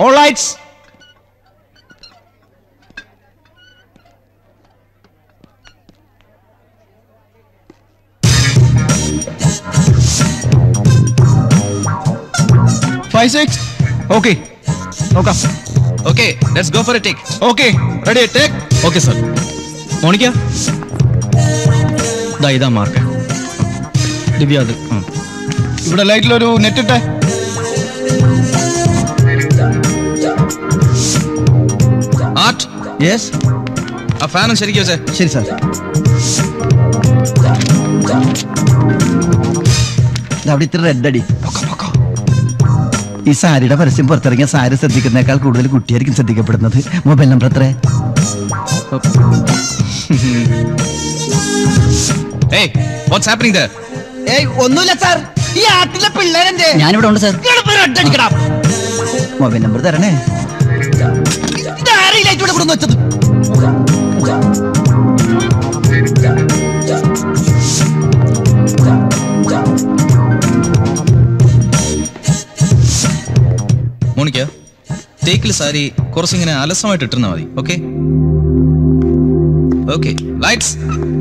All lights. Five, six. Okay. Okay. Okay, let's go for a take. Okay. Ready? Take. Okay, sir. Monica, ഇതാ mark. Divya അത്. ഇവിടെ ലൈറ്റിലൊരു net ഇട്ടേ. Art. Yes. ആ ഫാനും ശരിക്കും വെച്ചേ. ശരി സാർ. അവിടെ ഇത്ര റെഡ് അടി. ഈ സാരിയുടെ പരസ്യം പുറത്തിറങ്ങിയ സാരി ശ്രദ്ധിക്കുന്നേക്കാൾ കൂടുതൽ കുട്ടിയായിരിക്കും ശ്രദ്ധിക്കപ്പെടുന്നത്. മൊബൈൽ നമ്പർ എത്ര? Hey, what's happening there? ഒന്നുമില്ല സാർ. ഈ ആട്ടിലെ പിള്ളേരെന്തേ? ഞാനിവിടെ ഉണ്ട് സാർ. മൊബൈൽ നമ്പർ തരണേ. ഇതാരിയിലേക്ക് ഇവിടെ കൊണ്ടുവന്ന് വെച്ചത്? മോണിക്ക, ടേക്കിൽ സാരി കുറച്ചിങ്ങനെ അലസമായിട്ട് ഇട്ടിരുന്നാ മതി. Okay okay. ലൈറ്റ്സ്.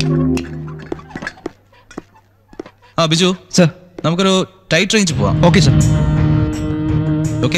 ആ ബിജു സർ, നമുക്കൊരു ടൈറ്റ് റേഞ്ച് പോവാം. Okay sir. Okay.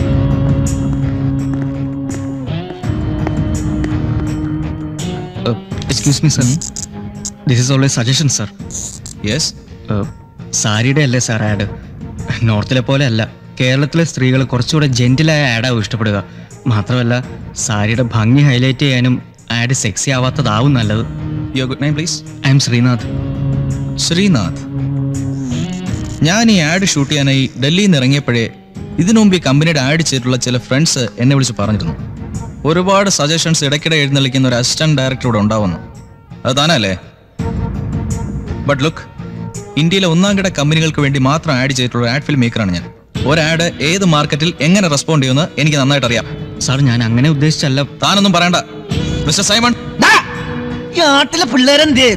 Excuse me sir, this is always suggestion sir. Yes. സാരിയുടെ അല്ലേ സാർ ആഡ്? നോർത്തിലെ പോലെ അല്ല, കേരളത്തിലെ സ്ത്രീകൾ കുറച്ചുകൂടെ ജെന്റിലായ ആഡാവും ഇഷ്ടപ്പെടുക. മാത്രമല്ല സാരിയുടെ ഭംഗി ഹൈലൈറ്റ് ചെയ്യാനും ആഡ് സെക്സി ആവാത്തതാവും നല്ലത്. Your good name please? I am Srinath. Srinath. ഞാൻ ഈ ആഡ് ഷൂട്ട് ചെയ്യാനായി ഡൽഹിയിൽ നിന്ന് ഇറങ്ങിയപ്പോഴേ ഇതിനു മുമ്പ് ഈ കമ്പനിയുടെ ആഡ് ചെയ്തിട്ടുള്ള ചില ഫ്രണ്ട്സ് എന്നെ വിളിച്ച് പറഞ്ഞിരുന്നു, ഒരുപാട് സജഷൻസ് ഇടയ്ക്കിടെ എഴുന്നള്ളിക്കുന്ന ഒരു അസിസ്റ്റന്റ് ഡയറക്ടർ ഇവിടെ ഉണ്ടാവുന്നു. അത് താനല്ലേ? ബട്ട് ലുക്ക്, ഇന്ത്യയിലെ ഒന്നാം കിട കമ്പനികൾക്ക് വേണ്ടി മാത്രം ആഡ് ചെയ്തിട്ടുള്ള ആഡ് ഫിലിം മേക്കറാണ് ഞാൻ. ഒരു ആഡ് ഏത് മാർക്കറ്റിൽ എങ്ങനെ റെസ്പോണ്ട് ചെയ്യുമെന്ന് എനിക്ക് നന്നായിട്ട് അറിയാം. സാർ, ഞാൻ അങ്ങനെ ഉദ്ദേശിച്ചല്ല. താനൊന്നും പറയണ്ട. മിസ്റ്റർ സൈമൺ, പിള്ളേരെന്തേ?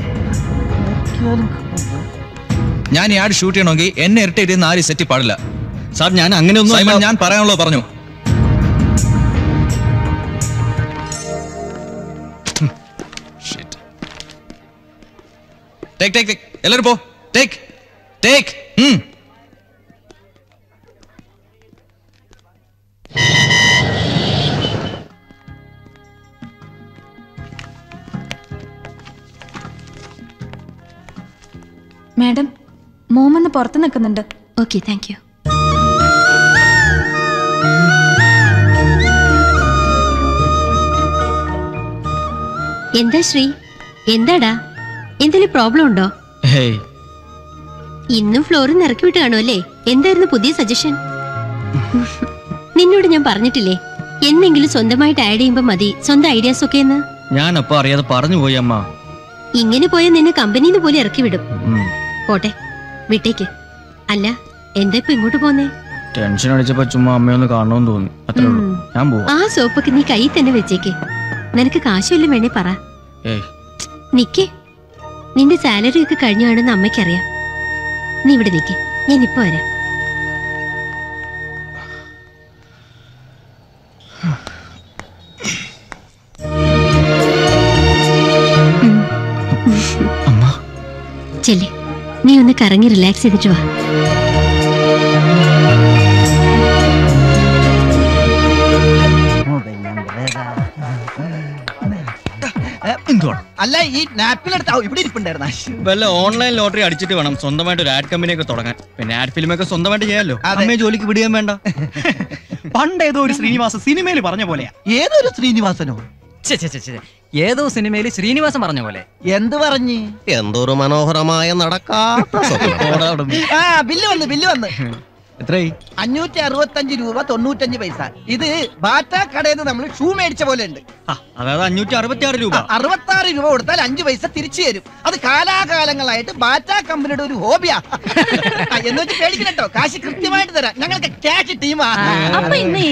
ഞാൻ ഈ ആഡ് ഷൂട്ട് ചെയ്യണമെങ്കിൽ എന്നെ ഇറിറ്റേറ്റ് ചെയ്യുന്ന ആരും സെറ്റ് പാടില്ല. സാർ, ഞാൻ അങ്ങനെ ഒന്നും. സൈമൺ, ഞാൻ പറയാനുള്ളത് പറഞ്ഞു. Take take take. എല്ലാവരും പോ. Take take. മാഡം, മോമെന്ന് പുറത്ത് നിൽക്കുന്നുണ്ട്. Okay, thank you. എന്താ ശ്രീ, എന്താടാ, എന്തെങ്കിലും പ്രോബ്ലം ഉണ്ടോ? ഹേയ്, ഇന്നും ഫ്ലോറിൽ നിന്ന് ഇറക്കി വിട്ട് കാണുമല്ലേ? എന്തായിരുന്നു പുതിയ സജഷൻ? നിന്നോട് ഞാൻ പറഞ്ഞിട്ടില്ലേ, എന്നെങ്കിലും സ്വന്തമായിട്ട് ആഡ് ചെയ്യുമ്പോ മതി സ്വന്തം ഐഡിയാസ് ഒക്കെ എന്ന്? ഞാൻ അപ്പൊ അറിയാതെ പറഞ്ഞു പോയി അമ്മ. ഇങ്ങനെ പോയാൽ നിന്നെ കമ്പനിന്ന് പോലെ ഇറക്കി വിടും. പോട്ടെ, വിട്ടേക്ക്. അല്ല, എന്താ ഇപ്പൊ ഇങ്ങോട്ട് പോന്നേ? ടെൻഷൻ അടിച്ചപ്പോ ചുമ്മാ അമ്മയൊന്ന് കാണണമെന്ന് തോന്നി, അത്രേ ഉള്ളൂ. ഞാൻ പോവാ. ആ സോപ്പൊക്കെ നീ കൈ തന്നെ വെച്ചേക്ക്. നിനക്ക് കാശുവല്ലോ വേണേ പറ. നിക്കേ, നിന്റെ സാലറി ഒക്കെ കഴിഞ്ഞാണെന്ന് അമ്മയ്ക്കറിയാം. നീ ഇവിടെ നിക്കേ, ഞാൻ ഇപ്പൊ വരാം. ചെല്ലേ, നീ ഒന്ന് കറങ്ങി റിലാക്സ് ചെയ്തിട്ട് വാ. അല്ല, ഈ നാപ്പിലെടുത്ത ഇവിടെ ഇരിപ്പുണ്ടായിരുന്ന വല്ല ഓൺലൈൻ ലോട്ടറി അടിച്ചിട്ട് വേണം സ്വന്തമായിട്ട് ഒരു ആഡ് കമ്പനിയൊക്കെ തുടങ്ങാൻ. പിന്നെ ആഡ് ഫിലിമൊക്കെ സ്വന്തമായിട്ട് ചെയ്യാമല്ലോ. അമ്മയെ ജോലിക്ക് വിടുകയും വേണ്ട. പണ്ട് ഏതോ ഒരു ശ്രീനിവാസ സിനിമയിൽ പറഞ്ഞ പോലെയാ. ഏതൊരു ശ്രീനിവാസനോ? ഏതോ സിനിമയിൽ ശ്രീനിവാസൻ പറഞ്ഞ പോലെ. എന്ത് പറഞ്ഞ്? എന്തൊരു മനോഹരമായ നടക്കാത്ത ബില്ല് വന്ന് എത്രയായി? 565 രൂപ 95 പൈസ. ഇത് ബാറ്റ കടയിൽ നിന്ന് നമ്മൾ ഷൂ മേടിച്ച പോലെ ഉണ്ട്. അതായത് 566 രൂപ. 66 രൂപ കൊടുത്താൽ 5 പൈസ തിരിച്ചു തരും. അത് കാലാകാലങ്ങളായിട്ട് ബാറ്റ കമ്പനിയുടെ ഒരു ഹോബിയാ. എന്ന് വെച്ച് പേടിക്കട്ടോ, കാശ് കൃത്യമായിട്ട് തരാം. ഞങ്ങൾക്ക് ക്യാഷ് ടീമാ. അപ്പൊ ഇന്ന്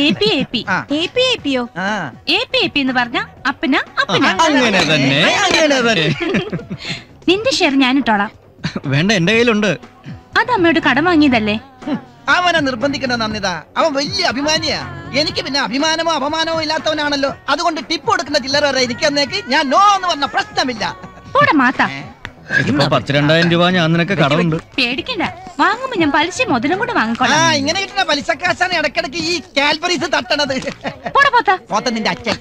എന്ന് പറഞ്ഞ അങ്ങനെ തന്നെ. നിന്റെ ഷെയർ ഞാൻ ഇട്ടോളാം. വേണ്ട, എന്റെ കയ്യിലുണ്ട്. അത് അമ്മയോട് കടം വാങ്ങിയതല്ലേ? അവൻ അവനെ നിർബന്ധിക്കേണ്ട നന്ദിത. അവൻ വലിയ അഭിമാനിയാ. എനിക്ക് പിന്നെ അഭിമാനമോ അപമാനമോ ഇല്ലാത്തവനാണല്ലോ. അതുകൊണ്ട് ടിപ്പ് കൊടുക്കുന്ന ചില്ലറ വരെ എനിക്ക് അന്നേക്ക് ഞാൻ നോ എന്ന് പറഞ്ഞ പ്രശ്നമില്ല. ഇതിപ്പോ 10,000-2000 രൂപ ഞാൻ നിനക്ക് കടമുണ്ട്. പേടിക്കണ്ട, വാങ്ങുമ്പോ ഞാൻ പലിശ മുതലും കൂടെ വാങ്ങിക്കോളാം. ഇങ്ങനെ കിട്ടുന്ന പലിശക്കാശാണ് ഇടക്കിടക്ക് ഈ കാൽബറീസ് തട്ടണത്. പോത്ത നിന്റെ അച്ഛൻ.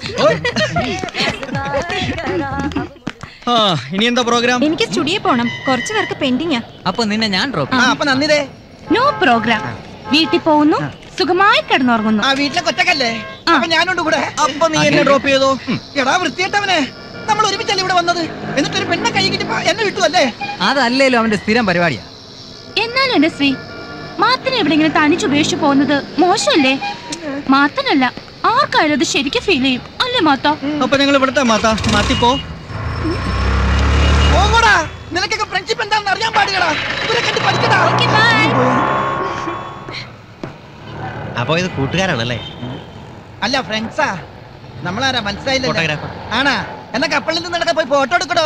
ഇനി എന്താ പ്രോഗ്രാം? എനിക്ക് സ്റ്റുഡിയോ പോണം, കുറച്ചു പേർക്ക് പെൻഡിങ്ങാ. അപ്പൊ നിന്നെ ഞാൻ ഡ്രോപ്പ്. അപ്പൊ നന്ദിതേ. No programme. വീട്ടിൽ പോകുന്നു, സുഖമായി കിടന്നുറങ്ങുന്നു. വീട്ടിലെ കൊറ്റക്കല്ലേ? അപ്പൊ ഞാനുണ്ട് കൂടെ. അപ്പൊ നീ എന്നെ ഡ്രോപ്പ് ചെയ്തോ? എടാ വൃത്തിയേട്ടവനെ, നമ്മൾ ഒരുമിച്ചല്ലേ ഇവിടെ വന്നത്? എന്നിട്ടൊരു പെണ്ണെ കൈ കിട്ടി എന്നെ വിട്ടു അല്ലേ? അതല്ലേലും അവന്റെ സ്ഥിരം പരിപാടിയാ. എന്നാലും എന്റെ ശ്രീ, മാത്തനെ എവിടെയെങ്കിലും തനിച്ചുപേക്ഷിച്ചു പോകുന്നത് മോശമല്ലേ? മാത്തനല്ല, ആർക്കായാലും അത് ശരിക്കും ഫീൽ ചെയ്യും അല്ലേ മാത്ത? അപ്പൊ ഞങ്ങൾ ഇവിടുത്തെ മാത്തിപ്പോ. പോകടാ, നിനക്കൊക്കെ ഫ്രണ്ട്ഷിപ്പ് എന്താണെന്ന് അറിയാൻ പാടില്ലടാ. ഇവരെ കണ്ട് പഠിക്കടാ. അപ്പൊ ഇത് കൂട്ടുകാരാണല്ലേ? അല്ല ഫ്രണ്ട്സാ. നമ്മളാരാ മനസ്സിലായില്ല? ആണാ? എന്നാ കപ്പലിൽ നിന്നൊക്കെ പോയി ഫോട്ടോ എടുക്കടോ.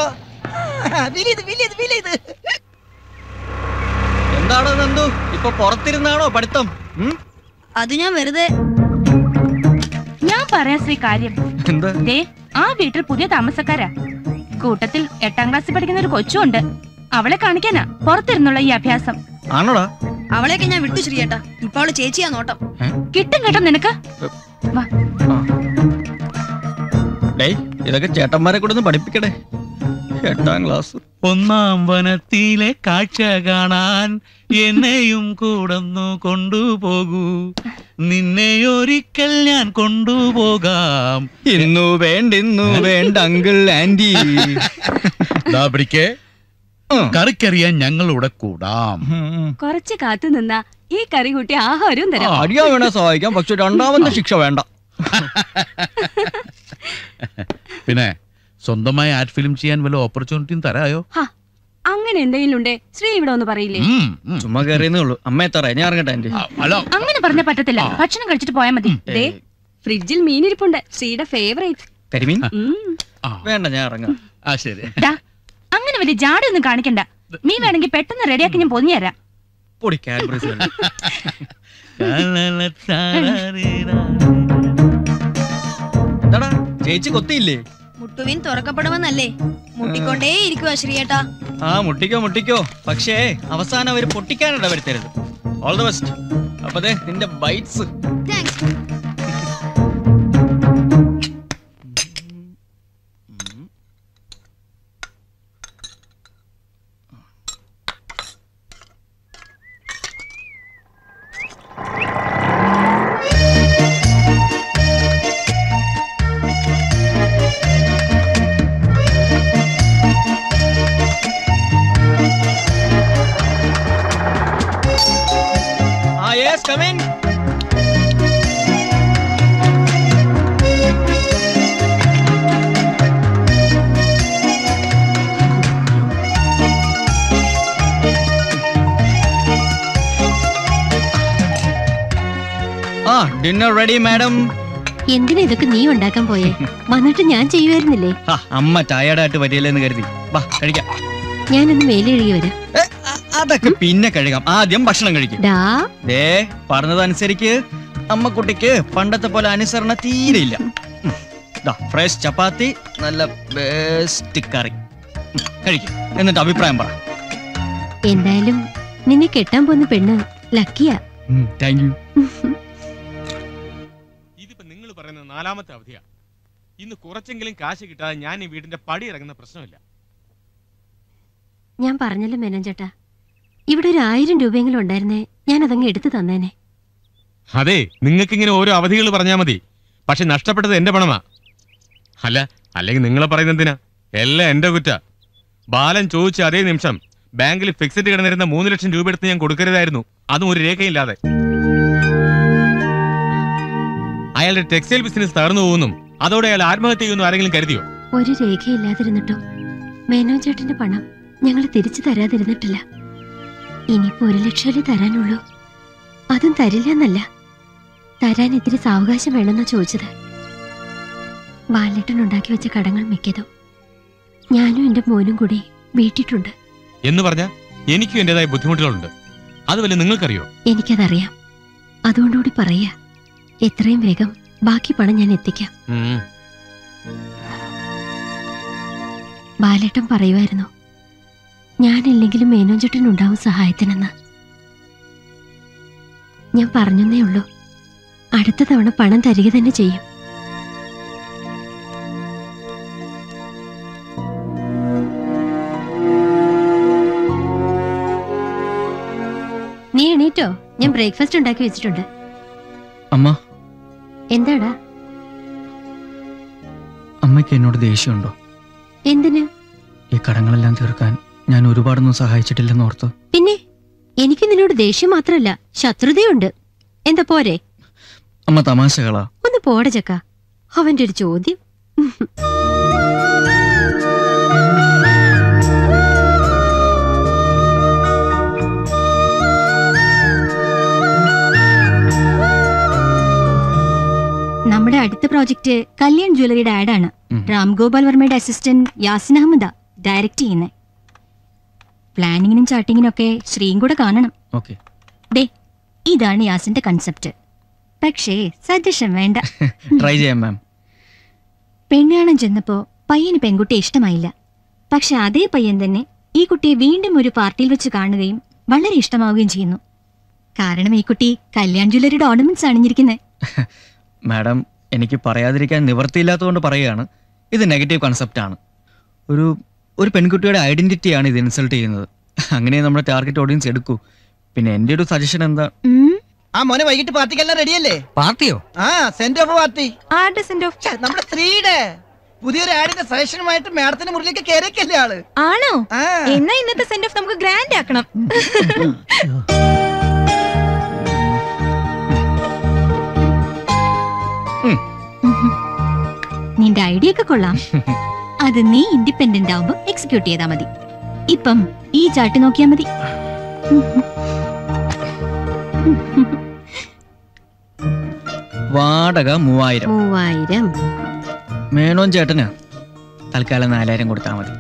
എന്താണോ നന്ദു, ഇപ്പൊ പുറത്തിരുന്നാണോ പഠിത്തം? അത് ഞാൻ വെറുതെ പറയാ ശ്രീ കാര്യം. ദേ, ആ വീട്ടിൽ പുതിയ താമസക്കാരാ. കൂട്ടത്തിൽ 8ാം ക്ലാസ്സിൽ പഠിക്കുന്ന ഒരു കൊച്ചുണ്ട്. അവളെ കാണിക്കാനാ പുറത്തിരുന്നുള്ള ഈ അഭ്യാസം. ആണോടാ? അവളെയൊക്കെ ഞാൻ വിട്ടു ശ്രീയേട്ടാ. ഇപ്പൊ അവള് ചേച്ചിയാ നോട്ടം. കിട്ടും കേട്ടോ നിനക്ക്. വാ. ഇതൊക്കെ ചേട്ടന്മാരെ കൂടെ ഒന്ന് പഠിപ്പിക്കടേ. 8ാം ക്ലാസ്. ഒന്നാം വനത്തിലെ കാഴ്ച കാണാൻ എന്നെയും കൂടന്നു കൊണ്ടുപോകൂ. നിന്നെ ഒരിക്കൽ ഞാൻ കൊണ്ടുപോകാം. ഇന്നു വേണ്ട അങ്കിൾ ആന്റി. കറിക്കറിയാൻ ഞങ്ങളുടെ കൂടാം. കുറച്ച് കാത്തു നിന്നാ ഈ കറി കൂട്ടി ആഹാരവും തരാം. അടിയാ വേണ സഹായിക്കാം, പക്ഷെ 2ാമത്തെ ശിക്ഷ വേണ്ട. പിന്നെ സ്വന്തമായി ആഡ് ഫിലിം ചെയ്യാൻ വല്ല ഓപ്പർച്യൂണിറ്റിയും തരായോ? അങ്ങനെ എന്തെങ്കിലും ഉണ്ടേ ശ്രീ ഇവിടെ ഒന്ന് പറയില്ലേ? ചുമ്മാ കയറിയെന്നേ ഉള്ളൂ. അമ്മ എത്ര ഞാൻ ഇറങ്ങട്ടെ ആന്റി? അങ്ങനെ പറഞ്ഞാ പറ്റത്തില്ല. ഭക്ഷണം കഴിച്ചിട്ട് പോയാൽ മതി. ഫ്രിഡ്ജിൽ മീനിരിപ്പുണ്ട്, ശ്രീയുടെ ഫേവറേറ്റ് കരിമീൻ. വേണ്ട, ഞാൻ ഇറങ്ങാം. ശരി. അങ്ങനെ വലിയ ജാടയൊന്നും കാണിക്കണ്ട. നീ വേണമെങ്കിൽ പെട്ടെന്ന് റെഡിയാക്കി ഞാൻ പൊതിഞ്ഞു തരാം. എന്താടാ ചേച്ചി കൊത്തിയില്ലേ? മുട്ടുവിൻ തുറക്കപ്പെടുമെന്നല്ലേ? മുട്ടിക്കൊണ്ടേ ഇരിക്കുവാ ശ്രീയേട്ടാ. മുട്ടിക്കോ. പക്ഷേ അവസാനം അവര് പൊട്ടിക്കാനിട വരുത്തരുത്. All the best. അപ്പൊ നിന്റെ bites. Come in. Dinner ready madam. എന്തിനാ ഇതൊക്കെ നീ ഉണ്ടാക്കാൻ പോയേ? വന്നിട്ട് ഞാൻ ചെയ്യുമായിരുന്നില്ലേ? അമ്മ ടയർഡായിട്ട് വരികയില്ലെന്ന് കരുതി. വാ കഴിക്കാം. ഞാനൊന്ന് മേലെ എഴുതി വരാം. അതൊക്കെ പിന്നെ കഴുകാം, ആദ്യം ഭക്ഷണം കഴിക്കും. പറഞ്ഞതനുസരിക്ക് അമ്മക്കുട്ടിക്ക് പണ്ടത്തെ പോലെ അനുസരണ തീരെയില്ല. ഫ്രഷ് ചപ്പാത്തി, നല്ല ബെസ്റ്റ് കറി കഴിക്കും. എന്നിട്ട് അഭിപ്രായം പറ. എന്തായാലും നിന്നെ കെട്ടാൻ പോകുന്ന പെണ്ണ് ലക്കിയാ. Thank you. ഇതിപ്പോ നിങ്ങൾ പറയുന്ന 4ാമത്തെ അവധിയാ. ഇന്ന് കുറച്ചെങ്കിലും കാശ് കിട്ടാതെ ഞാൻ ഈ വീടിന്റെ പടി ഇറങ്ങുന്ന പ്രശ്നമില്ല. ഞാൻ പറഞ്ഞല്ലോ മേനോൻ ചേട്ടാ, ഇവിടെ ഒരു 1000 രൂപയെങ്കിലും ഉണ്ടായിരുന്നേ ഞാൻ അതങ്ങ് എടുത്തു തന്നേനെ. അതെ, നിങ്ങൾക്ക് ഇങ്ങനെ ഓരോ അവധികൾ പറഞ്ഞാൽ മതി. പക്ഷെ നഷ്ടപ്പെട്ടത് എന്റെ പണമാ. അല്ലെങ്കിൽ നിങ്ങളെ പറയുന്നത് എന്തിനാ? എല്ലാം എന്റെ കുറ്റ. ബാലൻ ചോദിച്ച അതേ നിമിഷം ബാങ്കിൽ ഫിക്സഡ് കിടന്നിരുന്ന 3 ലക്ഷം രൂപ എടുത്ത് ഞാൻ കൊടുക്കരുതായിരുന്നു, അതും ഒരു രേഖയില്ലാതെ. അയാളുടെ ടെക്സ്റ്റൈൽ ബിസിനസ് തകർന്നു പോകുന്നു, അതോടെ അയാൾ ആത്മഹത്യ ചെയ്യുന്നു ആരെങ്കിലും കരുതിയോ? ഒരു രേഖയില്ലാതിരുന്നിട്ടും മേനോൻ ചേട്ടന്റെ പണം ഞങ്ങൾ തിരിച്ചു തരാതിരുന്നിട്ടില്ല. ഇനിയിപ്പോ 1 ലക്ഷം തരാനുള്ളൂ. അതും തരില്ല എന്നല്ല, തരാൻ ഇത്തിരി സാവകാശം വേണമെന്നാ ചോദിച്ചത്. ബാലേട്ടൻ ഉണ്ടാക്കി വെച്ച കടങ്ങൾ മിക്കതും ഞാനും എന്റെ മോനും കൂടി വീട്ടിട്ടുണ്ട്. എന്ന് പറഞ്ഞാ എനിക്കും എന്റേതായ ബുദ്ധിമുട്ടുകളുണ്ട്. അത് വല്ല നിങ്ങൾക്കറിയോ? എനിക്കതറിയാം. അതുകൊണ്ടുകൂടി പറയാ, എത്രയും വേഗം ബാക്കി പണം ഞാൻ എത്തിക്കാം. ബാലേട്ടൻ പറയുമായിരുന്നു, ഞാനില്ലെങ്കിലും മേനോൻചേട്ടനുണ്ടാവും സഹായത്തിനെന്ന്. ഞാൻ പറഞ്ഞേ ഉള്ളൂ, അടുത്ത തവണ പണം തരിക തന്നെ ചെയ്യും. നീ എണീറ്റോ? ഞാൻ ബ്രേക്ക്ഫാസ്റ്റ് ഉണ്ടാക്കി വെച്ചിട്ടുണ്ട്. അമ്മ, എന്താടാ? അമ്മയ്ക്ക് എന്നോട് ദേഷ്യമുണ്ടോ? എന്തിന്? ഈ കടങ്ങളെല്ലാം തീർക്കാൻ ഞാൻ ഒരുപാടൊന്നും സഹായിച്ചിട്ടില്ലെന്ന് ഓർത്തോ? പിന്നെ എനിക്ക് നിന്നോട് ദേഷ്യം മാത്രമല്ല, ശത്രുതയുണ്ട്. എന്താ പോരെ? അമ്മ തമാശകളാ. ഒന്ന് പോടെ ചക്ക, അവന്റെ ഒരു ചോദ്യം. നമ്മുടെ അടുത്ത പ്രോജക്റ്റ് കല്യാൺ ജ്വല്ലറിയുടെ ആഡാണ്. രാം ഗോപാൽ വർമ്മയുടെ അസിസ്റ്റന്റ് യാസിൻ അഹമ്മദാ ഡയറക്റ്റ് ചെയ്യുന്നത്. പ്ലാനിങ്ങിനും ചാർട്ടിങ്ങിനും ഒക്കെ ശ്രീയും കൂടെ കാണണം. ദേ, ഇതാണ് യാസിന്റെ കൺസെപ്റ്റ്. പക്ഷേ സജഷൻ വേണ്ട. ട്രൈ ചെയ്യാം മാം. പെണ്ണ് കാണാൻ ചെന്നപ്പോ പയ്യന് പെൺകുട്ടിയെ ഇഷ്ടമായില്ല. പക്ഷെ അതേ പയ്യൻ തന്നെ ഈ കുട്ടിയെ വീണ്ടും ഒരു പാർട്ടിയിൽ വെച്ച് കാണുകയും വളരെ ഇഷ്ടമാവുകയും ചെയ്യുന്നു. കാരണം ഈ കുട്ടി കല്യാൺ ജ്വല്ലറിയുടെ ഓർണമെന്റ്സ് അണിഞ്ഞിരിക്കുന്നത്. മാഡം, എനിക്ക് പറയാതിരിക്കാൻ നിവൃത്തിയില്ലാത്തതുകൊണ്ട് പറയുകയാണ്, ഇത് നെഗറ്റീവ് കൺസെപ്റ്റാണ്. ഒരു പെൺകുട്ടിയുടെ ഐഡന്റിറ്റിയാണ് ഇത് ഇൻസൾട്ട് ചെയ്യുന്നത്. അങ്ങനെ നമ്മുടെ ടാർഗറ്റ് ഓഡിയൻസ് എടുക്കൂ. പിന്നെ എൻ്റെ ഒരു സജഷൻ എന്താ, ആ മോനെ വൈകിട്ട് പാർട്ടിക്കെല്ലാം റെഡിയല്ലേ? പാർട്ടിയോ? ആ, സെന്റ് ഓഫ് പാർട്ടി. ആരുടെ സെന്റ് ഓഫ്? നമ്മുടെ സ്ത്രീയുടെ പുതിയൊരു ആഡിന്റെ സജഷനുമായിട്ട് മാഡത്തിന്റെ മുറിയിലേക്ക് കയറിക്കല്ലേ ആള്. ആണോ? എന്നാ ഇന്നത്തെ സെന്റ് ഓഫ് നമുക്ക് ഗ്രാൻഡ് ആക്കണം. നിന്റെ ഐഡിയ ഒക്കെ കൊള്ളാം. അത് നീ ഇൻഡിപെൻഡന്റ് ആവുമ്പോ എക്സിക്യൂട്ട് ചെയ്താ മതി. ഇപ്പം ഈ ചാട്ട് നോക്കിയാ മതി. വാടക 3000. മേനോൻ ചേട്ടന് തൽക്കാലം 4000 കൊടുത്താൽ മതി.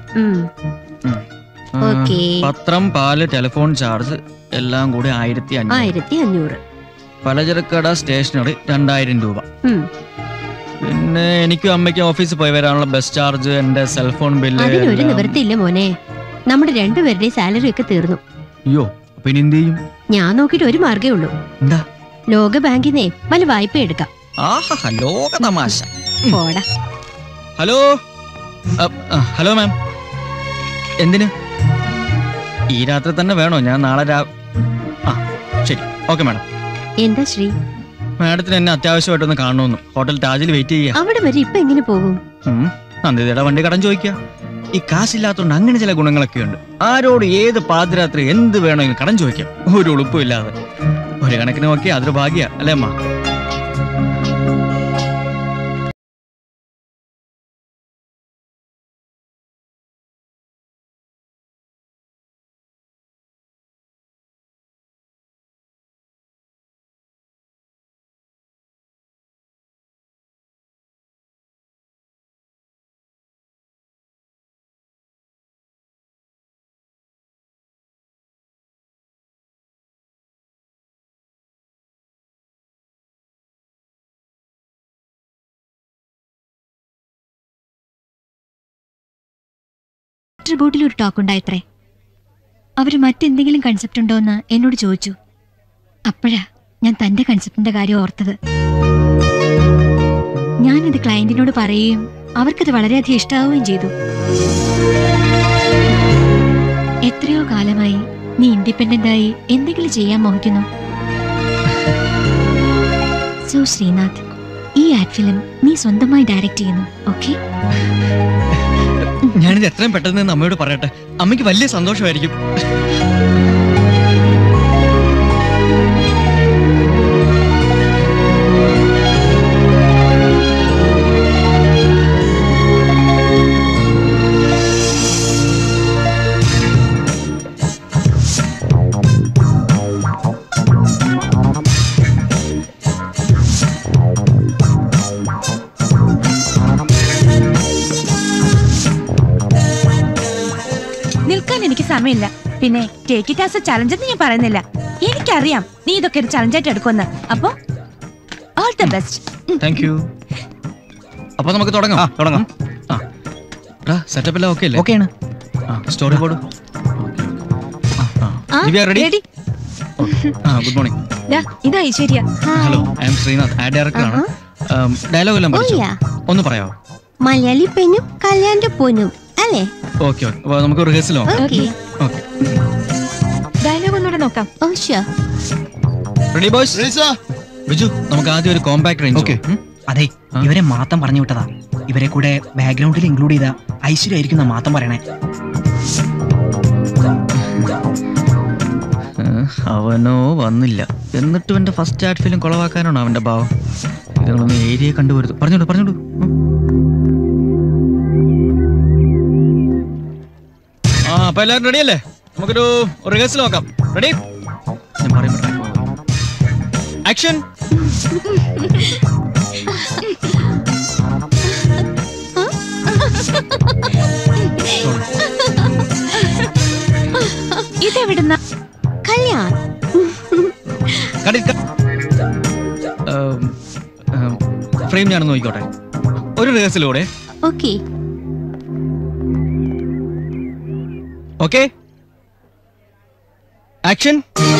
പത്രം, പാല്, ടെലിഫോൺ ചാർജ് എല്ലാം കൂടി 1500. പലചരക്കട, സ്റ്റേഷനറി 2000 രൂപ. പിന്നെ എനിക്കും അമ്മയ്ക്കും ഓഫീസിൽ പോയി വരാനുള്ള ബസ് ചാർജ്, എന്റെ സെൽഫോൺ ബില്ല്. അതിനൊരു നിവൃത്തിയില്ല മോനെ, നമ്മുടെ രണ്ടുപേരുടെയും സാലറി ഒക്കെ തീർന്നു. അയ്യോ, പിന്നെ എന്ത് ചെയ്യും? ഞാൻ നോക്കിട്ട് ഒരു മാർഗേ ഉള്ളൂ. എന്താ? ലോക ബാങ്കിന്നേ വല്ല വായ്പ എടുക്കാം. ആഹാ, ലോക തമാശ. പോടാ. ഹലോ ഹലോ മാം, എന്തിന്? ഈ രാത്രി തന്നെ വേണോ? ഞാൻ നാളെ ശരി, ഓക്കെ മാഡം. എന്താ ശ്രീ? മാഡത്തിന് എന്നെ അത്യാവശ്യമായിട്ടൊന്ന് കാണണമെന്ന്. ഹോട്ടൽ താജിൽ വെയിറ്റ് ചെയ്യാം. അവിടെ വരെ ഇപ്പൊ എങ്ങനെ പോകും? നന്ദിതയുടെ വണ്ടി കടം ചോദിക്കുക. ഈ കാശില്ലാത്തോണ്ട് അങ്ങനെ ചില ഗുണങ്ങളൊക്കെ ഉണ്ട്. ആരോട് ഏത് പാതിരാത്രി എന്ത് വേണമെങ്കിലും കടം ചോദിക്കാം, ഒരു ഉളുപ്പും ഇല്ലാതെ. ഒരു കണക്കിന് നോക്കി അതൊരു ഭാഗ്യ അല്ലേ അമ്മ? ബോട്ടിൽ ഒരു ടോക്ക് ഉണ്ടായത്രേ. അവര് മറ്റെന്തെങ്കിലും കൺസെപ്റ്റ് ഉണ്ടോ എന്ന് എന്നോട് ചോദിച്ചു. അപ്പോഴാ ഞാൻ തന്റെ കൺസെപ്റ്റിന്റെ കാര്യം ഓർത്തത്. ഞാനത് ക്ലയന്റിനോട് പറയുകയും അവർക്കത് വളരെയധികം ഇഷ്ടാവുകയും ചെയ്തു. എത്രയോ കാലമായി നീ ഇൻഡിപെൻഡന്റ് ആയി എന്തെങ്കിലും ചെയ്യാൻ മോഹിക്കുന്നു. സോ ശ്രീനാഥ്, ഈ ആഡ് ഫിലിം നീ സ്വന്തമായി ഡയറക്റ്റ് ചെയ്യുന്നു. ഓക്കെ? ഞാനിത് എത്രയും പെട്ടെന്ന് അമ്മയോട് പറയട്ടെ. അമ്മയ്ക്ക് വലിയ സന്തോഷമായിരിക്കും. നിൽക്കാൻ എനിക്ക് സമയമില്ല. പിന്നെ take it as a challenge എന്ന് ഞാൻ പറയുന്നില്ല. എനിക്ക് എനിക്കറിയാം നീ ഇതൊക്കെ ഒരു ചലഞ്ചായിട്ട് എടുക്കുമെന്ന്. അപ്പൊ all the best. Thank you. അപ്പൊ നമുക്ക് തുടങ്ങാം. തുടങ്ങാം. സെറ്റപ്പ് എല്ലാം ഓക്കെ അല്ലേ? ഓക്കെയാണ്. Story board ready? Good morning. ഇത് Aishwarya. Hello, I am Srinath, ad director ആണ്. ഡയലോഗ് എല്ലാം പഠിച്ചോ? ഒന്ന് പറയാമോ? മലയാളി പെണ്ണും കല്യാണ പൊന്നും അല്ലേ? ഓക്കെ ഓക്കെ, അപ്പോൾ നമുക്ക് റിഹേഴ്സൽ നോക്കാം. ഓക്കെ, ഡയലോഗ് ഒന്നുകൂടെ നോക്കാം. Oh sure. Ready boys? Biju, നമുക്ക് ആദ്യം ഒരു കോമ്പാക്ട് റേഞ്ച്. ഓക്കെ. അതെ, ഇവരെ മാത്രം പറഞ്ഞു വിട്ടതാ. ഇവരെ കൂടെ ബാക്ക്ഗ്രൗണ്ടിൽ ഇൻക്ലൂഡ് ചെയ്ത ഐശ്വര്യ ആയിരിക്കും മാത്രം പറയണേ. അവനോ വന്നില്ല, എന്നിട്ടും എന്റെ ഫസ്റ്റ് ആഡ് ഫിലിം കുളവാക്കാനാണോ അവന്റെ ഭാവം? ഇതൊന്നും ഏരിയ കണ്ടുപോരുത്. പറഞ്ഞോളൂ പറഞ്ഞോളൂ. അപ്പൊ എല്ലാവരും റെഡി അല്ലേ? നമുക്കൊരു റിഹേഴ്സൽ നോക്കാം. റെഡി? ഞാൻ പറയുമ്പോൾ ആക്ഷൻ. ഇതെവിടുന്ന കല്യാൺ? ഫ്രെയിം ഞാനൊന്ന് നോക്കിക്കോട്ടെ. ഒരു റിഹേഴ്സലൂടെ. Okay okay, action.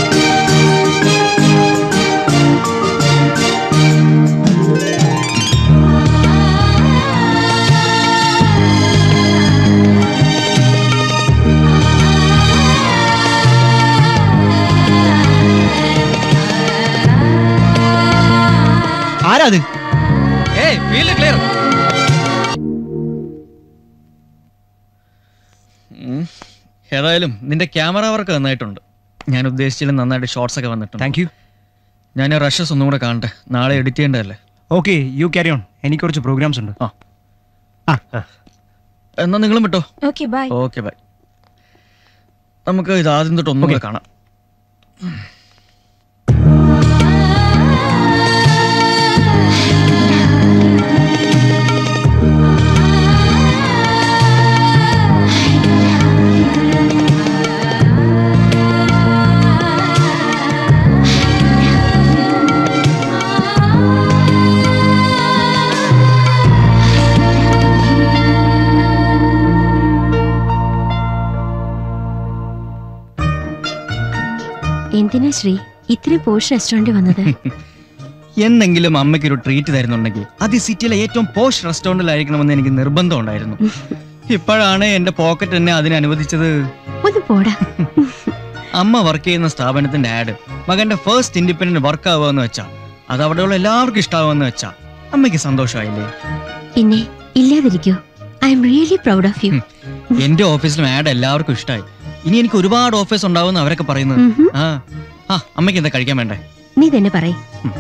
ആരാത്? ക്ലിയർ. ഏതായാലും നിന്റെ ക്യാമറ വർക്ക് നന്നായിട്ടുണ്ട്. ഞാൻ ഉദ്ദേശിച്ചാലും നന്നായിട്ട് ഷോർട്സ് ഒക്കെ വന്നിട്ടുണ്ട്. Thank you. ഞാൻ റഷസ് ഒന്നും കൂടെ കാണട്ടെ, നാളെ എഡിറ്റ് ചെയ്യേണ്ടതല്ലേ. Okay, you carry on. എനിക്ക് കുറച്ച് പ്രോഗ്രാംസ് ഉണ്ട്. എന്നാ നിങ്ങളും വിട്ടോ. Okay bye. Okay bye. നമുക്ക് ഇത് ആദ്യം തൊട്ട് ഒന്നും കൂടെ കാണാം. എന്തിനാ ശ്രീ ഇത്രയും പോഷ് റെസ്റ്റോറന്റ് വന്നത്? എന്തെങ്കിലും അമ്മയ്ക്കൊരു ട്രീറ്റ് തരുന്നുണ്ടെങ്കിൽ അത് സിറ്റിയിലെ ഏറ്റവും പോഷ് റെസ്റ്റോറന്റിലായിരിക്കണമെന്ന് എനിക്ക് നിർബന്ധം ഉണ്ടായിരുന്നു. ഇപ്പോഴാണ് എന്റെ പോക്കറ്റ് എന്നെ അതിന് അനുവദിച്ചത്. ഒന്ന് പോടാ. അമ്മ വർക്ക് ചെയ്യുന്ന സ്ഥാപനത്തിന്റെ ആഡ് മകന്റെ ഫസ്റ്റ് ഇൻഡിപെൻഡന്റ് വർക്ക് ആവുകയെന്ന് വെച്ചാ, അത് അവിടെയുള്ള എല്ലാവർക്കും ഇഷ്ടാവുമെന്ന് വെച്ചാ അമ്മയ്ക്ക് സന്തോഷമായില്ലേ? പിന്നെ ഇല്ലാതിരിക്കോ? I am really proud of you. എന്റെ ഓഫീസിലും ആഡ് എല്ലാവർക്കും ഇഷ്ടമായി. ഇനി എനിക്ക് ഒരുപാട് ഓഫീസ് ഉണ്ടാവും അവരൊക്കെ പറയുന്നത്. അമ്മയ്ക്ക് എന്താ കഴിക്കാൻ വേണ്ടേ? നീ തന്നെ പറയ്.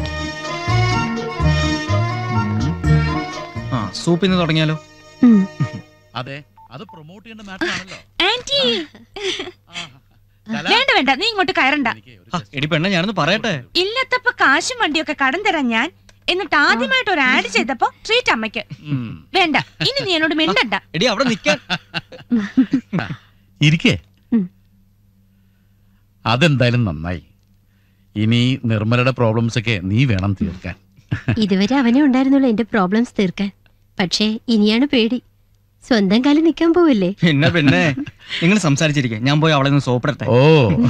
സൂപ്പിന്ന് തുടങ്ങിയാലോ? അതെ, അത് പ്രൊമോട്ട് ചെയ്യേണ്ട മാറ്റർ ആണല്ലോ. ആന്റി വേണ്ട വേണ്ട, നീ ഇങ്ങോട്ട് കയറണ്ട. എടി പെണ്ണ, ഞാനൊന്ന് പറയട്ടെ. ഇല്ലത്തപ്പോ കാശും വണ്ടിയൊക്കെ കടം തരാൻ ഞാൻ, എന്നിട്ട് ആദ്യമായിട്ട് ഒരു ആഡ് ചെയ്തപ്പോ ട്രീറ്റ് അമ്മയ്ക്ക്. വേണ്ട, ഇനി നീ എന്നോട് മിണ്ടണ്ട. എടി അവിടെ നിൽക്കാൻ. ഇരിക്കേ. അതെന്തായാലും നന്നായി. ഇനി നിർമ്മലയുടെ പ്രോബ്ലംസ് ഒക്കെ നീ വേണം തീർക്കാൻ. ഇതുവരെ അവനെ ഉണ്ടായിരുന്നുള്ളൂ എന്റെ പ്രോബ്ലംസ് തീർക്കാൻ. പക്ഷേ ഇനിയാണ് പേടി. സ്വന്തം കാലം നിൽക്കാൻ പോവില്ലേ? പിന്നെ നിങ്ങൾ സംസാരിച്ചിരിക്കെ, ഞാൻ പോയി അവളെ ഒന്ന് സോപ്പിടട്ടെ. ഓ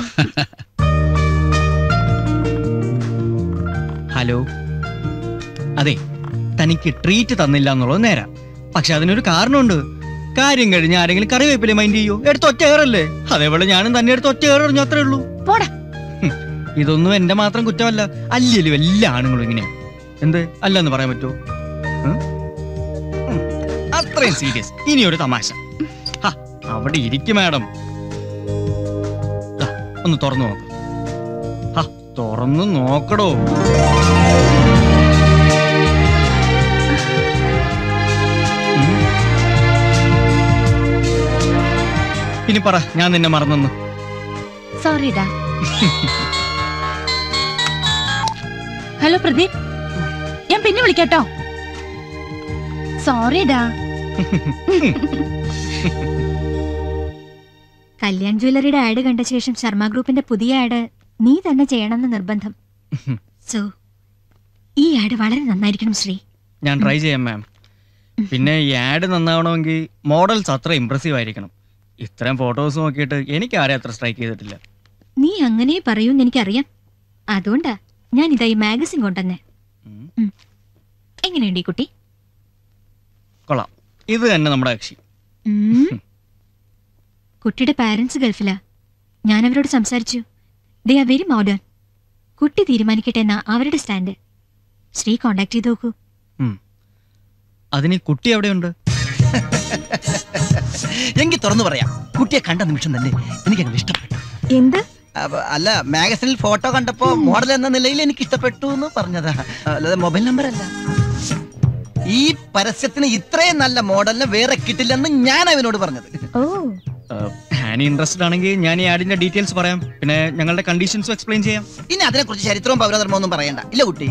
ഹലോ, അതെ, തനിക്ക് ട്രീറ്റ് തന്നില്ല എന്നുള്ളത് നേരാ. പക്ഷെ അതിനൊരു കാരണമുണ്ട്. കാര്യം കഴിഞ്ഞ് ആരെങ്കിലും കറിവേപ്പിലെ മൈൻഡ് ചെയ്യോ? എടുത്ത് ഒറ്റ കയറല്ലേ? അതേപോലെ ഞാനും തന്നെ എടുത്ത് ഒറ്റ കയറിഞ്ഞു, അത്രേ ഉള്ളൂ. പോടാ. ഇതൊന്നും എന്റെ മാത്രം കുറ്റമല്ല, അല്ലല്ലോ എല്ലാ ആണുങ്ങളും ഇങ്ങനെ. എന്ത് അല്ലെന്ന് പറയാൻ പറ്റുമോ? അത്രയും സീരിയസ്. ഇനി ഒരു തമാശ. അവിടെ ഇരിക്കും മാഡം. ഒന്ന് തുറന്നു നോക്ക്. തുറന്നു നോക്കടോ. ഇനി പറ, ഞാൻ നിന്നെ മറന്നെന്ന്. സോറിടാ. ഹലോ പ്രദീപ്, ഞാൻ പിന്നെ വിളിക്കാട്ടോ. സോറിടാ. കല്യാൺ ജ്വല്ലറിയുടെ ആഡ് കണ്ട ശേഷം ശർമ്മ ഗ്രൂപ്പിന്റെ പുതിയ ആഡ് നീ തന്നെ ചെയ്യണമെന്ന് നിർബന്ധം. സോ ഈ ആഡ് വളരെ നന്നായിരിക്കണം ശ്രീ. ഞാൻ ട്രൈ ചെയ്യാം മാം. പിന്നെ ഈ ആഡ് നന്നാവണമെങ്കിൽ മോഡൽസ് അത്ര ഇംപ്രസീവ് ആയിരിക്കണം. ഇത്രയും ഫോട്ടോസ് നോക്കിയിട്ട് എനിക്ക് ആരെയും അത്ര സ്ട്രൈക്ക് ചെയ്തിട്ടില്ല. നീ അങ്ങനെ പറയൂന്ന് എനിക്കറിയാം. അതുകൊണ്ടാ ഞാൻ ഇതാ ഈ മാഗസിൻ കൊണ്ടുവന്നേ. എങ്ങനെയുണ്ട് ഈ കുട്ടി? കൊള്ളാം. ഇത് തന്നെ നമ്മുടെ കക്ഷി. കുട്ടിയുടെ പാരന്റ്സ് ഗൾഫിലാ. ഞാൻ അവരോട് സംസാരിച്ചു. They are very modern. കുട്ടി തീരുമാനിക്കട്ടെ എന്നാ അവരുടെ സ്റ്റാൻഡ്. ശ്രീ കോണ്ടാക്ട് ചെയ്ത് നോക്കൂ. അതിന് കുട്ടി എവിടെയുണ്ട്? എങ്കിൽ തുറന്നു പറയാം, കുട്ടിയെ കണ്ട നിമിഷം തന്നെ എനിക്ക് അങ്ങനെ ഇഷ്ടപ്പെട്ടു. എന്ത്? അല്ല, മാഗസിനിൽ ഫോട്ടോ കണ്ടപ്പോ മോഡൽ എന്ന നിലയിൽ എനിക്ക് ഇഷ്ടപ്പെട്ടു എന്ന് പറഞ്ഞതാ, അല്ലാതെ മൊബൈൽ നമ്പർ അല്ല. ഈ പരസ്യത്തിന് ഇത്രയും നല്ല മോഡലിന് വേറെ കിട്ടില്ലെന്ന് ഞാൻ അവനോട് പറഞ്ഞത്. ആനി ഇൻട്രസ്റ്റഡ് ആണെങ്കിൽ ഞാൻ ഈ ആഡിന്റെ ഡീറ്റെയിൽസ് പറയാം. പിന്നെ ഞങ്ങളുടെ കണ്ടീഷൻസും എക്സ്പ്ലെയിൻ ചെയ്യാം. ഇനി അതിനെ കുറിച്ച് ചരിത്രവും പൗരധർമ്മവും ഒന്നും പറയണ്ട, ഇല്ല കുട്ടി?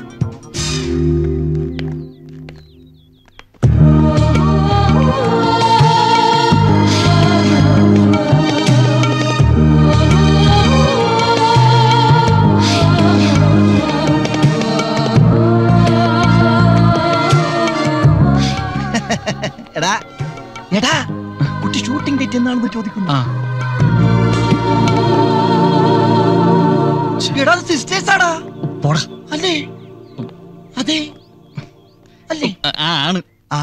എടാ എടാ, കുട്ടി ഷൂട്ടിംഗ് ഡേറ്റ് എന്നാണെന്ന് ചോദിക്കുന്നു. എടാ, സിസ്റ്റേഴ്സ് ആടാ. അല്ലേ? അതെ അല്ലേ? ആണ്.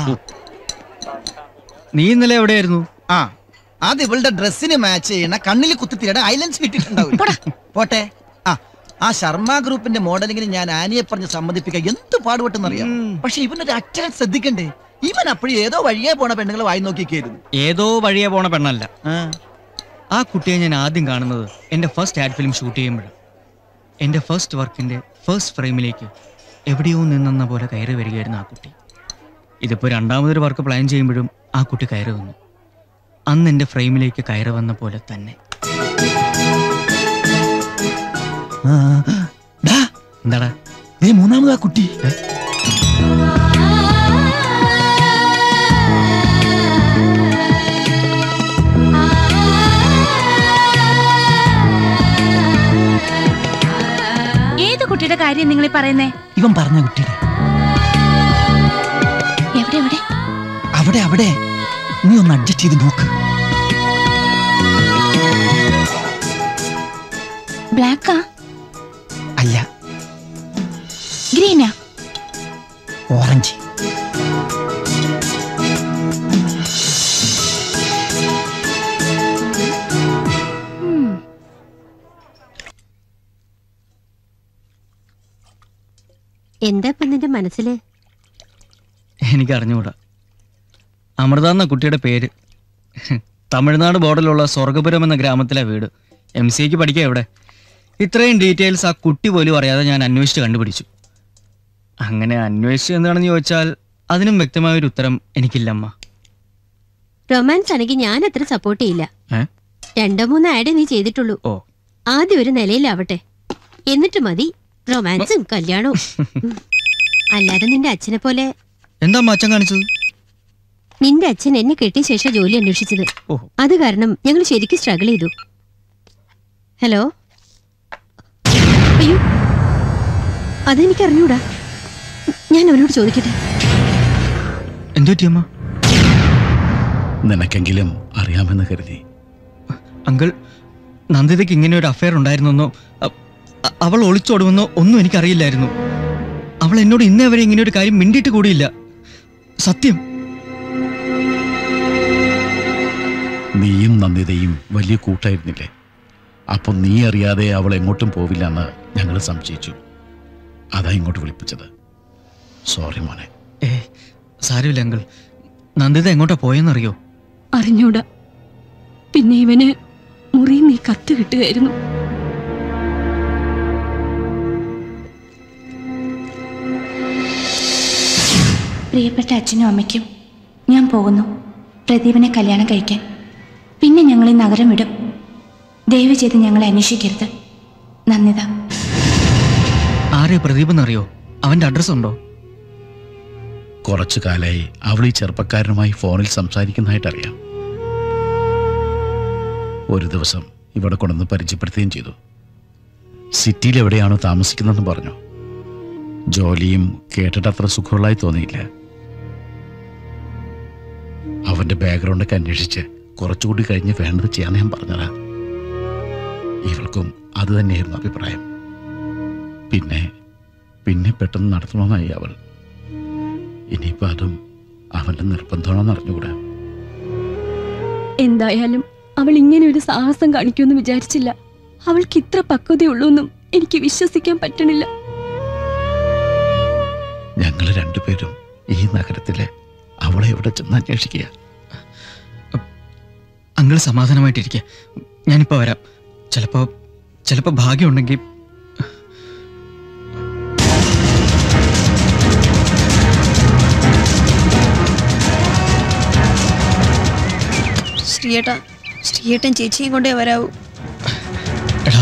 നീ ഇന്നലെ എവിടെയായിരുന്നു? അത് ഇവളുടെ ഡ്രസ്സിന് മാച്ച് ചെയ്യണ കണ്ണിൽ കുത്തിത്തിരിയുടെ ഐലൻഡ്സ് കിട്ടിയിട്ടുണ്ടാവും. പോട്ടെ. ആ ശർമ്മ ഗ്രൂപ്പിന്റെ മോഡലിങ്ങിന് ഞാൻ ആനിയെ പറഞ്ഞ് സമ്മതിപ്പിക്കാൻ എന്ത് പാടുപെട്ടെന്നറിയാം. പക്ഷെ ഇവനൊരു അക്ഷരം ശ്രദ്ധിക്കണ്ടേ? ഇവൻ അപ്പോഴും ഏതോ വഴിയെ പോണ പെണ്ണുങ്ങൾ വായി നോക്കിക്കായിരുന്നു. ഏതോ വഴിയെ പോണ പെണ്ണല്ല. ആ കുട്ടിയെ ഞാൻ ആദ്യം കാണുന്നത് എന്റെ ഫസ്റ്റ് ആഡ് ഫിലിം ഷൂട്ട് ചെയ്യുമ്പോഴും. എന്റെ ഫസ്റ്റ് വർക്കിന്റെ ഫസ്റ്റ് ഫ്രെയിമിലേക്ക് എവിടെയോ നിന്നെന്ന പോലെ കയറി വരികയായിരുന്നു ആ കുട്ടി. ഇതിപ്പോ രണ്ടാമതൊരു വർക്ക് പ്ലാൻ ചെയ്യുമ്പോഴും ആ കുട്ടി കയറി വന്നു. അന്ന് എന്റെ ഫ്രെയിമിലേക്ക് കയറി വന്ന പോലെ തന്നെ. എന്താടാ? മൂന്നാമത് ആ കുട്ടി ഏത് കുട്ടിയുടെ കാര്യം നിങ്ങൾ പറയുന്നേ? ഇവൻ പറഞ്ഞ കുട്ടിയുടെ. എവിടെ എവിടെ? അവിടെ അവിടെ. നീ ഒന്ന് അഡ്ജസ്റ്റ് ചെയ്ത് നോക്ക്. ബ്ലാക്കാ? അല്ല, ഗ്രീനാ? ഓറഞ്ച്. എന്താ ഇപ്പൊ നിന്റെ മനസ്സില്? എനിക്ക് അറിഞ്ഞുകൂടാ. അമൃത എന്ന കുട്ടിയുടെ പേര്. തമിഴ്നാട് ബോർഡറിലുള്ള സ്വർഗപുരം എന്ന ഗ്രാമത്തിലെ വീട്. MCAക്ക് പഠിക്കുക എവിടെ. ഇത്രയും ഡീറ്റെയിൽസ് ആ കുട്ടി പോലും അറിയാതെ ഞാൻ അന്വേഷിച്ച് കണ്ടുപിടിച്ചു. അങ്ങനെ അന്വേഷിച്ച് എന്താണെന്ന് ചോദിച്ചാൽ അതിനും വ്യക്തമായ ഒരു ഉത്തരം എനിക്കില്ലമ്മ. റൊമാൻസ് ആണെങ്കിൽ ഞാൻ അത്ര സപ്പോർട്ട് ചെയ്യില്ല. 2-3 ആഡ് നീ ചെയ്തിട്ടുള്ളൂ. ആദ്യം ഒരു നിലയിലാവട്ടെ, എന്നിട്ട് മതി റൊമാൻസും കല്യാണവും. അല്ലാതെ നിന്റെ അച്ഛനെ പോലെ. എന്താ അച്ഛൻ കാണിച്ചത്? നിന്റെ അച്ഛൻ എന്നെ കെട്ടിയ ശേഷം ജോലി അന്വേഷിച്ചത്. അത് കാരണം ഞങ്ങൾ ശരിക്കും സ്ട്രഗിൾ ചെയ്തു. ഹലോ? അയ്യോ, അതെനിക്ക് അറിഞ്ഞൂടാ. ഞാൻ അവനോട് ചോദിക്കട്ടെ. എന്തുപറ്റിയമ്മ? നിനക്കെങ്കിലും അറിയാമെന്ന് കരുതി. അങ്കിൾ, നന്ദിതയ്ക്ക് ഇങ്ങനെ ഒരു അഫയർ ഉണ്ടായിരുന്നെന്നോ അവൾ ഒളിച്ചോടുമെന്നോ ഒന്നും എനിക്കറിയില്ലായിരുന്നു. അവൾ എന്നോട് ഇന്നേ വരെ ഇങ്ങനെ ഒരു കാര്യം മിണ്ടിയിട്ട് കൂടിയില്ല. സത്യം. നീയും നന്ദിതയും വലിയ കൂട്ടായിരുന്നില്ലേ? അപ്പൊ നീ അറിയാതെ അവൾ എങ്ങോട്ടും പോവില്ല എന്ന് ഞങ്ങൾ സംശയിച്ചു. അതാ ഇങ്ങോട്ട് വിളിപ്പിച്ചത്. സോറി മോനെ. സാരമില്ല അങ്കിൾ. നന്ദിത എങ്ങോട്ടാ പോയെന്നറിയോ? അറിഞ്ഞൂടാ. പിന്നെ ഇവന് മുറിയിൽ നീ കത്ത് കിട്ടുകയായിരുന്നു. പ്രിയപ്പെട്ട അച്ഛനും അമ്മയ്ക്കും ഞാൻ പോകുന്നു പ്രദീപിനെ കല്യാണം കഴിക്കാൻ. പിന്നെ ഞങ്ങൾ ഈ നഗരം വിടും. ദയവ് ചെയ്ത് ഞങ്ങളെ അന്വേഷിക്കരുത്. നന്ദിത. ആരെ പ്രദീപ് എന്നറിയോ? അവന്റെ അഡ്രസ് ഉണ്ടോ? കുറച്ചു കാലായി അവൾ ഈ ചെറുപ്പക്കാരനുമായി ഫോണിൽ സംസാരിക്കുന്നതായിട്ടറിയാം. ഒരു ദിവസം ഇവിടെ കൊണ്ടുവന്ന് പരിചയപ്പെടുത്തുകയും ചെയ്തു. സിറ്റിയിൽ എവിടെയാണോ താമസിക്കുന്നതെന്ന് പറഞ്ഞു. ജോലിയും കേട്ടിട്ട് അത്ര സുഖമുള്ളതായി തോന്നിയില്ല. അവന്റെ ബാക്ക്ഗ്രൗണ്ടൊക്കെ അന്വേഷിച്ച് കുറച്ചുകൂടി കഴിഞ്ഞ് വേണ്ടത് ചെയ്യാന്ന് ഞാൻ പറഞ്ഞതാ. ഇവൾക്കും അത് തന്നെയായിരുന്നു അഭിപ്രായം. പിന്നെ പിന്നെ പെട്ടെന്ന് നടത്തണമെന്നായി അവൾ. ഇനിയിപ്പോൾ അതും അവന്റെ നിർബന്ധമാണെന്ന് അറിഞ്ഞുകൂടാ. എന്തായാലും അവൾ ഇങ്ങനെ ഒരു സാഹസം കാണിക്കുമെന്ന് വിചാരിച്ചില്ല. അവൾക്ക് ഇത്ര പക്വതയുള്ളൂന്നും എനിക്ക് വിശ്വസിക്കാൻ പറ്റണില്ല. ഞങ്ങൾ രണ്ടുപേരും ഈ നഗരത്തിലെ അവളെ എവിടെ ചെന്ന് അന്വേഷിക്കുക. അങ്കിൾ സമാധാനമായിട്ടിരിക്കുക. ഞാനിപ്പോൾ വരാം. ചിലപ്പോൾ ഭാഗ്യമുണ്ടെങ്കിൽ. ശ്രീയേട്ടൻ ചേച്ചിയും കൊണ്ടേ വരാവൂ. എടാ,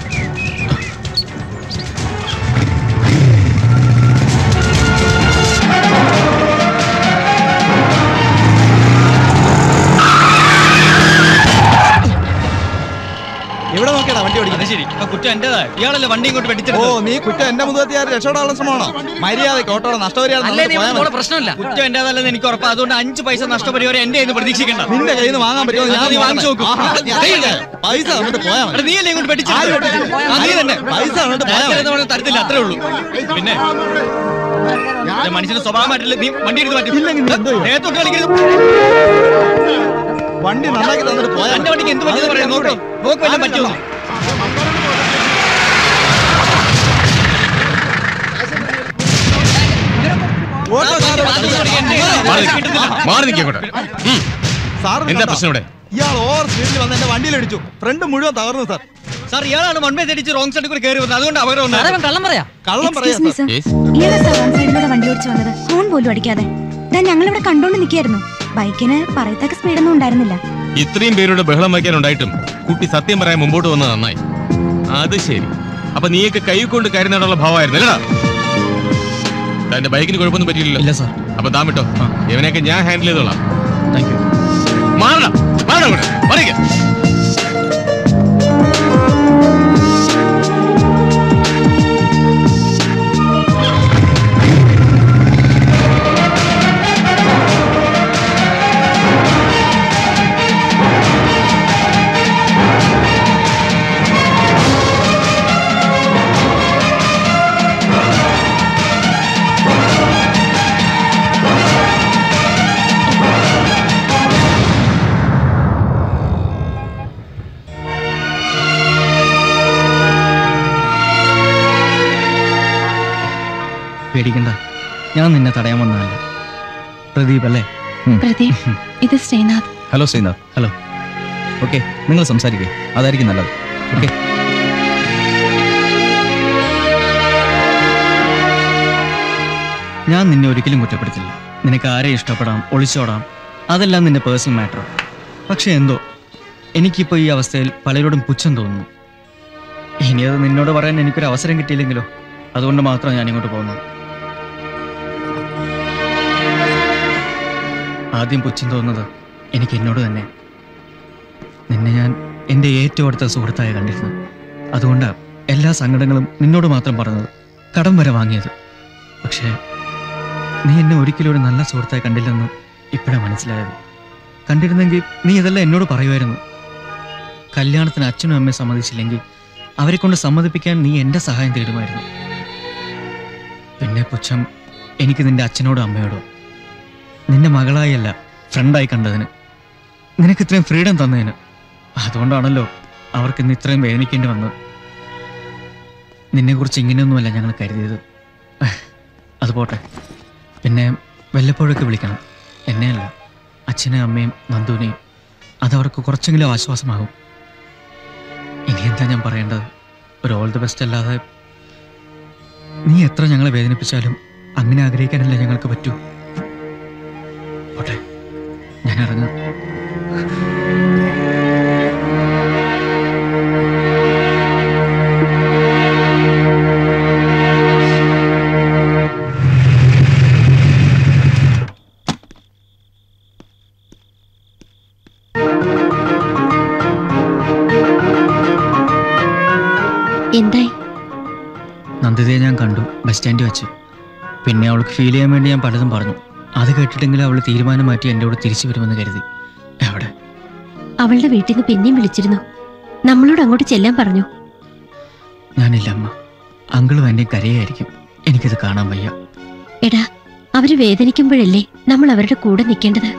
ഇവിടെ നോക്കിയടാ വണ്ടി ഓടിക്കുന്നത്. ശരി, കുറ്റം എന്റേതാ. ഇയാളല്ലേ വണ്ടി ഇങ്ങോട്ട് ഓ, വെട്ടിച്ചെടുത്തത്. നീ കുറ്റം എന്റെ മുഖത്ത് രക്ഷപ്പെടാനുള്ള ശ്രമമാണോ? മര്യാദയ്ക്ക് ഓട്ടോടെ നഷ്ടപരിഹാരം പ്രശ്നമില്ല. കുറ്റം എന്റേതല്ലെന്ന് എനിക്ക് ഉറപ്പാ. അതുകൊണ്ട് 5 പൈസ നഷ്ടപരിഹാരം എന്റെ കയ്യിൽ പ്രതീക്ഷിക്കണ്ട. നിന്റെ കയ്യിൽ നിന്ന് വാങ്ങാൻ പറ്റുമോ? നീ വാങ്ങിച്ചു നോക്കൂ. പൈസ തന്നിട്ട് പോയാ മതി. നീയല്ലേ ഇങ്ങോട്ട് വെട്ടിച്ചെടുത്തത്? പൈസ തന്നിട്ട് പോയാ മതി. തരത്തില്ല, അത്രേ ഉള്ളൂ. പിന്നെ മനുഷ്യന്റെ സ്വഭാവമായിട്ടില്ല. നീ വണ്ടി എടുത്ത് മാറ്റി ദേഹത്തോട്ട് കളിക്കരുത്. വണ്ടി നന്നാക്കി തന്നിട്ട് പോയാ എന്റെ വണ്ടിക്ക് എന്ത് പറ്റിയെന്ന് പറയാം. നോക്കൂ, വല്ലതും പറ്റുമോ? മാറി നിൽക്കോട്ടെ. എന്താ പ്രശ്നം ഇവിടെ? ഇയാൾ ഓവർ സ്പീഡിൽ വന്ന് എന്റെ വണ്ടിയിലടിച്ചു. ഫ്രണ്ട് മുഴുവൻ തകർന്നു സാർ. സാർ, ഇയാളാണ് വൺവേ തെറ്റിച്ച് റോങ് സൈഡിൽ കൂടി കയറി വന്നത്. അതുകൊണ്ട് അപകടം കള്ളം പറയാം. കള്ളം പറയാ. വണ്ടി ഓടിച്ചു വന്നത് ഫോൺ പോലും അടിക്കാതെ. ഞങ്ങളിവിടെ കണ്ടോണ്ട് നിൽക്കായിരുന്നു. ബൈക്കിന് പറയത്തക്ക സ്പീഡൊന്നും ഉണ്ടായിരുന്നില്ല. ഇത്രയും പേരുടെ ബഹളം വയ്ക്കാനുണ്ടായിട്ടും കുട്ടി സത്യം പറയാൻ മുമ്പോട്ട് വന്നത് നന്നായി. അത് ശരി. അപ്പൊ നീയൊക്കെ കൈ കൊണ്ട് കരുന്നാടുള്ള ഭാവമായിരുന്നു അല്ലടാ? തന്റെ ബൈക്കിന് കുഴപ്പമൊന്നും പറ്റിയില്ലല്ലോ. ഇല്ല സാർ. അപ്പൊ താൻ വിട്ടോ, ഇവനെയൊക്കെ ഞാൻ ഹാൻഡിൽ ചെയ്തോളാം. Thank you. മാറണം, മാറണം കൂടെ മറിയ. പേടിക്കണ്ട, ഞാൻ നിന്നെ തടയാൻ വന്നതല്ല. പ്രദീപ് അല്ലേ? പ്രദീപ്, ഇത് Srinath. Hello Srinath. Hello. Okay, നിങ്ങൾ സംസാരിക്കേ, അതായിരിക്കും നല്ലത്. ഓക്കെ. ഞാൻ നിന്നെ ഒരിക്കലും കുറ്റപ്പെടുത്തില്ല. നിനക്ക് ആരെ ഇഷ്ടപ്പെടാം, ഒളിച്ചോടാം, അതെല്ലാം നിന്റെ പേഴ്സണൽ മാറ്റർ. പക്ഷെ എന്തോ എനിക്കിപ്പോൾ ഈ അവസ്ഥയിൽ പലരോടും പുച്ഛം തോന്നുന്നു. ഇനി അത് നിന്നോട് പറയാൻ എനിക്കൊരു അവസരം കിട്ടിയില്ലെങ്കിലോ? അതുകൊണ്ട് മാത്രം ഞാൻ ഇങ്ങോട്ട് പോകുന്നത്. ആദ്യം പുച്ഛം തോന്നുന്നത് എനിക്ക് എന്നോട് തന്നെ. നിന്നെ ഞാൻ എൻ്റെ ഏറ്റവും അടുത്ത സുഹൃത്തായി കണ്ടിരുന്നു. അതുകൊണ്ടാണ് എല്ലാ സങ്കടങ്ങളും നിന്നോട് മാത്രം പറഞ്ഞത്, കടം വരെ വാങ്ങിയത്. പക്ഷേ നീ എന്നെ ഒരിക്കലും ഒരു നല്ല സുഹൃത്തായി കണ്ടില്ലെന്ന് ഇപ്പോഴാണ് മനസ്സിലായത്. കണ്ടിരുന്നെങ്കിൽ നീ ഇതെല്ലാം എന്നോട് പറയുമായിരുന്നു. കല്യാണത്തിന് അച്ഛനും അമ്മയും സമ്മതിച്ചില്ലെങ്കിൽ അവരെ കൊണ്ട് സമ്മതിപ്പിക്കാൻ നീ എൻ്റെ സഹായം തേടുമായിരുന്നു. പിന്നെ പുച്ഛം എനിക്ക് നിന്റെ അച്ഛനോടും അമ്മയോടും. നിന്റെ മകളായല്ല, ഫ്രണ്ടായി കണ്ടതിന്, നിനക്ക് ഇത്രയും ഫ്രീഡം തന്നതിന്. അതുകൊണ്ടാണല്ലോ അവർക്ക് ഇന്ന് ഇത്രയും വേദനിക്കേണ്ടി വന്നത്. നിന്നെക്കുറിച്ച് ഇങ്ങനെയൊന്നുമല്ല ഞങ്ങൾ കരുതിയത്. അത് പോട്ടെ. പിന്നെ വല്ലപ്പോഴൊക്കെ വിളിക്കണം, എന്നെയല്ല, അച്ഛനെയും അമ്മയും നന്ദുവിനെയും. അതവർക്ക് കുറച്ചെങ്കിലും ആശ്വാസമാകും. ഇനി എന്താ ഞാൻ പറയേണ്ടത്? ഒരു ഓൾ ദി ബെസ്റ്റ് അല്ലാതെ. നീ എത്ര ഞങ്ങളെ വേദനിപ്പിച്ചാലും അങ്ങനെ ആഗ്രഹിക്കാനല്ലേ ഞങ്ങൾക്ക് പറ്റൂ. പോട്ടെ, ഞാൻ ഇറങ്ങാം. എന്തായി? കണ്ടു ബസ് സ്റ്റാൻഡിൽ വെച്ച്. പിന്നെ അവൾക്ക് ഫീൽ ചെയ്യാൻ വേണ്ടി ഞാൻ പലതും പറഞ്ഞു. അത് കേട്ടിട്ടെങ്കിലും അവൾ തീരുമാനം മാറ്റി എൻ്റെ കൂടെ തിരിച്ചു വരുമെന്ന് കരുതി. എവിടെ? അവളുടെ വീട്ടിൽ നിന്ന് പിന്നെയും വിളിച്ചിരുന്നു. നമ്മളോട് അങ്ങോട്ട് ചെല്ലാൻ പറഞ്ഞു. ഞാനില്ല അമ്മ. അങ്കിളും എന്നെ കരയായിരിക്കും. എനിക്കത് കാണാൻ വയ്യ. എടാ, അവര് വേദനിക്കുമ്പോഴല്ലേ നമ്മൾ അവരുടെ കൂടെ നിൽക്കേണ്ടത്.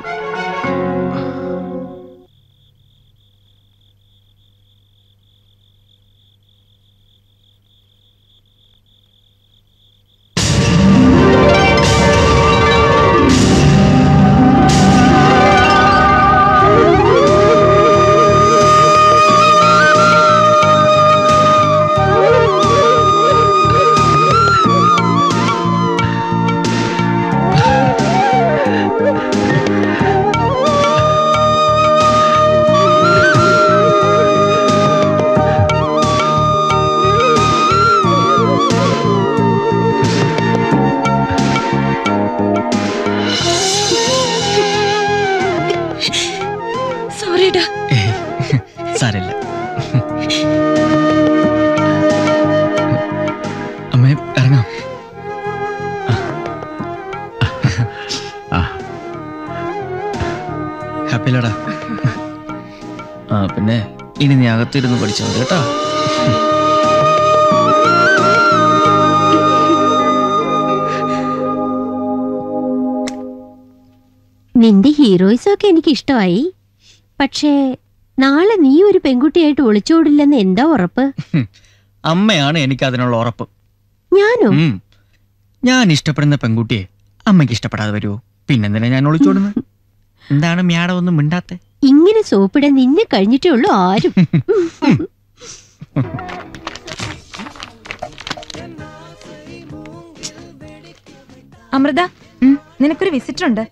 സാരമില്ല അമ്മേ, ഇറങ്ങാം. ഹാപ്പിയിലടാ. പിന്നെ ഇനി നീ അകത്തിരുന്ന് പഠിച്ചാൽ മതി കേട്ടോ. നിന്റെ ഹീറോയിസം ഒക്കെ എനിക്ക് ഇഷ്ടമായി. പക്ഷേ നാളെ നീ ഒരു പെൺകുട്ടിയായിട്ട് ഒളിച്ചോടില്ലെന്ന് എന്താ ഉറപ്പ്? അമ്മയാണ് എനിക്ക് അതിനുള്ള ഉറപ്പ്. ഞാനോ? ഞാൻ ഇഷ്ടപ്പെടുന്ന പെൺകുട്ടിയെ അമ്മയ്ക്ക് ഇഷ്ടപ്പെടാതെ വരുമോ? പിന്നെന്തിനാ ഞാൻ ഒളിച്ചോടുന്നത്? എന്താണ് മ്യാടം ഒന്നും മിണ്ടാത്തെ? ഇങ്ങനെ സോപ്പിടാൻ നിന്നെ കഴിഞ്ഞിട്ടേ ഉള്ളൂ ആരും. അമൃത, നിനക്കൊരു വിസിറ്റർ ഉണ്ട്.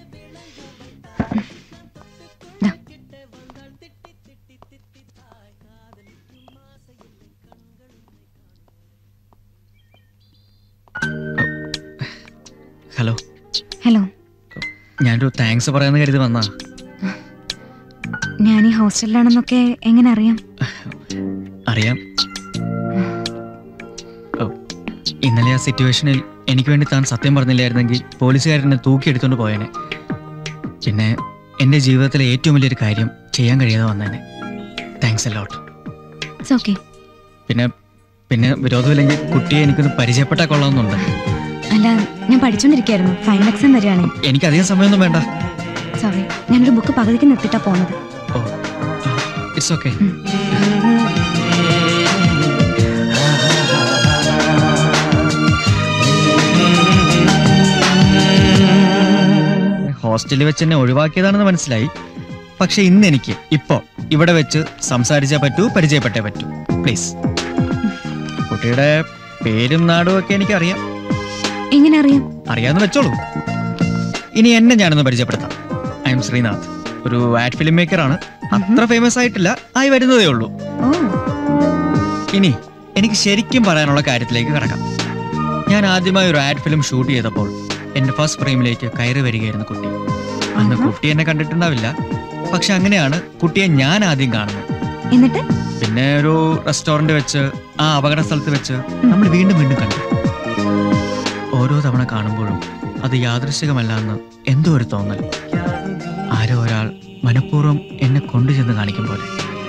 ഹലോ. ഹലോ. ഞാനൊരു താങ്ക്സ് പറയാന്ന് കരുതി വന്നാ. ഞാൻ ഈ ഹോസ്റ്റലിലാണെന്നൊക്കെ എങ്ങനെ അറിയാം? അറിയാം. ഇന്നലെ ആ സിറ്റുവേഷനിൽ എനിക്ക് വേണ്ടി താൻ സത്യം പറഞ്ഞില്ലായിരുന്നെങ്കിൽ പോലീസുകാരനെ തൂക്കിയെടുത്തോണ്ട് പോയേനെ. പിന്നെ എൻ്റെ ജീവിതത്തിലെ ഏറ്റവും വലിയൊരു കാര്യം ചെയ്യാൻ കഴിയാതെ വന്നേനെ. Thanks a lot. ഓക്കേ. പിന്നെ വിരോധമില്ലെങ്കിൽ കുട്ടിയെ എനിക്കൊന്ന് പരിചയപ്പെട്ടാൽ കൊള്ളാമെന്നുണ്ട്. അല്ല, ഞാൻ പഠിച്ചോണ്ടിരിക്കായിരുന്നു. ഫൈനൽ എക്സാം വരികയാണ്. എനിക്ക് അധികം സമയമൊന്നും വേണ്ട. സോറി, ഞാനൊരു ബുക്ക് പകുതിക്ക് നിർത്തിയിട്ടാ പോകുന്നത്. It's okay. ഹോസ്റ്റലിൽ വെച്ച് എന്നെ ഒഴിവാക്കിയതാണെന്ന് മനസ്സിലായി. പക്ഷെ ഇന്ന് എനിക്ക് ഇപ്പോ ഇവിടെ വെച്ച് സംസാരിച്ചേ പറ്റൂ, പരിചയപ്പെട്ടേ പറ്റൂ. പ്ലീസ്. കുട്ടിയുടെ പേരും നാടും ഒക്കെ എനിക്കറിയാം. എങ്ങനെ അറിയാം? അറിയാമെന്ന് വെച്ചോളൂ. ഇനി എന്നെ ഞാനൊന്ന് പരിചയപ്പെടുത്താം. I am Srinath. ഒരു ആഡ് ഫിലിം മേക്കറാണ്. അത്ര ഫേമസ് ആയിട്ടില്ല, ആയി വരുന്നതേ ഉള്ളൂ. ഇനി എനിക്ക് ശരിക്കും പറയാനുള്ള കാര്യത്തിലേക്ക് കിടക്കാം. ഞാൻ ആദ്യമായി ഒരു ആഡ് ഫിലിം ഷൂട്ട് ചെയ്തപ്പോൾ എന്റെ ഫസ്റ്റ് ഫ്രെയിമിലേക്ക് കയറി വരികയായിരുന്നു കുട്ടി. അന്ന് കുട്ടി എന്നെ കണ്ടിട്ടുണ്ടാവില്ല. പക്ഷെ അങ്ങനെയാണ് കുട്ടിയെ ഞാൻ ആദ്യം കാണുന്നത്. എന്നിട്ട് പിന്നെ ഒരു റെസ്റ്റോറന്റ് വെച്ച്, ആ അപകട സ്ഥലത്ത് വെച്ച് നമ്മൾ വീണ്ടും വീണ്ടും കണ്ടു. ഓരോ തവണ കാണുമ്പോഴും അത് യാദൃശ്ചികമല്ല എന്ന് എന്തോ ഒരു തോന്നൽ. ആരോ ഒരാൾ മനഃപൂർവ്വം എന്നെ കൊണ്ടുചെന്ന് കാണിക്കും പോലെ.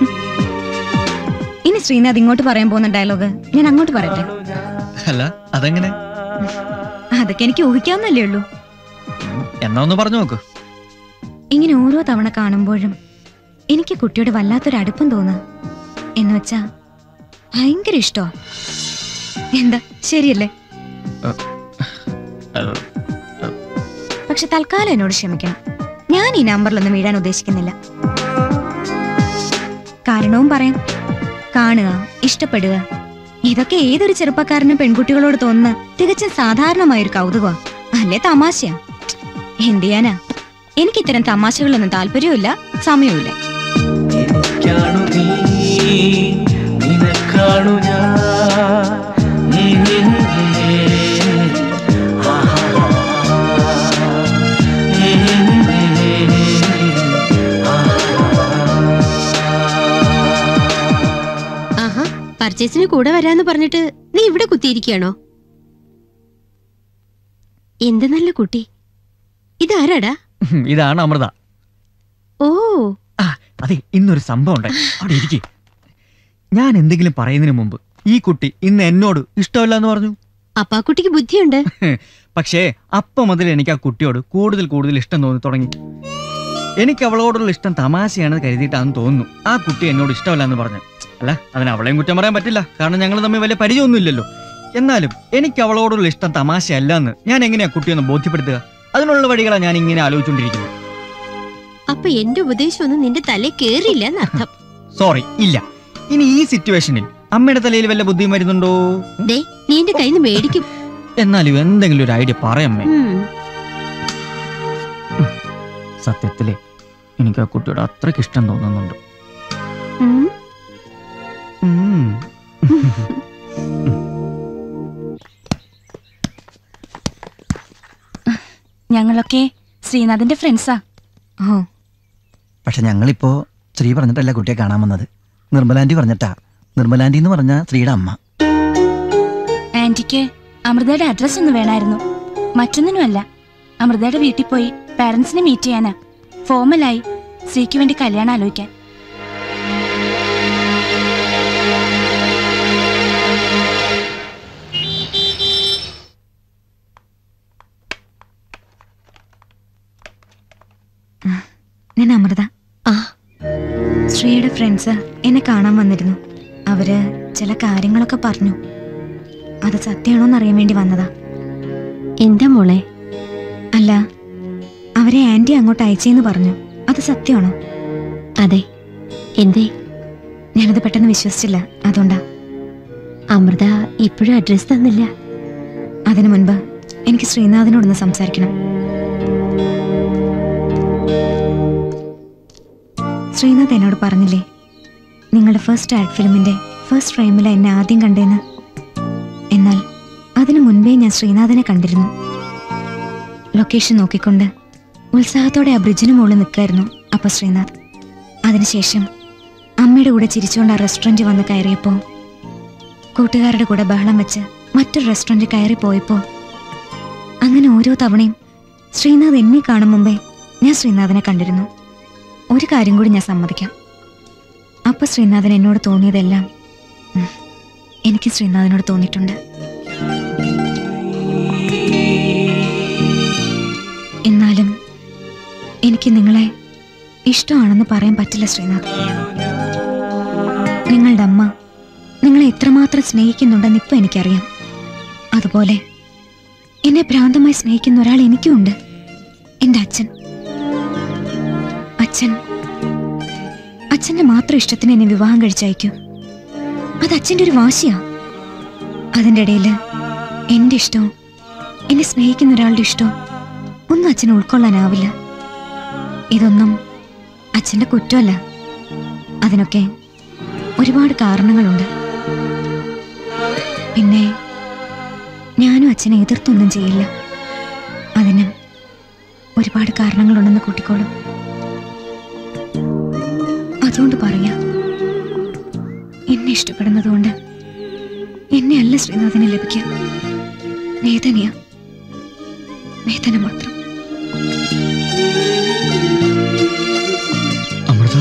ഇനി ശ്രീനാഥ് ഇങ്ങോട്ട് പറയാൻ പോകുന്ന ഡയലോഗ് ഞാൻ അങ്ങോട്ട് പറയട്ടെ? അല്ല, അതെങ്ങനെ? അതൊക്കെ എനിക്ക് ഊഹിക്കാവുന്നല്ലേ ഉള്ളൂ. എന്നാ ഒന്ന് പറഞ്ഞു നോക്കൂ. ഇങ്ങനെ ഓരോ തവണ കാണുമ്പോഴും എനിക്ക് കുട്ടിയോട് വല്ലാത്തൊരു അടുപ്പം തോന്നുക. എന്ന് വെച്ചാ ഭയങ്കര ഇഷ്ടോ. എന്താ, ശരിയല്ലേ? പക്ഷെ തൽക്കാലം എന്നോട് ക്ഷമിക്കണം. ഞാൻ ഈ നമ്പറിലൊന്നും വീഴാൻ ഉദ്ദേശിക്കുന്നില്ല. കാരണവും പറയാം. കാണുക, ഇഷ്ടപ്പെടുക, ഇതൊക്കെ ഏതൊരു ചെറുപ്പക്കാരനും പെൺകുട്ടികളോട് തോന്നുന്ന തികച്ചും സാധാരണമായൊരു കൗതുക, അല്ലേ? തമാശയാ. എന്ത് ചെയ്യാനാ, എനിക്ക് ഇത്തരം തമാശകളൊന്നും താല്പര്യമില്ല, സമയവുമില്ല. ആഹാ, പർച്ചേസിന് കൂടെ വരാന്ന് പറഞ്ഞിട്ട് നീ ഇവിടെ കുത്തിയിരിക്കുകയാണോ? എന്ത് നല്ല കുട്ടി. ഇതാരാടാ? ഇതാണ് അമൃത. ഓ അതെ, ഇന്നൊരു സംഭവം ഉണ്ടായി. അവിടെ ഇരിക്കേ. ഞാൻ എന്തെങ്കിലും പറയുന്നതിന് മുമ്പ് ഈ കുട്ടി ഇന്ന് എന്നോട് ഇഷ്ടമല്ല എന്ന് പറഞ്ഞു. അപ്പൊ ആ കുട്ടിക്ക് ബുദ്ധിയുണ്ട്. പക്ഷേ അപ്പം മുതൽ എനിക്ക് ആ കുട്ടിയോട് കൂടുതൽ കൂടുതൽ ഇഷ്ടം തോന്നി തുടങ്ങി. എനിക്ക് അവളോടുള്ള ഇഷ്ടം തമാശയാണെന്ന് കരുതിയിട്ടാണെന്ന് തോന്നുന്നു ആ കുട്ടി എന്നോട് ഇഷ്ടമല്ല എന്ന് പറഞ്ഞു. അല്ല, അതിന് അവളെയും കുറ്റം പറയാൻ പറ്റില്ല, കാരണം ഞങ്ങൾ തമ്മിൽ വലിയ പരിചയമൊന്നുമില്ലല്ലോ. എന്നാലും എനിക്ക് അവളോടുള്ള ഇഷ്ടം തമാശയല്ല എന്ന് ഞാൻ എങ്ങനെയാ കുട്ടിയൊന്ന് ബോധ്യപ്പെടുത്തുക? അതിനുള്ള വഴികളാണ് ഞാൻ ഇങ്ങനെ ആലോചിച്ചുകൊണ്ടിരിക്കുന്നത്. അപ്പൊ എന്റെ ഉപദേശമൊന്നും നിന്റെ തലയിൽ കേറിയില്ല എന്നർത്ഥം. സോറി, ഇല്ല. ഇനി ഈ സിറ്റുവേഷനിൽ അമ്മയുടെ തലയിൽ വല്ല ബുദ്ധിയും വരുന്നുണ്ടോ? നീ എന്റെ കയ്യിൽ നിന്ന് മേടിക്കും. എന്നാലും എന്തെങ്കിലും ഒരു ഐഡിയ പറയമ്മേ. സത്യത്തില് എനിക്ക് ആ കുട്ടിയോട് അത്രയ്ക്ക് ഇഷ്ടം തോന്നുന്നുണ്ട്. ഞങ്ങളൊക്കെ ശ്രീനാഥിന്റെ ഫ്രണ്ട്സാ. പക്ഷെ ഞങ്ങളിപ്പോ ശ്രീ പറഞ്ഞിട്ടല്ല കുട്ടിയെ കാണാൻ വന്നത്, നിർമ്മലാന്റി പറഞ്ഞിട്ടാ. നിർമ്മലാന്റി എന്ന് പറഞ്ഞ ശ്രീയുടെ അമ്മ. ആന്റിക്ക് അമൃതയുടെ അഡ്രസ് ഒന്ന് വേണമായിരുന്നു. മറ്റൊന്നിനുമല്ല, അമൃതയുടെ വീട്ടിൽ പോയി പാരന്റ്സിനെ മീറ്റ് ചെയ്യാനാ. ഫോർമലായി ശ്രീക്ക് വേണ്ടി കല്യാണം ആലോചിക്കാൻ. ഞാൻ അമൃത. ശ്രീയുടെ ഫ്രണ്ട്സ് എന്നെ കാണാൻ വന്നിരുന്നു. അവര് ചില കാര്യങ്ങളൊക്കെ പറഞ്ഞു. അത് സത്യമാണോന്ന് അറിയാൻ വേണ്ടി വന്നതാ. എന്താ മോളെ? അല്ല, അവരെ ആന്റി അങ്ങോട്ട് അയച്ചെന്ന് പറഞ്ഞു. അത് സത്യമാണോ? അതെ. എന്തേ? ഞാനത് പെട്ടെന്ന് വിശ്വസിച്ചില്ല, അതുകൊണ്ടാ. അമൃത ഇപ്പോഴും അഡ്രസ് തന്നില്ല. അതിനു മുൻപ് എനിക്ക് ശ്രീനാഥിനോടൊന്ന് സംസാരിക്കണം. ശ്രീനാഥ് എന്നോട് പറഞ്ഞില്ലേ, നിങ്ങളുടെ ഫസ്റ്റ് ആഡ് ഫിലിമിന്റെ ഫസ്റ്റ് ഫ്രെയിമിലാണ് എന്നെ ആദ്യം കണ്ടേന്ന്. എന്നാൽ അതിനു മുൻപേ ഞാൻ ശ്രീനാഥിനെ കണ്ടിരുന്നു. ലൊക്കേഷൻ നോക്കിക്കൊണ്ട് ഉത്സാഹത്തോടെ ആ ബ്രിഡ്ജിന് മുകളിൽ നിൽക്കായിരുന്നു അപ്പൊ ശ്രീനാഥ്. അതിനുശേഷം അമ്മയുടെ കൂടെ ചിരിച്ചുകൊണ്ട് ആ റെസ്റ്റോറൻറ്റ് വന്ന് കയറിയപ്പോൾ, കൂട്ടുകാരുടെ കൂടെ ബഹളം വെച്ച് മറ്റൊരു റെസ്റ്റോറൻറ്റ് കയറി പോയപ്പോൾ, അങ്ങനെ ഓരോ തവണയും ശ്രീനാഥ് എന്നെ കാണും മുമ്പേ ഞാൻ ശ്രീനാഥിനെ കണ്ടിരുന്നു. ഒരു കാര്യം കൂടി ഞാൻ സമ്മതിക്കാം. അപ്പൊ ശ്രീനാഥൻ എന്നോട് തോന്നിയതെല്ലാം എനിക്ക് ശ്രീനാഥിനോട് തോന്നിയിട്ടുണ്ട്. എന്നാലും എനിക്ക് നിങ്ങളെ ഇഷ്ടമാണെന്ന് പറയാൻ പറ്റില്ല ശ്രീനാഥ്. നിങ്ങളുടെ അമ്മ നിങ്ങളെ എത്രമാത്രം സ്നേഹിക്കുന്നുണ്ടെന്ന് ഇപ്പൊ എനിക്കറിയാം. അതുപോലെ എന്നെ ഭ്രാന്തമായി സ്നേഹിക്കുന്ന ഒരാൾ എനിക്കുമുണ്ട്, എൻ്റെ അച്ഛൻ. അച്ഛന്റെ മാത്രം ഇഷ്ടത്തിന് എന്നെ വിവാഹം കഴിച്ചയക്കൂ. അത് അച്ഛൻ്റെ ഒരു വാശിയാ. അതിൻ്റെ ഇടയിൽ എൻ്റെ ഇഷ്ടവും എന്നെ സ്നേഹിക്കുന്ന ഒരാളുടെ ഇഷ്ടവും ഒന്നും അച്ഛന് ഉൾക്കൊള്ളാനാവില്ല. ഇതൊന്നും അച്ഛൻ്റെ കുറ്റമല്ല. അതിനൊക്കെ ഒരുപാട് കാരണങ്ങളുണ്ട്. പിന്നെ ഞാനും അച്ഛനെ എതിർത്തൊന്നും ചെയ്യില്ല. അതിന് ഒരുപാട് കാരണങ്ങളുണ്ടെന്ന് കൂട്ടിക്കോളും. അതുകൊണ്ട് പറയാ, എന്നെ ഇഷ്ടപ്പെടുന്നതുകൊണ്ട് എന്നെ അല്ല ശ്രീനാഥിനെ ലഭിക്കുക. വേദനയാ, വേദന മാത്രം. അമൃത,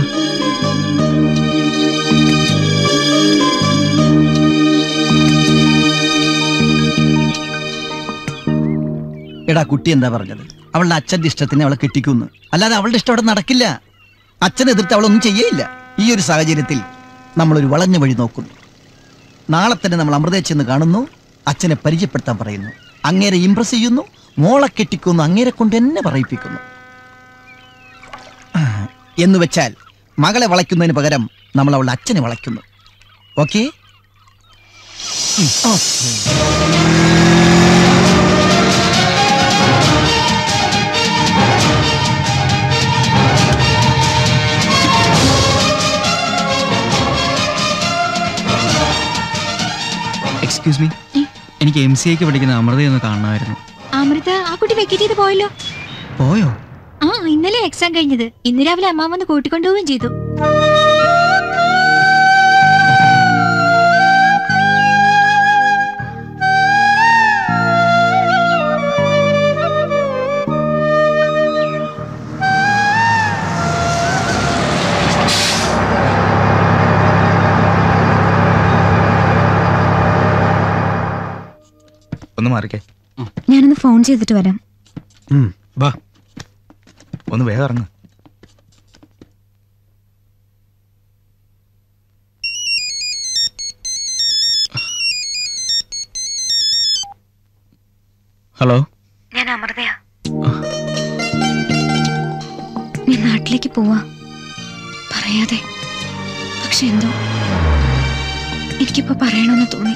എടാ, കുട്ടി എന്താ പറഞ്ഞത്? അവളുടെ അച്ഛന്റെ ഇഷ്ടത്തിന് അവളെ കെട്ടിക്കുന്നു, അല്ലാതെ അവളുടെ ഇഷ്ടം അവിടെ നടക്കില്ല. അച്ഛനെതിർത്ത് അവളൊന്നും ചെയ്യേയില്ല. ഈ ഒരു സാഹചര്യത്തിൽ നമ്മളൊരു വളഞ്ഞ വഴി നോക്കുന്നു. നാളെ തന്നെ നമ്മൾ അമൃതയെ ചെന്ന് കാണുന്നു, അച്ഛനെ പരിചയപ്പെടുത്താൻ പറയുന്നു, അങ്ങേരെ ഇംപ്രസ് ചെയ്യുന്നു, മോളെ കെട്ടിക്കുന്നു, അങ്ങേരെ കൊണ്ട് എന്നെ പറയിപ്പിക്കുന്നു. എന്ന് വെച്ചാൽ മകളെ വളയ്ക്കുന്നതിന് പകരം നമ്മൾ അവളുടെ അച്ഛനെ വളയ്ക്കുന്നു. ഓക്കെ? എക്സ്ക്യൂസ് മീ, എനിക്ക് MCAക്ക് പഠിക്കുന്ന അമൃതയൊന്ന് കാണണമായിരുന്നു. അമൃത ആ കുട്ടി വെക്കേറ്റ് ചെയ്ത് പോയല്ലോ. പോയോ? ആ, ഇന്നലെ എക്സാം കഴിഞ്ഞത്. ഇന്ന് രാവിലെ അമ്മ വന്ന് കൂട്ടിക്കൊണ്ടുപോവുകയും ചെയ്തു. മാറിക്കേ. ഞാനൊന്ന് ഫോൺ ചെയ്തിട്ട് വരാം. വാ, ഒന്ന് വേഗം ഇറങ്ങ. ഹലോ, ഞാൻ അമൃതയാ. ഞാൻ നാട്ടിലേക്ക് പോവാ, പറയാതെ. പക്ഷെ എന്തോ എനിക്കിപ്പോ പറയണമെന്ന് തോന്നി.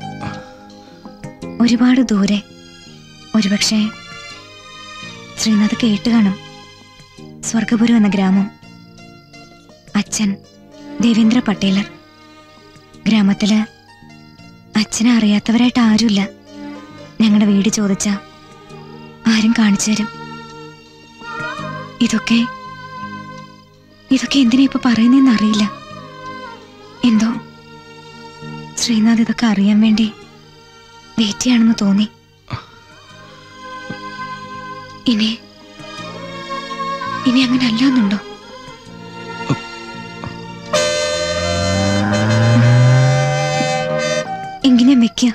ഒരുപാട് ദൂരെ, ഒരുപക്ഷെ ശ്രീനാഥ് കേട്ട് കാണും. സ്വർഗപുരം എന്ന ഗ്രാമം. അച്ഛൻ ദേവേന്ദ്ര പട്ടേലർ. ഗ്രാമത്തില് അച്ഛനെ അറിയാത്തവരായിട്ട് ആരുമില്ല. ഞങ്ങളുടെ വീട് ചോദിച്ച ആരും കാണിച്ചു തരും. ഇതൊക്കെ എന്തിനാ ഇപ്പൊ പറയുന്നതെന്ന് അറിയില്ല. എന്തോ ശ്രീനാഥ് ഇതൊക്കെ അറിയാൻ വേണ്ടി വെയിറ്റ് ചെയ്യാണെന്ന് തോന്നി. ഇനി അങ്ങനെ അല്ലാന്നുണ്ടോ? എങ്ങനെ വെക്ക?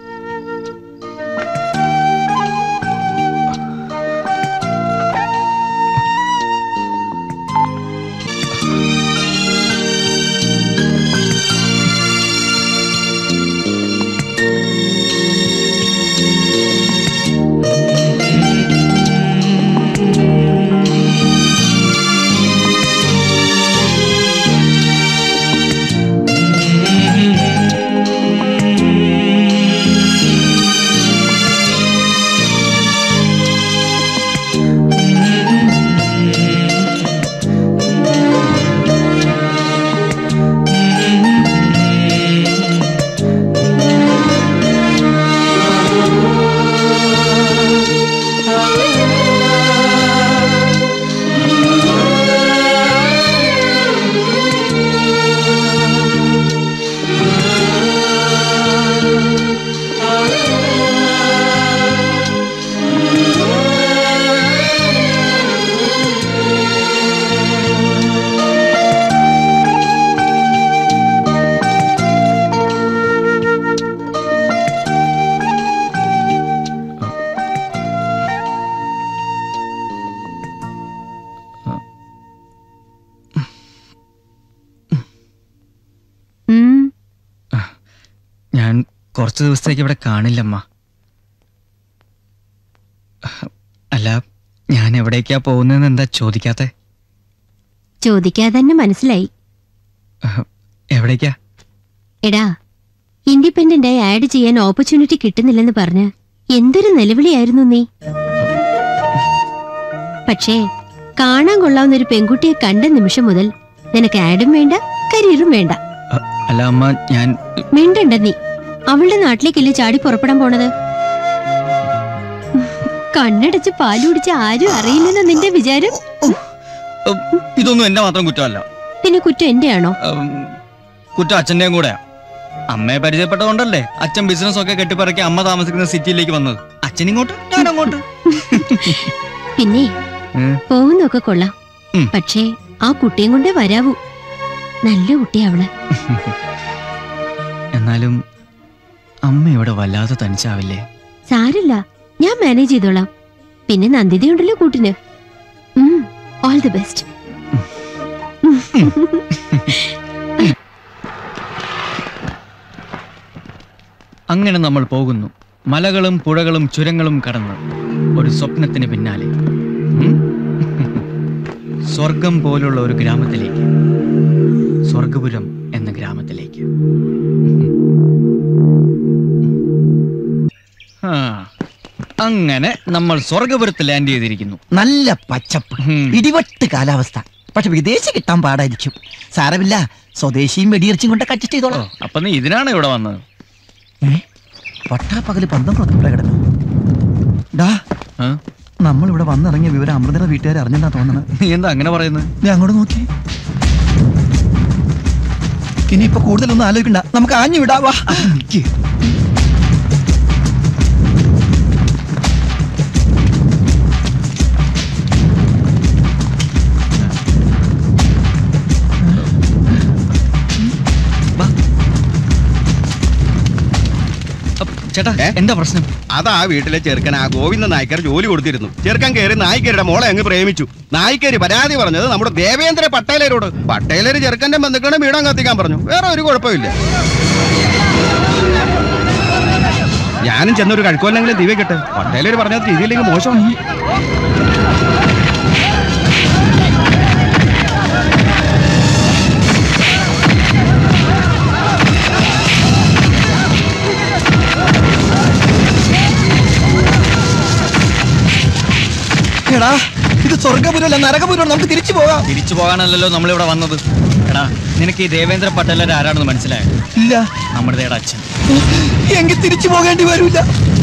കുറച്ച് ദിവസത്തേക്ക് ഇവിടെ കാണില്ലമ്മ. അല്ല, ഞാൻ എവിടേക്കാ പോകുന്നതെന്ന് എന്താ ചോദിക്കാത്തെ? ചോദിക്കാതെ തന്നെ മനസ്സിലായി. എവിടേക്കാ? എടാ, ഇൻഡിപെൻഡന്റ് ആയി ആഡ് ചെയ്യാൻ ഓപ്പർച്യൂണിറ്റി കിട്ടുന്നില്ലെന്ന് പറഞ്ഞ് എന്തൊരു നിലവിളിയായിരുന്നു നീ. പക്ഷേ കാണാൻ കൊള്ളാവുന്ന ഒരു പെൺകുട്ടിയെ കണ്ട നിമിഷം മുതൽ നിനക്ക് ആഡും വേണ്ട, കരിയറും വേണ്ട. അല്ല അമ്മ, ഞാൻ മിണ്ടണ്ട നീ. അവളുടെ നാട്ടിലേക്കല്ലേ ചാടി പുറപ്പെടാൻ പോണത്? കണ്ണടച്ച് പാല് കുടിച്ച് ആരും അറിയില്ലെന്ന് നിന്റെ വിചാരം? ഇതൊന്നും എന്റെ മാത്രം കുറ്റമല്ല. പിന്നെ കുറ്റം എന്റെയാണോ? കുറ്റം അച്ഛന്റെയും കൂടെയാ. അമ്മയെ പരിചയപ്പെട്ടതുകൊണ്ടല്ലേ അച്ഛൻ ബിസിനസ് ഒക്കെ കെട്ടിപ്പറക്കി അമ്മ താമസിക്കുന്ന സിറ്റിയിലേക്ക് വന്നത്. അച്ഛൻ ഇങ്ങോട്ട്, ഞാൻ അങ്ങോട്ട്. പിന്നെ പോകുന്നൊക്കെ കൊള്ളാം, പക്ഷേ ആ കുട്ടിയും കൊണ്ടേ വരാവൂ. നല്ല കുട്ടിയാ അവള്. എന്നാലും അമ്മ ഇവിടെ വല്ലാതെ തനിച്ചാവില്ലേ? സാരില്ല, ഞാൻ മാനേജ് ചെയ്തോളാം. പിന്നെ നന്ദിതയുണ്ടല്ലോ കൂട്ടിന്. All the best. അങ്ങനെ നമ്മൾ പോകുന്നു, മലകളും പുഴകളും ചുരങ്ങളും കടന്ന് ഒരു സ്വപ്നത്തിന് പിന്നാലെ. സ്വർഗം പോലുള്ള ഒരു ഗ്രാമത്തിലേക്ക്, സ്വർഗപുരം എന്ന ഗ്രാമത്തിലേക്ക്. അങ്ങനെ നമ്മൾ സ്വർഗപുരത്ത് ലാൻഡ് ചെയ്തിരിക്കുന്നു. നല്ല പച്ചപ്പ്, ഇടിവെട്ട് കാലാവസ്ഥ. പക്ഷെ വിദേശി കിട്ടാൻ പാടായിരിക്കും. സാരമില്ല, സ്വദേശിയും വെടിയിറച്ചും കൊണ്ട് അഡ്ജസ്റ്റ് ചെയ്തോളാം. അപ്പൊ നീ ഇതിനാണ് ഇവിടെ വന്നത്? പട്ടാപ്പകല് പന്തം കുളത്തിവിടെ കിടന്നു. നമ്മളിവിടെ വന്നിറങ്ങിയ വിവരം അമൃതയുടെ വീട്ടുകാർ അറിഞ്ഞെന്നാ തോന്നുന്നത്. നീ എന്താ അങ്ങനെ പറയുന്നത്? നീ അങ്ങോട്ട് നോക്കി. ഇനിയിപ്പോ കൂടുതലൊന്നും ആലോചിക്കണ്ട, നമുക്ക് ആഞ്ഞു വിടാവാ. ചേട്ടാ എന്താ പ്രശ്നം? അതാ വീട്ടിലെ ചെറുക്കൻ ആ ഗോവിന്ദ നായ്ക്കർ ജോലി കൊടുത്തിരുന്നു. ചെറുക്കൻ കയറി നായ്ക്കരുടെ മോളെ അങ്ങ് പ്രേമിച്ചു. നായ്ക്കര് പരാതി പറഞ്ഞത് നമ്മുടെ ദേവേന്ദ്ര പട്ടേലരോട്. പട്ടേലര് ചെറുക്കന്റെ ബന്ധുക്കളുടെ വീടം കത്തിക്കാൻ പറഞ്ഞു. വേറെ ഒരു കുഴപ്പമില്ല. ഞാനും ചെന്നൊരു കഴുക്കൊല്ലെങ്കിലും ദിവ്യക്കെട്ട്. പട്ടേലര് പറഞ്ഞത് രീതിയില്ലെങ്കിൽ മോശമാണ്. എടാ ഇത് സ്വർഗപുരമല്ല നരകപുരമാണ്. നമുക്ക് തിരിച്ചു പോകാം. തിരിച്ചു പോകാനല്ലല്ലോ നമ്മളിവിടെ വന്നത്. എടാ നിനക്ക് ഈ ദേവേന്ദ്ര പട്ടേലർ ആരാണെന്ന് മനസ്സിലായോ? ഇല്ല. നമ്മുടെ അച്ഛൻ. എങ്കിൽ തിരിച്ചു പോകേണ്ടി വരൂല.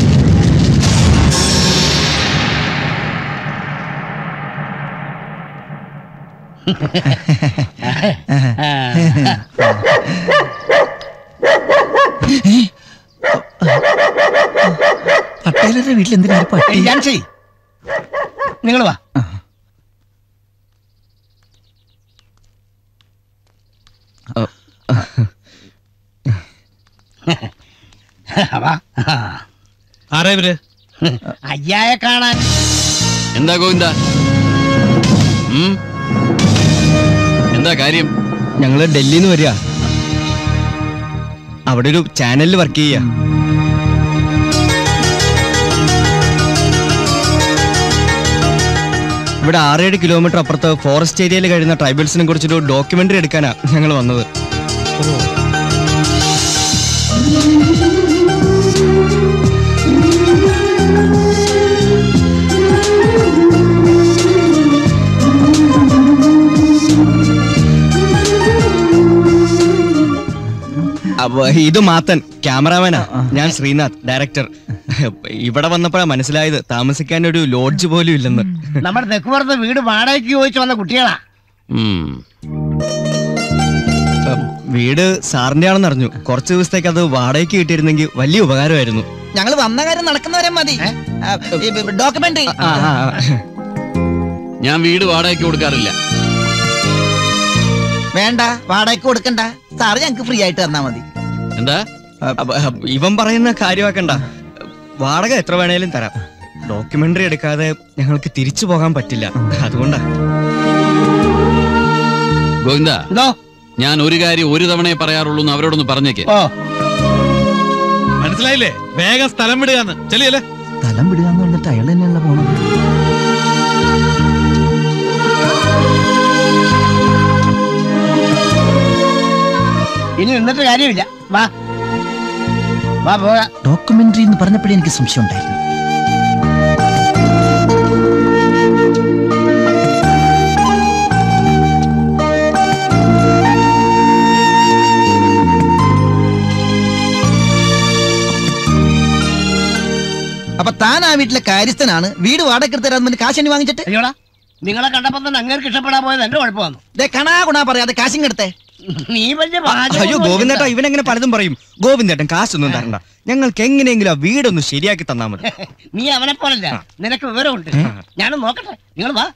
പട്ടേലരുടെ വീട്ടിൽ എന്തിനാ പട്ടി? നിങ്ങൾ വാ. ആരാ ഇവര്? അയ്യായെ കാണാൻ. എന്താ ഗോവിന്ദ, എന്താ കാര്യം? ഞങ്ങള് ഡൽഹിന്ന് വരിക. അവിടെ ഒരു ചാനലിൽ വർക്ക് ചെയ്യാ. ഇവിടെ 6-7 കിലോമീറ്റർ അപ്പുറത്ത് ഫോറസ്റ്റ് ഏരിയയിൽ കഴിയുന്ന ട്രൈബൽസിനെ കുറിച്ചൊരു ഡോക്യുമെന്ററി എടുക്കാനാ ഞങ്ങൾ വന്നത്. ഇത് മാത്തൻ ക്യാമറാമാനാ. ഞാൻ ശ്രീനാഥ് ഡയറക്ടർ. ഇവിടെ വന്നപ്പോഴാ മനസ്സിലായത് താമസിക്കാൻ ഒരു ലോഡ്ജ് പോലും ഇല്ലെന്ന്. നമ്മുടെ തെക്കുപുറത്ത് വീട് വാടകയ്ക്ക് ചോദിച്ചു വന്ന കുട്ടികളാ. വീട് സാറിന്റെ ആണെന്ന് അറിഞ്ഞു. കുറച്ച് ദിവസത്തേക്ക് അത് വാടകയ്ക്ക് കിട്ടിയിരുന്നെങ്കിൽ വലിയ ഉപകാരമായിരുന്നു. ഞങ്ങൾ വന്ന കാര്യം നടക്കുന്നവരെ മതി. ഡോക്യുമെന്ററി. ഞാൻ വീട് വാടകയ്ക്ക് കൊടുക്കാറില്ല. വേണ്ട, വാടകയ്ക്ക് കൊടുക്കണ്ട. സാറ് ഞങ്ങൾക്ക് ഫ്രീ ആയിട്ട് തന്നാ മതി. എന്താ ഇവൻ പറയുന്ന കാര്യമാക്കണ്ട. വാടക എത്ര വേണേലും തരാം. ഡോക്യുമെന്ററി എടുക്കാതെ ഞങ്ങൾക്ക് തിരിച്ചു പോകാൻ പറ്റില്ല. അതുകൊണ്ടാ. ഗോവിന്ദ, ഞാൻ ഒരു കാര്യം ഒരു തവണയെ പറയാറുള്ളൂ എന്ന് അവരോടൊന്ന് പറഞ്ഞേക്ക്. മനസ്സിലായില്ലേ? വേഗം സ്ഥലം വിടുകയെന്ന്. ചെല്ലിയല്ലേ? സ്ഥലം വിടുകയെന്ന് പറഞ്ഞിട്ട് അയാൾ തന്നെയല്ല പോണത്. ഇനി നിന്നിട്ട് കാര്യമില്ല. വാ വാ പോകാ. ഡോക്യുമെന്ററി എന്ന് പറഞ്ഞപ്പോഴേ എനിക്ക് സംശയം ഉണ്ടായിരുന്നു. അപ്പൊ താൻ ആ വീട്ടിലെ കാര്യസ്ഥനാണ്. വീട് വാടക തരാൻ കാശ് എണ്ണി വാങ്ങിച്ചിട്ട് നിങ്ങളെ കണ്ടപ്പോ തന്നെ അങ്ങേർക്ക് ഇഷ്ടപ്പെടാൻ പോയത് എന്റെ കുഴപ്പമാണ്. കണാ ഗുണാ പറയാതെ കാശിങ് എടുത്തേ. നീ വലിയ അയ്യോ ഗോവിന്ദേട്ടാ, ഇവനെങ്ങനെ പലതും പറയും. ഗോവിന്ദേട്ടൻ കാശൊന്നും തരണ്ട. ഞങ്ങൾക്ക് എങ്ങനെയെങ്കിലും ആ വീടൊന്ന് ശരിയാക്കി തന്നാ മതി. നീ അവനെ പോലല്ല, നിനക്ക് വിവരമുണ്ട്. ഞാനും നോക്കട്ടെ. നിങ്ങൾ വാ.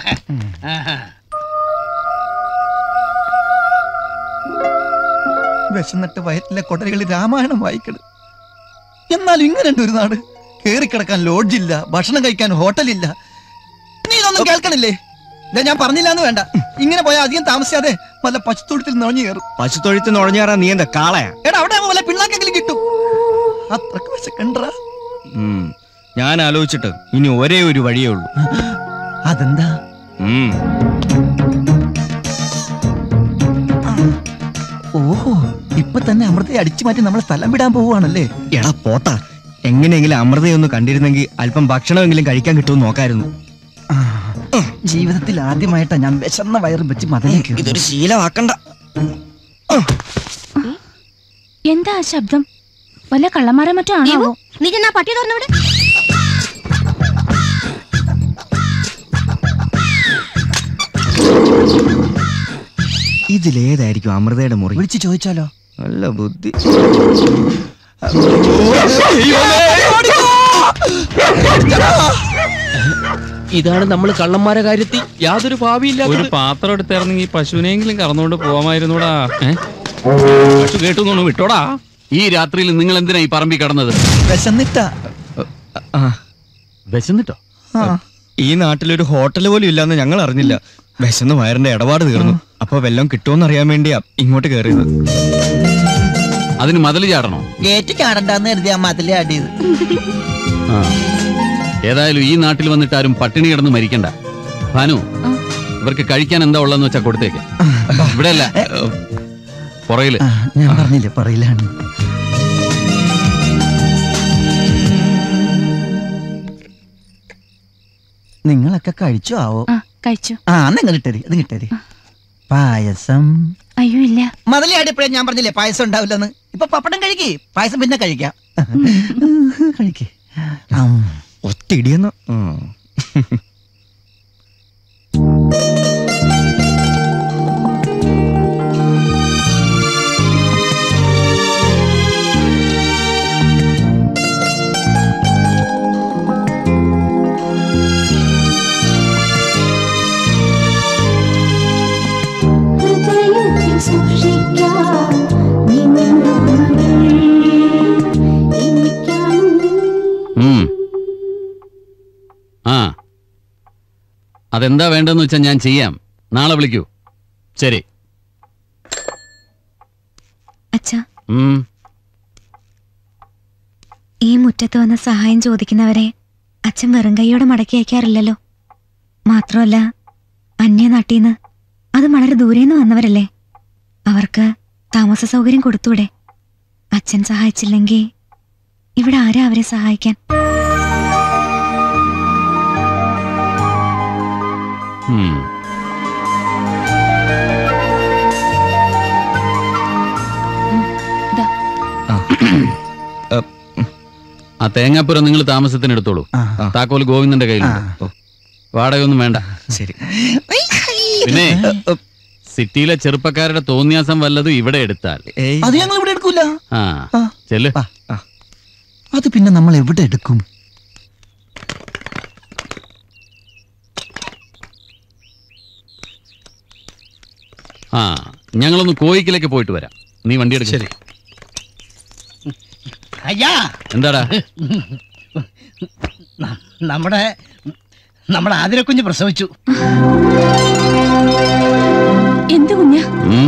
വിശന്നിട്ട് വയറ്റിലെ കൊടലുകളിൽ രാമായണം വായിക്കണം. എന്നാൽ ഇങ്ങനെ ഒരു നാട്. കേറിക്കിടക്കാൻ ലോഡ്ജില്ല, ഭക്ഷണം കഴിക്കാൻ ഹോട്ടലില്ല. നീ ഇതൊന്നും കേൾക്കണില്ലേ? ഞാൻ പറഞ്ഞില്ലാന്ന് വേണ്ട. ഇങ്ങനെ പോയാൽ അധികം താമസിയാതെ വല്ല പശുത്തൊഴുത്തിൽ നുഴഞ്ഞു കയറും. പശുത്തൊഴുത്തിൽ നുഴഞ്ഞു കയറാൻ നീ എന്താ കാളയാ? എടാ അവിടെ വല്ല പിള്ളാക്കെങ്കിലും കിട്ടും. അത്രക്ക് വിശക്കണ്ടാ. ഞാൻ ആലോചിച്ചിട്ട് ഇനി ഒരേ ഒരു വഴിയേ ഉള്ളൂ. അതെന്താ? ഓഹോ, ഇപ്പൊ തന്നെ അമൃതയെ അടിച്ചു മാറ്റി നമ്മളെ സ്ഥലം വിടാൻ പോവുകയാണല്ലേ? എടാ പോട്ടാ, എങ്ങനെയെങ്കിലും അമൃതയൊന്ന് കണ്ടിരുന്നെങ്കിൽ അല്പം ഭക്ഷണമെങ്കിലും കഴിക്കാൻ കിട്ടുമെന്ന് നോക്കായിരുന്നു. ജീവിതത്തിൽ ആദ്യമായിട്ടാ ഞാൻ വിശന്ന വയറും വെച്ച് മതിലേക്ക്. ഇതൊരു ശീലമാക്കണ്ട. എന്താ ആ ശബ്ദം? വല്ല കള്ളന്മാരെ മറ്റോ ആണോ? നീ ചെന്നാ പട്ടി തുറന്നവിടെ. ഇതിലേതായിരിക്കും അമൃതയുടെ മുറി? വിളിച്ചു ചോദിച്ചാലോ? നല്ല ബുദ്ധി. ഇതാണ് നമ്മൾ കള്ളന്മാരെ കാര്യത്തിൽ യാതൊരു ഭാവിയില്ല. ഒരു പാത്രം എടുത്തിറങ്ങി പശുവിനെങ്കിലും കറന്നുകൊണ്ട് പോവാമായിരുന്നൂടാ. പശു കേട്ടു വിട്ടോടാ. ഈ രാത്രിയിൽ നിങ്ങൾ എന്തിനാ ഈ പറമ്പിൽ കടന്നത്? വിശന്നിട്ടാ. വിശന്നിട്ടോ? ഈ നാട്ടിലൊരു ഹോട്ടൽ പോലും ഇല്ലാന്ന് ഞങ്ങൾ അറിഞ്ഞില്ല. വിശന്ന് വയറിന്റെ ഇടപാട് തീർന്നു. അപ്പൊ വെല്ലം കിട്ടുമോന്ന് അറിയാൻ വേണ്ടിയാ ഇങ്ങോട്ട് കയറിയത്. അതിന് മതിൽ ചാടണോ? ഗേറ്റ് ചാടണ്ടെന്ന് കരുതി മതിലേ അടിയത്. ഏതായാലും ഈ നാട്ടിൽ വന്നിട്ട് ആരും പട്ടിണി കിടന്ന് മരിക്കണ്ട. ഭാനു, ഇവർക്ക് കഴിക്കാൻ എന്താ ഉള്ളതെന്ന് വെച്ചാ കൊടുത്തേക്ക്. ഇവിടെ അല്ല, പുറയില്. ഞാൻ പറഞ്ഞില്ലേ പറയിലാണ്. നിങ്ങളൊക്കെ കഴിച്ചോ ആവോ? കഴിച്ചു. നിങ്ങൾ ഇട്ടേരി, അത് കിട്ടേരി. പായസം. അയ്യോ ഇല്ല. മതിലയാടിയപ്പോഴേ ഞാൻ പറഞ്ഞില്ലേ പായസം ഉണ്ടാവില്ലെന്ന്. ഇപ്പൊ പപ്പടം കഴിക്കേ, പായസം പിന്നെ കഴിക്കാം. കഴിക്കേ. ഒത്തിടിയെന്ന്. ആ, അതെന്താ വേണ്ടെന്ന് വെച്ചാൽ ഞാൻ ചെയ്യാം. നാളെ വിളിക്കൂ. ശരി. അച്ഛാ, ഈ മുറ്റത്ത് വന്ന് സഹായം ചോദിക്കുന്നവരെ അച്ഛൻ വെറും കൈയോടെ മടക്കി അയക്കാറില്ലല്ലോ. മാത്രമല്ല അന്യനാട്ടീന്ന്, അത് വളരെ ദൂരേന്ന് വന്നവരല്ലേ, അവർക്ക് താമസ സൗകര്യം കൊടുത്തൂടെ? അച്ഛൻ സഹായിച്ചില്ലെങ്കിൽ ഇവിടെ ആരാ അവരെ സഹായിക്കാൻ? ആ തേങ്ങാപ്പുരം നിങ്ങൾ താമസത്തിന് എടുത്തോളൂ. താക്കോൽ ഗോവിന്ദന്റെ കയ്യിലുണ്ട്. വാടകയൊന്നും വേണ്ട. ശരി. പിന്നെ സിറ്റിയിലെ ചെറുപ്പക്കാരുടെ തോന്നിയാസം വല്ലതും ഇവിടെ എടുത്താൽ അത് ഞങ്ങൾ ഇവിടെ എടുക്കൂല. ചെല്ല്. അത് പിന്നെ നമ്മൾ എവിടെ എടുക്കും? ആ, ഞങ്ങളൊന്ന് കോയിക്കിലേക്ക് പോയിട്ട് വരാം. നീ വണ്ടി എടുക്ക. ശരി. അയ്യാ, എന്താടാ? നമ്മുടെ ആതിരക്കുഞ്ഞ് പ്രസവിച്ചു. എന്ത് കുഞ്ഞാ?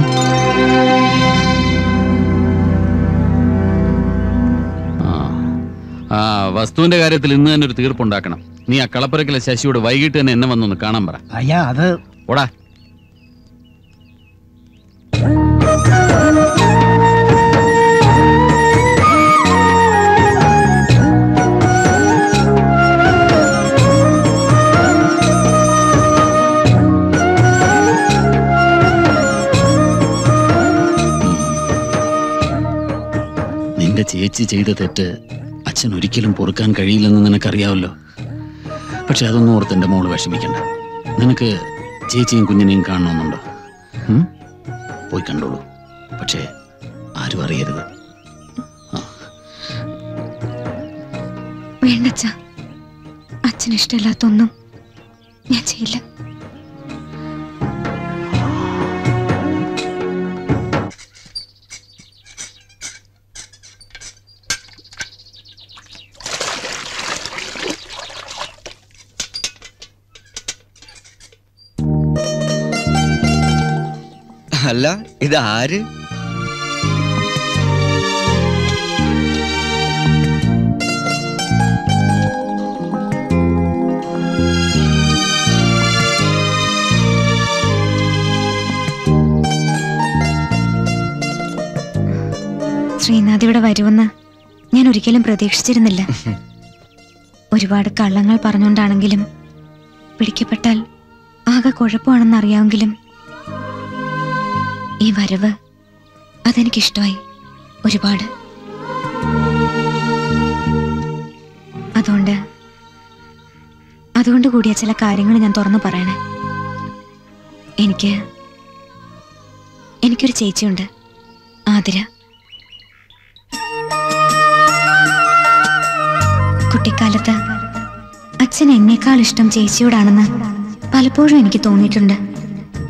വസ്തുവിന്റെ കാര്യത്തിൽ ഇന്ന് തന്നെ ഒരു തീർപ്പുണ്ടാക്കണം. നീ ആ കളപ്പുരക്കിലെ ശശിയോട് വൈകിട്ട് തന്നെ എന്നെ വന്നൊന്ന് കാണാൻ പറ. അയ്യാ, അത് ഓടാ. നിന്റെ ചേച്ചി ചെയ്ത തെറ്റ് അച്ഛൻ ഒരിക്കലും പൊറുക്കാൻ കഴിയില്ലെന്ന് നിനക്കറിയാവല്ലോ. പക്ഷെ അതൊന്നും ഓർത്ത് എൻ്റെ മോള് വിഷമിക്കണ്ട. നിനക്ക് ചേച്ചിയും കുഞ്ഞിനെയും കാണണമെന്നുണ്ടോ? പോയി കണ്ടോളൂ. പക്ഷേ ആരും അറിയരുത്. വേണ്ടച്ച, അച്ഛന് ഇഷ്ടമില്ലാത്തൊന്നും ഞാൻ ചെയ്യില്ല. അല്ല, ഇത് ആര്? ശ്രീനാഥ് ഇവിടെ വരുമെന്ന് ഞാൻ ഒരിക്കലും പ്രതീക്ഷിച്ചിരുന്നില്ല. ഒരുപാട് കള്ളങ്ങൾ പറഞ്ഞുകൊണ്ടാണെങ്കിലും പിടിക്കപ്പെട്ടാൽ ആകെ കുഴപ്പമാണെന്ന് അറിയാമെങ്കിലും ഈ വരവ് അതെനിക്കിഷ്ടമായി ഒരുപാട്. അതുകൊണ്ട് കൂടിയ ചില കാര്യങ്ങൾ ഞാൻ തുറന്നു പറയണേ. എനിക്കൊരു ചേച്ചിയുണ്ട്, ആതിര. കുട്ടിക്കാലത്ത് അച്ഛൻ എന്നേക്കാൾ ഇഷ്ടം ചേച്ചിയോടാണെന്ന് പലപ്പോഴും എനിക്ക് തോന്നിയിട്ടുണ്ട്.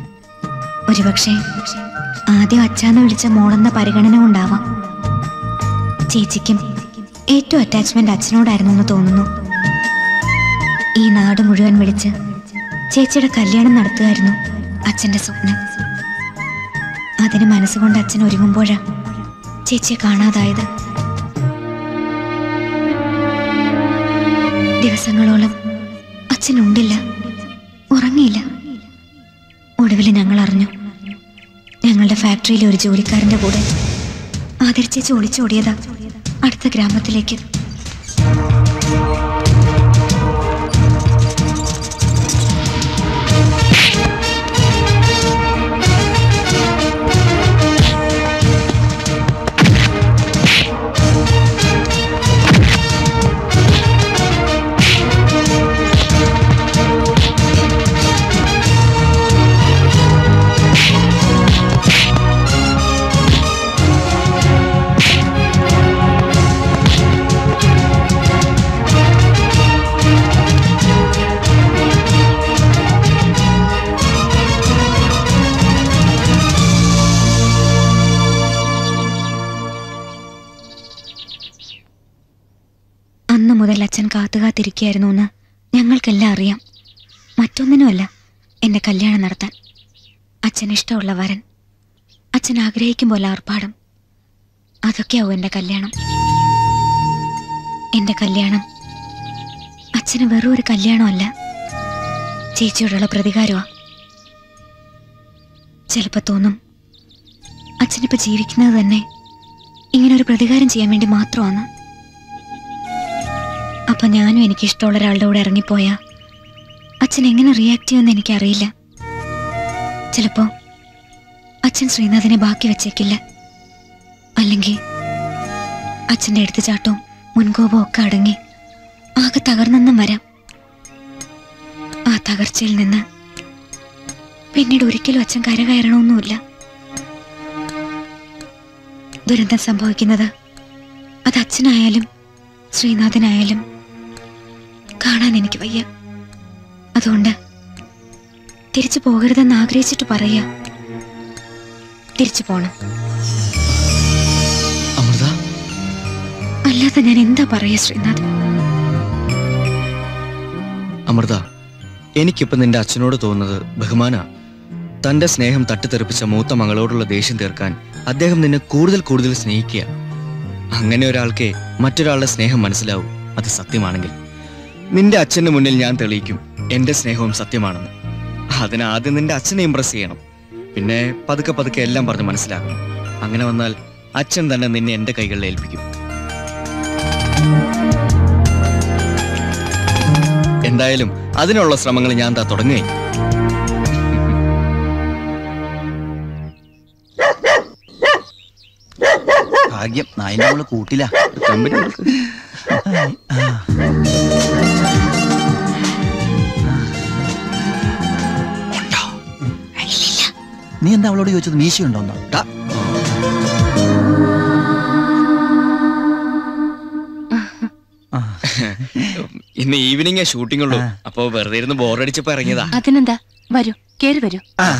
ഒരുപക്ഷെ ആദ്യം അച്ഛാന്ന് വിളിച്ച മോളെന്ന പരിഗണന കൊണ്ടാവാം. ചേച്ചിക്കും ഏറ്റവും അറ്റാച്ച്മെന്റ് അച്ഛനോടായിരുന്നു എന്ന് തോന്നുന്നു. ഈ നാട് മുഴുവൻ വിളിച്ച് ചേച്ചിയുടെ കല്യാണം നടത്തുകയായിരുന്നു അച്ഛന്റെ സ്വപ്നം. അതിന് മനസ്സുകൊണ്ട് അച്ഛൻ ഒരുങ്ങുമ്പോഴാ ചേച്ചിയെ കാണാതായത്. ദിവസങ്ങളോളം അച്ഛനുണ്ടില്ല, ഉറങ്ങിയില്ല. ഒടുവിൽ ഞങ്ങൾ അറിഞ്ഞു, ഞങ്ങളുടെ ഫാക്ടറിയിലെ ഒരു ജോലിക്കാരന്റെ കൂടെ ആദരിച്ചേച്ച് ഒളിച്ചോടിയതാ അടുത്ത ഗ്രാമത്തിലേക്ക്. അന്നു മുതൽ അച്ഛൻ കാത്തുകാത്തിരിക്കുകയായിരുന്നു എന്ന് ഞങ്ങൾക്കെല്ലാം അറിയാം. മറ്റൊന്നിനുമല്ല, എന്റെ കല്യാണം നടത്താൻ. അച്ഛൻ ഇഷ്ടമുള്ള വരൻ, അച്ഛൻ ആഗ്രഹിക്കും പോലെ ആർഭാടം, അതൊക്കെയാവും എന്റെ കല്യാണം. എന്റെ കല്യാണം അച്ഛന് വെറും ഒരു കല്യാണമല്ല, ചേച്ചിയോടുള്ള പ്രതികാരമാ. ചിലപ്പോ തോന്നും അച്ഛനിപ്പോ ജീവിക്കുന്നത് തന്നെ ഇങ്ങനെ ഒരു പ്രതികാരം ചെയ്യാൻ വേണ്ടി മാത്രമാണ്. അപ്പൊ ഞാനും എനിക്ക് ഇഷ്ടമുള്ള ഒരാളുടെ കൂടെ ഇറങ്ങിപ്പോയാ അച്ഛൻ എങ്ങനെ റിയാക്ട് ചെയ്യുമെന്ന് എനിക്കറിയില്ല. ചിലപ്പോ അച്ഛൻ ശ്രീനാഥിനെ ബാക്കി വെച്ചേക്കില്ല. അല്ലെങ്കിൽ അച്ഛൻ്റെ എടുത്തുചാട്ടവും മുൻകോപവും ഒക്കെ അടങ്ങി ആകെ തകർന്നെന്നും വരാം. ആ തകർച്ചയിൽ നിന്ന് പിന്നീട് ഒരിക്കലും അച്ഛൻ കരകയറണമെന്നുമില്ല. ദുരന്തം സംഭവിക്കുന്നത് അത് അച്ഛനായാലും ശ്രീനാഥനായാലും കാണാൻ എനിക്ക് വയ്യ. അതുകൊണ്ട് തിരിച്ചു പോകരുതെന്ന് ആഗ്രഹിച്ചിട്ട് പറയാ. തിരിച്ചു പോണം. അമൃത, അല്ലാതെ ഞാൻ എന്താ പറയാ ശ്രീനാഥ്? അമൃത, എനിക്കിപ്പോ നിന്റെ അച്ഛനോട് തോന്നുന്നത് ബഹുമാന. തന്റെ സ്നേഹം തട്ടിത്തെറിപ്പിച്ച മൂത്ത മകളോടുള്ള ദേഷ്യം തീർക്കാൻ അദ്ദേഹം നിന്നെ കൂടുതൽ കൂടുതൽ സ്നേഹിക്കുക. അങ്ങനെ ഒരാൾക്ക് മറ്റൊരാളുടെ സ്നേഹം മനസ്സിലാവും, അത് സത്യമാണെങ്കിൽ. നിന്റെ അച്ഛന്റെ മുന്നിൽ ഞാൻ തെളിയിക്കും എന്റെ സ്നേഹവും സത്യമാണെന്ന്. അതിനാദ്യം നിന്റെ അച്ഛനെ ഇംപ്രസ് ചെയ്യണം, പിന്നെ പതുക്കെ പതുക്കെ എല്ലാം പറഞ്ഞ് മനസ്സിലാക്കണം. അങ്ങനെ വന്നാൽ അച്ഛൻ തന്നെ നിന്നെ എന്റെ കൈകളിൽ ഏൽപ്പിക്കും. എന്തായാലും അതിനുള്ള ശ്രമങ്ങൾ ഞാൻ താ തുടങ്ങുകയും. ഭാഗ്യം നായിന്റെ നമ്മള് കൂട്ടില്ല. നീ എന്താ അവളോട് ചോദിച്ചത് മീശയുണ്ടോന്നോ? ഇന്ന് ഈവനിങ് ഷൂട്ടിംഗ് ഉള്ളൂ, അപ്പൊ വെറുതെ ഇരുന്ന് ബോറടിച്ചപ്പോ ഇറങ്ങിയതാ. അതിനെന്താ, വരൂ, കേറി വരൂ.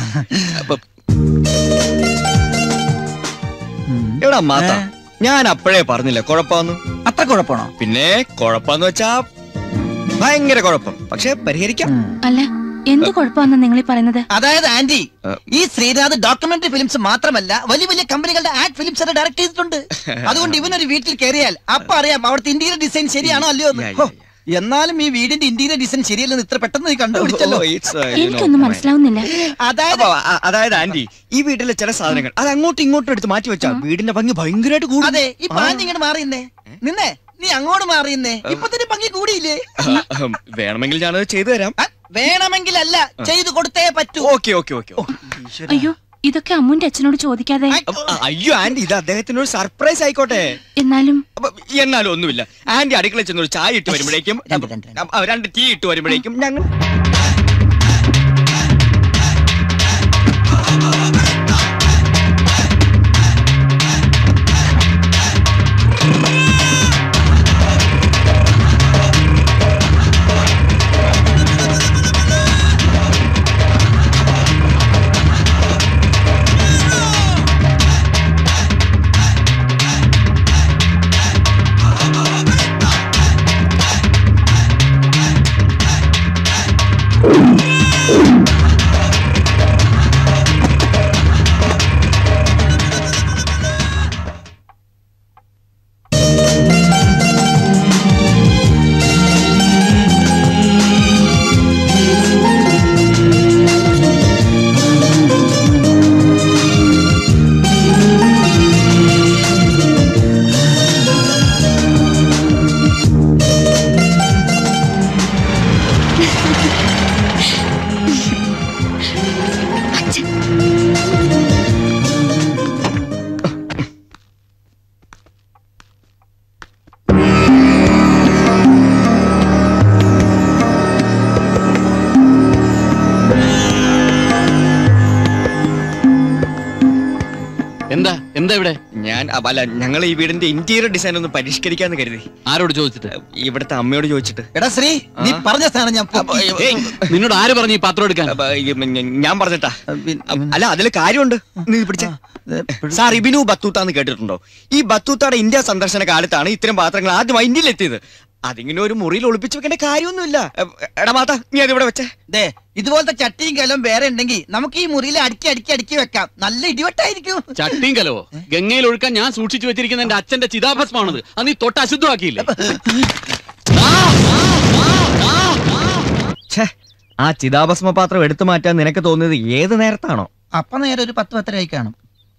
എവിടാ മാത്ത, ഞാൻ അപ്പോഴേ പറഞ്ഞില്ല കുഴപ്പമെന്ന്. അത്ര കുഴപ്പമാണോ? പിന്നെ കുഴപ്പമെന്ന് വെച്ചാ ഭയങ്കര കുഴപ്പം, പക്ഷെ പരിഹരിക്കാം. അല്ല, എന്ത് കുഴപ്പമാണെന്ന് നിങ്ങൾ പറയുന്നത്? അതായത് ആന്റി, ഈ ശ്രീനാഥ് ഡോക്യുമെന്ററി ഫിലിംസ് മാത്രമല്ല വലിയ വലിയ കമ്പനികളുടെ ആഡ് ഫിലിംസ് ഡയറക്ട് ചെയ്തിട്ടുണ്ട്. അതുകൊണ്ട് ഇവനൊരു വീട്ടിൽ കയറിയാൽ അപ്പൊ അറിയാം അവിടുത്തെ ഇന്റീരിയർ ഡിസൈൻ ശരിയാണോ അല്ലയോ എന്ന്. എന്നാലും ഈ വീടിന്റെ ഇന്റീരിയർ ഡിസൈൻ ശരിയല്ലെന്ന് ഇത്ര പെട്ടെന്ന് നീ കണ്ടുപിടിച്ചല്ലോ. എനിക്കൊന്നും മനസ്സിലാവുന്നില്ല. അതായത് ആന്റി, ഈ വീട്ടിലെ ചില സാധനങ്ങൾ അത് അങ്ങോട്ടും ഇങ്ങോട്ടും എടുത്ത് മാറ്റി വെച്ചാ വീടിന്റെ ഭംഗി ഭയങ്കരമായിട്ട് കൂടും. അതെ, ഈ പാഞ്ഞ് ഇങ്ങോട്ട് മാറിയുന്നേ, നിന്നേ നീ അങ്ങോട്ട് മാറിയുന്നേ, ഇപ്പൊ തന്നെ ഭംഗി കൂടിയില്ലേ? വേണമെങ്കിൽ ഞാനത് ചെയ്തു തരാം. വേണമെങ്കിലല്ല, ചെയ്തു കൊടുത്തേ പറ്റൂ. Okay okay okay. അയ്യോ, ഇതൊക്കെ അമ്മുന്റെ അച്ഛനോട് ചോദിക്കാതെ. അയ്യോ ആന്റി, ഇത് അദ്ദേഹത്തിനൊരു സർപ്രൈസ് ആയിക്കോട്ടെ. എന്നാലും ഒന്നുമില്ല. ആന്റി അടുക്കളയിൽ ചെന്നൊരു ചായ ഇട്ട് വരുമ്പോഴേക്കും, 2 ടീ ഇട്ട് വരുമ്പോഴേക്കും ഞങ്ങൾ എന്താ ഇവിടെ? ഞാൻ അല്ല, ഞങ്ങൾ ഈ വീടിന്റെ ഇന്റീരിയർ ഡിസൈൻ ഒന്ന് പരിഷ്കരിക്കാന്ന് കരുതി. ആരോട് ചോദിച്ചിട്ട്? ഇവിടുത്തെ അമ്മയോട് ചോദിച്ചിട്ട്. എടാ ശ്രീ, നീ പറഞ്ഞ സ്ഥാനം ഞാൻ നിന്നോട് ആര് പറഞ്ഞു ഈ പാത്രം എടുക്കാൻ? ഞാൻ പറഞ്ഞിട്ടാ. അല്ല, അതില് കാര്യമുണ്ട്. നീ പിടിച്ച സാർ ഇബിനു ബത്തൂത്ത എന്ന് കേട്ടിട്ടുണ്ടോ? ഈ ബത്തൂത്തയുടെ ഇന്ത്യ സന്ദർശന കാലത്താണ് ഇത്തരം പാത്രങ്ങൾ ആദ്യമായി ഇന്ത്യയിൽ എത്തിയത്. അതിങ്ങനെ ഒരു മുറിയിൽ ഒളിപ്പിച്ചു വെക്കേണ്ട കാര്യമൊന്നുമില്ല. എടാ മാത്ത, നീ അതിവിടെ വെച്ചേ. ദേ, ഇതുപോലത്തെ ചട്ടിയും കലവും വേറെ ഉണ്ടെങ്കിൽ നമുക്ക് ഈ മുറിയിൽ അടുക്കി വെക്കാം. നല്ല ഇടിവെട്ടായിരിക്കും. ചട്ടിയും കലവോ? ഗംഗയിൽ ഒഴുക്കാൻ ഞാൻ സൂക്ഷിച്ചു വെച്ചിരിക്കുന്ന എന്റെ അച്ഛന്റെ ചിതാഭസ്മാണത്. അത് നീ തൊട്ട് അശുദ്ധമാക്കിയില്ലേ? ആ ചിതാഭസ്മ പാത്രം എടുത്തു മാറ്റാൻ നിനക്ക് തോന്നിയത് ഏത് നേരത്താണോ? അപ്പൊ നേരെ ഒരു 10-10 കാണും.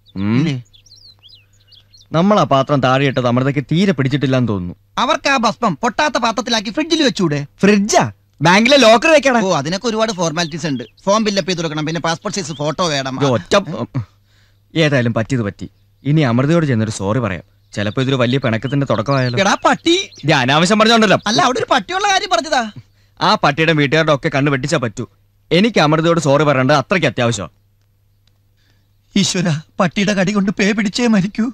നമ്മൾ ആ പാത്രം താഴെയിട്ടത് അമൃതയ്ക്ക് തീരെ പിടിച്ചിട്ടില്ലാന്ന് തോന്നുന്നു. അവർക്ക് ആ ഭസ്മം പൊട്ടാത്ത പാത്രത്തിലാക്കി ഫ്രിഡ്ജിൽ വെച്ചൂടെ? ഫ്രിഡ്ജാ? ബാങ്കിലെ ലോക്കർ വെക്കണം. ഓ, അതിനൊക്കെ ഒരുപാട് ഫോർമാലിറ്റീസ് ഉണ്ട്. ഫോം ഫില്ലപ്പ് ചെയ്ത് കൊടുക്കണം, പിന്നെ പാസ്പോർട്ട് സൈസ് ഫോട്ടോ വേണം. ഏതായാലും പറ്റിയത് പറ്റി. ഇനി അമൃതയോട് ചെന്നൊരു സോറി പറയാം. ചിലപ്പോ ഇതൊരു വലിയ പിണക്കത്തിന്റെ തുടക്കമായാലോ. എടാ പട്ടി, അനാവശ്യം പറഞ്ഞോണ്ടല്ലോ. അല്ല, അവിടെ ഒരു പട്ടിയുള്ള കാര്യം പറഞ്ഞതാ. ആ പട്ടിയുടെ വീട്ടുകാരുടെ ഒക്കെ കണ്ണു വെട്ടിച്ചാ പറ്റൂ. എനിക്ക് അമൃതയോട് സോറി പറയേണ്ടത് അത്രയ്ക്ക് അത്യാവശ്യം. ഈശ്വര, പട്ടിയുടെ കടി കൊണ്ട് പേ പിടിച്ചേ മരിക്കൂ.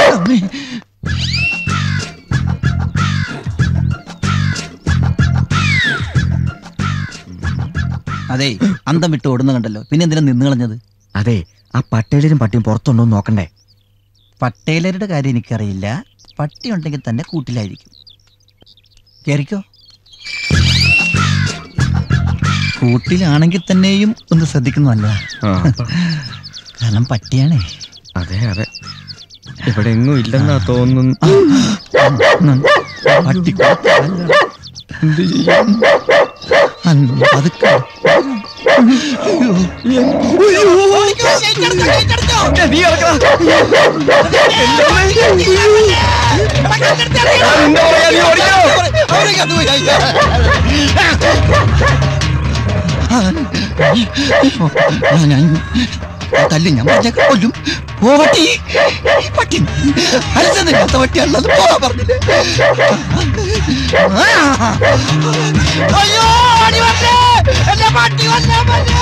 അതെ, അന്തം വിട്ട് ഓടുന്ന കണ്ടല്ലോ, പിന്നെ എന്തിനാ നിന്ന് കളഞ്ഞത്? അതെ, ആ പട്ടേലരും പട്ടിയും പുറത്തുണ്ടോ നോക്കണ്ടേ? പട്ടേലരുടെ കാര്യം എനിക്കറിയില്ല. പട്ടി ഉണ്ടെങ്കിൽ തന്നെ കൂട്ടിലായിരിക്കും. കേറിക്കോ. കൂട്ടിലാണെങ്കിൽ തന്നെയും ഒന്ന് ശ്രദ്ധിക്കുന്നതല്ല, കാരണം പട്ടിയാണേ. അതെ അതെ, ഇവിടെ എങ്ങും ഇല്ലെന്നാ തോന്നുന്നു. പട്ടി എന്ത് ചെയ്യും? തല്ലി ഞാൻ കൊല്ലും. പട്ടി പട്ടി അലസന്നില്ലാത്ത പട്ടിയാണത്. പോകാൻ പറഞ്ഞില്ലേ? അയ്യോ, എന്റെ പട്ടി കൊല്ലാൻ പറ്റേ.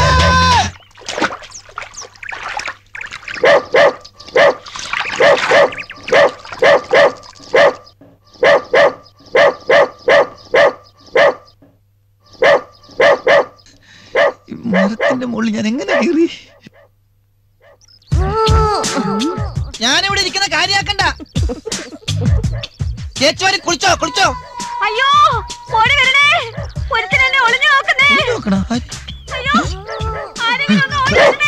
മരത്തിന്റെ മുകളിൽ ഞാൻ എങ്ങനെ കയറി? ഞാനിവിടെ ഇരിക്കുന്ന കാര്യാക്കണ്ട. ചേച്ചിമാരി കുളിച്ചോ കുളിച്ചോ. അയ്യോ, ഓടി വരണേ. ഒരുത്തനെ ഒളിഞ്ഞു നോക്കുന്നേ. നോക്കണോ? അയ്യോ, ആരെങ്കിലും ഒന്ന് ഓടി വരണേ.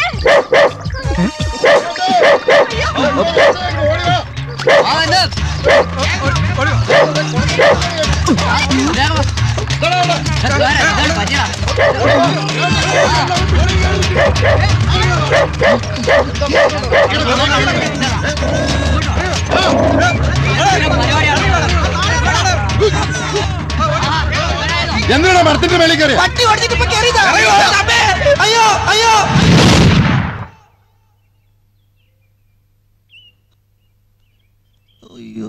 എന്തിനാ മരത്തിന്റെ മേളിൽ കയറി? പട്ടി ഓടിച്ചിട്ട് ഇപ്പൊ കേറിയതാ. അയ്യോ അയ്യോ. അയ്യോ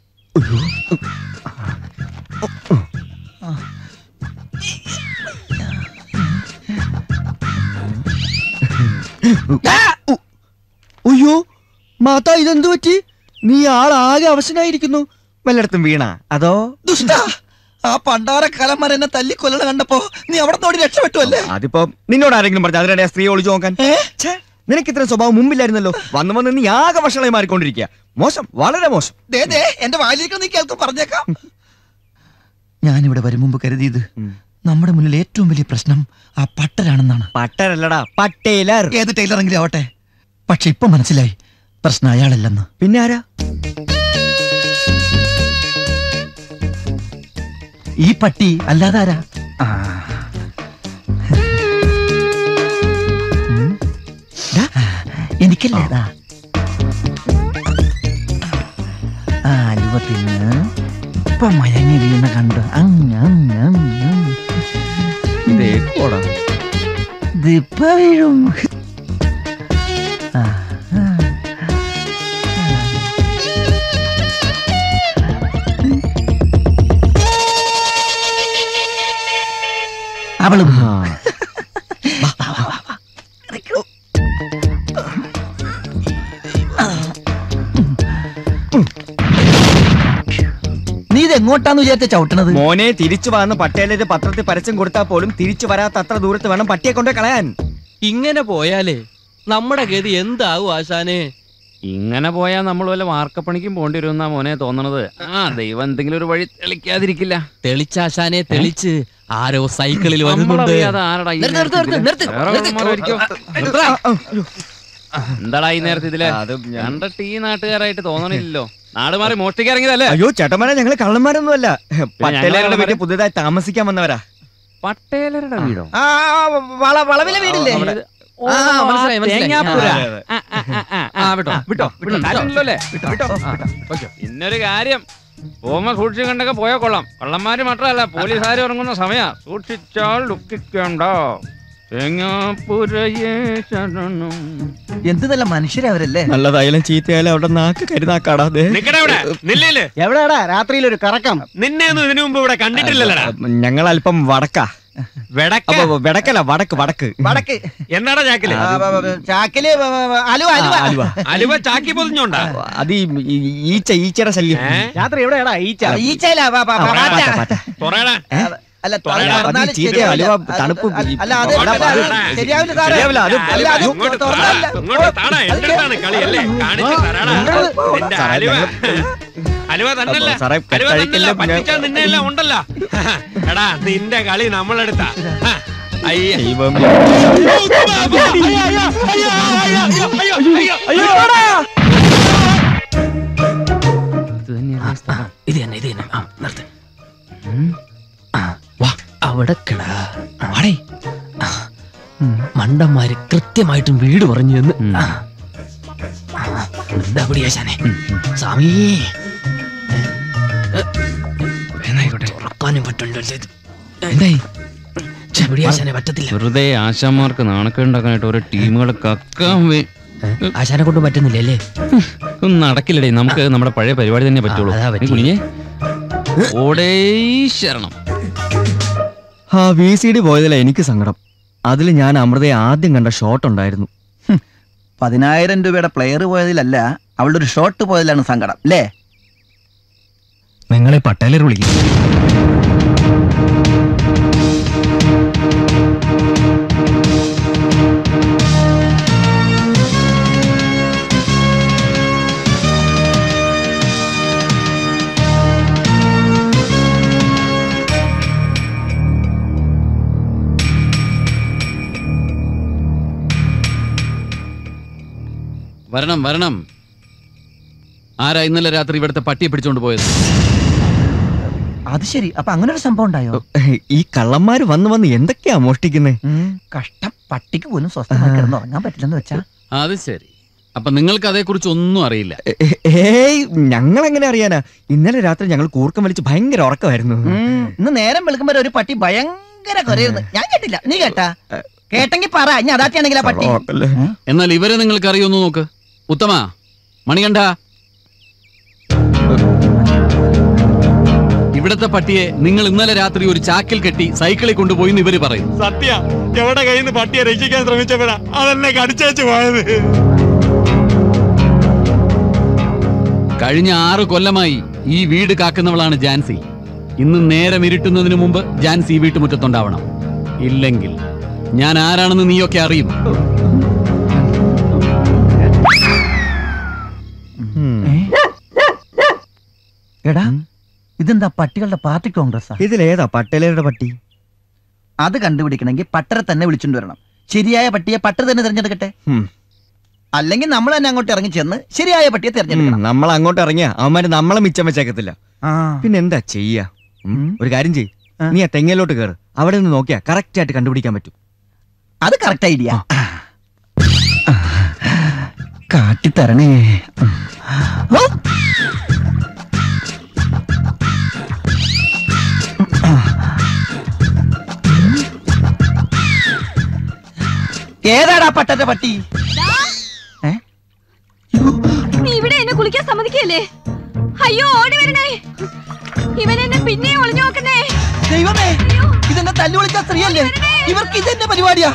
അയ്യോ മാതാ, ഇതെന്തു പറ്റി? നീ ആളാകെ അവശനായിരിക്കുന്നു. വല്ലയിടത്തും വീണ അതോ? ദുഷ്ട, ആ പണ്ടാര കലമര എന്നെ തല്ലിക്കൊല്ലണ കണ്ടപ്പോ നീ അവിടെ നോടി രക്ഷപ്പെട്ടു അല്ലേ? അതിപ്പോ നിന്നോട് ആരെങ്കിലും പറഞ്ഞു അതിനിടെ ആ സ്ത്രീ ഒളിച്ചു നോക്കാൻ? നിനക്ക് ഇത്ര സ്വഭാവം മുമ്പില്ലായിരുന്നല്ലോ. വന്ന് നീ ആകെ വഷളായി മാറിക്കൊണ്ടിരിക്കുക. മോശം, വളരെ മോശം. എന്റെ വായിലിരിക്കണം നീ കേൾക്കും, പറഞ്ഞേക്കാം. ഞാനിവിടെ വരും മുമ്പ് കരുതിയത് നമ്മുടെ മുന്നിൽ ഏറ്റവും വലിയ പ്രശ്നം ആ പട്ടരാണെന്നാണ്. പട്ടരല്ലടാ, പട്ടേലർ. ഏത് ടൈലറെങ്കിലും ആവട്ടെ. പക്ഷെ ഇപ്പൊ മനസ്സിലായി പ്രശ്നം അയാളല്ലെന്ന്. പിന്നെ ആരാ? ഈ പട്ടി അല്ലാതെ ആരാ? എനിക്കല്ലേതാ അലുവ തിന്ന് ഇപ്പൊ മയങ്ങി വീണ കണ്ടു. ഇതിപ്പ വീഴും. അവളും നീ ഇത് എങ്ങോട്ടാന്ന് വിചാരിച്ച ചവിട്ടണത്? മോനെ, തിരിച്ചു വന്ന് പട്ടേലര് പത്രത്തിൽ പരസ്യം കൊടുത്താൽ പോലും തിരിച്ചു വരാത്ത അത്ര ദൂരത്ത് വേണം പട്ടിയെ കൊണ്ട് കളയാൻ. ഇങ്ങനെ പോയാലേ നമ്മുടെ ഗതി എന്താവും ആശാനെ? ഇങ്ങനെ പോയാൽ നമ്മൾ വല്ല വാർക്കപ്പണിക്കും പോണ്ടി വരുമെന്നാ മോനെ തോന്നണത്. ദൈവം എന്തെങ്കിലും ഒരു വഴി തെളിക്കാതിരിക്കില്ല. തെളിച്ചാശാനെ തെളിച്ച് ആരോ സൈക്കിളിൽ വരുന്നുണ്ട്. എന്താടാ ഈ നേരത്തെ ഇതില് കണ്ടിട്ട് ഈ നാട്ടുകാരായിട്ട് തോന്നണില്ലല്ലോ. നാട് മാറി മോഷ്ടിക്കിറങ്ങിയതല്ലേ? അയ്യോ ചേട്ടന്മാരെ, ഞങ്ങള് കള്ളന്മാരൊന്നുമല്ല. പട്ടേലരുടെ വീട്ടിൽ പുതുതായി താമസിക്കാൻ വന്നവരാ. പട്ടേലരുടെ വീടോ? വളവിലെ വീടില്ലേ? ഇന്നൊരു കാര്യം, പോകുമ്പോ സൂക്ഷിച്ചു കണ്ടൊക്കെ പോയാ കൊള്ളാം. കള്ളന്മാര് മാത്രമല്ല, പോലീസുകാർ ഇറങ്ങുന്ന സമയ സൂക്ഷിച്ചാൽ ദുഃഖിക്കണ്ട. എന്ത് നല്ല മനുഷ്യരവരല്ലേ? നല്ലതായാലും ചീത്തയായാലും അവിടെ നാക്ക് കരുനാക്കാടാ. എവിടെയാടാ രാത്രിയിലൊരു കറക്കം? നിന്നെ ഒന്നും ഇതിനു മുമ്പ് ഇവിടെ കണ്ടിട്ടില്ലല്ലോടാ. ഞങ്ങൾ അല്പം വടക്കാ. വെടക്കല്ല, വടക്ക്. വടക്ക് എന്താടാ ചാക്കില്? ചാക്കില് അലുവ ചാക്കി പൊതിഞ്ഞോണ്ടാ? അത് ഈച്ചയുടെ ശല്യം. രാത്രി എവിടെയാടാ ഈച്ച? ഈച്ചയിലാ അല്ല തണുപ്പ് ശരിയാവില്ല. അലുവ തന്നല്ല, പറ്റിച്ചാൽ നിന്നെല്ലാം ഉണ്ടല്ലോ. എടാ നിന്റെ കളി നമ്മളെടുത്താ. ഇത് തന്നെ നിർത്ത്. വാ അവിടെ കിടാ. മണ്ടന്മാര് കൃത്യമായിട്ടും വീട് പറഞ്ഞു എന്ന്. എന്താ സ്വാമി തുറക്കാനും പറ്റുണ്ടല്ലോ. എന്തായി? പറ്റത്തില്ല. വെറുതെ ആശാന്മാർക്ക് നാണക്കേണ്ടാക്കാനായിട്ട് ഓരോ ടീമുകൾ കക്കാൻ ആശാനെ കൊണ്ട് പറ്റുന്നില്ലേ? ഒന്നും നടക്കില്ലടേ. നമുക്ക് നമ്മുടെ പഴയ പരിപാടി തന്നെ പറ്റുള്ളൂ. കുഞ്ഞേ ഓടേ ശരണം. ആ VCD പോയതിലാ എനിക്ക് സങ്കടം. അതിൽ ഞാൻ അമൃതയെ ആദ്യം കണ്ട ഷോട്ട് ഉണ്ടായിരുന്നു. 10,000 രൂപയുടെ പ്ലെയർ പോയതിലല്ല, അവളുടെ ഒരു ഷോട്ട് പോയതിലാണ് സങ്കടം അല്ലേ? നിങ്ങളെ പട്ടേലർ വിളിക്കും. വരണം വരണം. ആരാ ഇന്നലെ രാത്രി ഇവിടുത്തെ പട്ടിയെ പിടിച്ചോണ്ട് പോയത്? അത് ശരി. അപ്പൊ അങ്ങനെ ഒരു സംഭവം ഉണ്ടായോ? ഈ കള്ളന്മാര് വന്ന് എന്തൊക്കെയാ മോഷ്ടിക്കുന്നേ? കഷ്ടം. പട്ടിക്ക് പോലും സ്വസ്ഥമായി കിടന്ന് ഉറങ്ങാൻ പറ്റില്ലെന്ന് വെച്ചാ. അത് ശരി. അപ്പൊ നിങ്ങൾക്ക് അതേക്കുറിച്ച് ഒന്നും അറിയില്ല? ഏയ്, ഞങ്ങൾ എങ്ങനെ അറിയാനാ? ഇന്നലെ രാത്രി ഞങ്ങൾ കൂർക്കം വലിച്ച് ഭയങ്കര ഉറക്കമായിരുന്നു. ഇന്ന് നേരം വെളുക്കുമ്പോ ഒരു പട്ടി ഭയങ്കര കുറയുന്നു. ഞാൻ കേട്ടില്ല, നീ കേട്ടാ? കേട്ടെങ്കിൽ പറ. ഞാൻ അതാറ്റിയാണെങ്കിൽ ആ പട്ടി. എന്നാൽ ഇവരെ നിങ്ങൾക്ക് അറിയൊന്നു നോക്ക്. ഉത്തമ, മണികണ്ഠ, ഇവിടത്തെ പട്ടിയെ നിങ്ങൾ ഇന്നലെ രാത്രി ഒരു ചാക്കിൽ കെട്ടി സൈക്കിളിൽ കൊണ്ടുപോയി എന്ന് ഇവര് പറയും. സത്യ, എവിടെ കയ്യിൽ നിന്ന് പട്ടിയെ രക്ഷിക്കാൻ ശ്രമിച്ചപ്പോഴാ അതെന്നെ കടിച്ചേച്ച് പോയത്. കഴിഞ്ഞ 6 കൊല്ലമായി ഈ വീട് കാക്കുന്നവളാണ് ജാൻസി. ഇന്ന് നേരം ഇരുട്ടുന്നതിന് മുമ്പ് ജാൻസി വീട്ടുമുറ്റത്തുണ്ടാവണം. ഇല്ലെങ്കിൽ ഞാൻ ആരാണെന്ന് നീയൊക്കെ അറിയും. എടാ, ഇതെന്താ പട്ടികളുടെ പാർട്ടി കോൺഗ്രസ്? ഇതിലേതാ പട്ടേലരുടെ പട്ടി? അത് കണ്ടുപിടിക്കണമെങ്കിൽ പട്ടരെ തന്നെ വിളിച്ചുകൊണ്ട് വരണം. ശരിയായ പട്ടിയെ പട്ടർ തന്നെ തിരഞ്ഞെടുക്കട്ടെ. അല്ലെങ്കിൽ നമ്മൾ തന്നെ അങ്ങോട്ട് ഇറങ്ങി ചെന്ന് ശരിയായ പട്ടിയെ തിരഞ്ഞെടുക്കണം. നമ്മൾ അങ്ങോട്ട് ഇറങ്ങിയ അവന്മാര് നമ്മളെ മിച്ചം വെച്ചേക്കത്തില്ല. പിന്നെ എന്താ ചെയ്യാ? ഒരു കാര്യം ചെയ്യ്, നീ ആ തെങ്ങയിലോട്ട് കയറ്. അവിടെ നിന്ന് നോക്കിയാ കറക്റ്റ് ആയിട്ട് കണ്ടുപിടിക്കാൻ പറ്റും. അത് കറക്റ്റ് ഐഡിയ. കാട്ടിത്തരണേ. ഏതാടാ പട്ടന്റെ പട്ടി? നീ ഇവിടെ എന്നെ കുളിക്കാൻ സമ്മതിക്കല്ലേ? അയ്യോ ഓടി വരണേ, ഇവൻ എന്നെ പിന്നെ ഒളിഞ്ഞു നോക്കുന്നേ. ദൈവമേ, ഇതെന്നെ തല്ലു വിളിച്ച സ്ത്രീയല്ലേ? ഇവർക്ക് ഇതെന്നെ പരിപാടിയാ.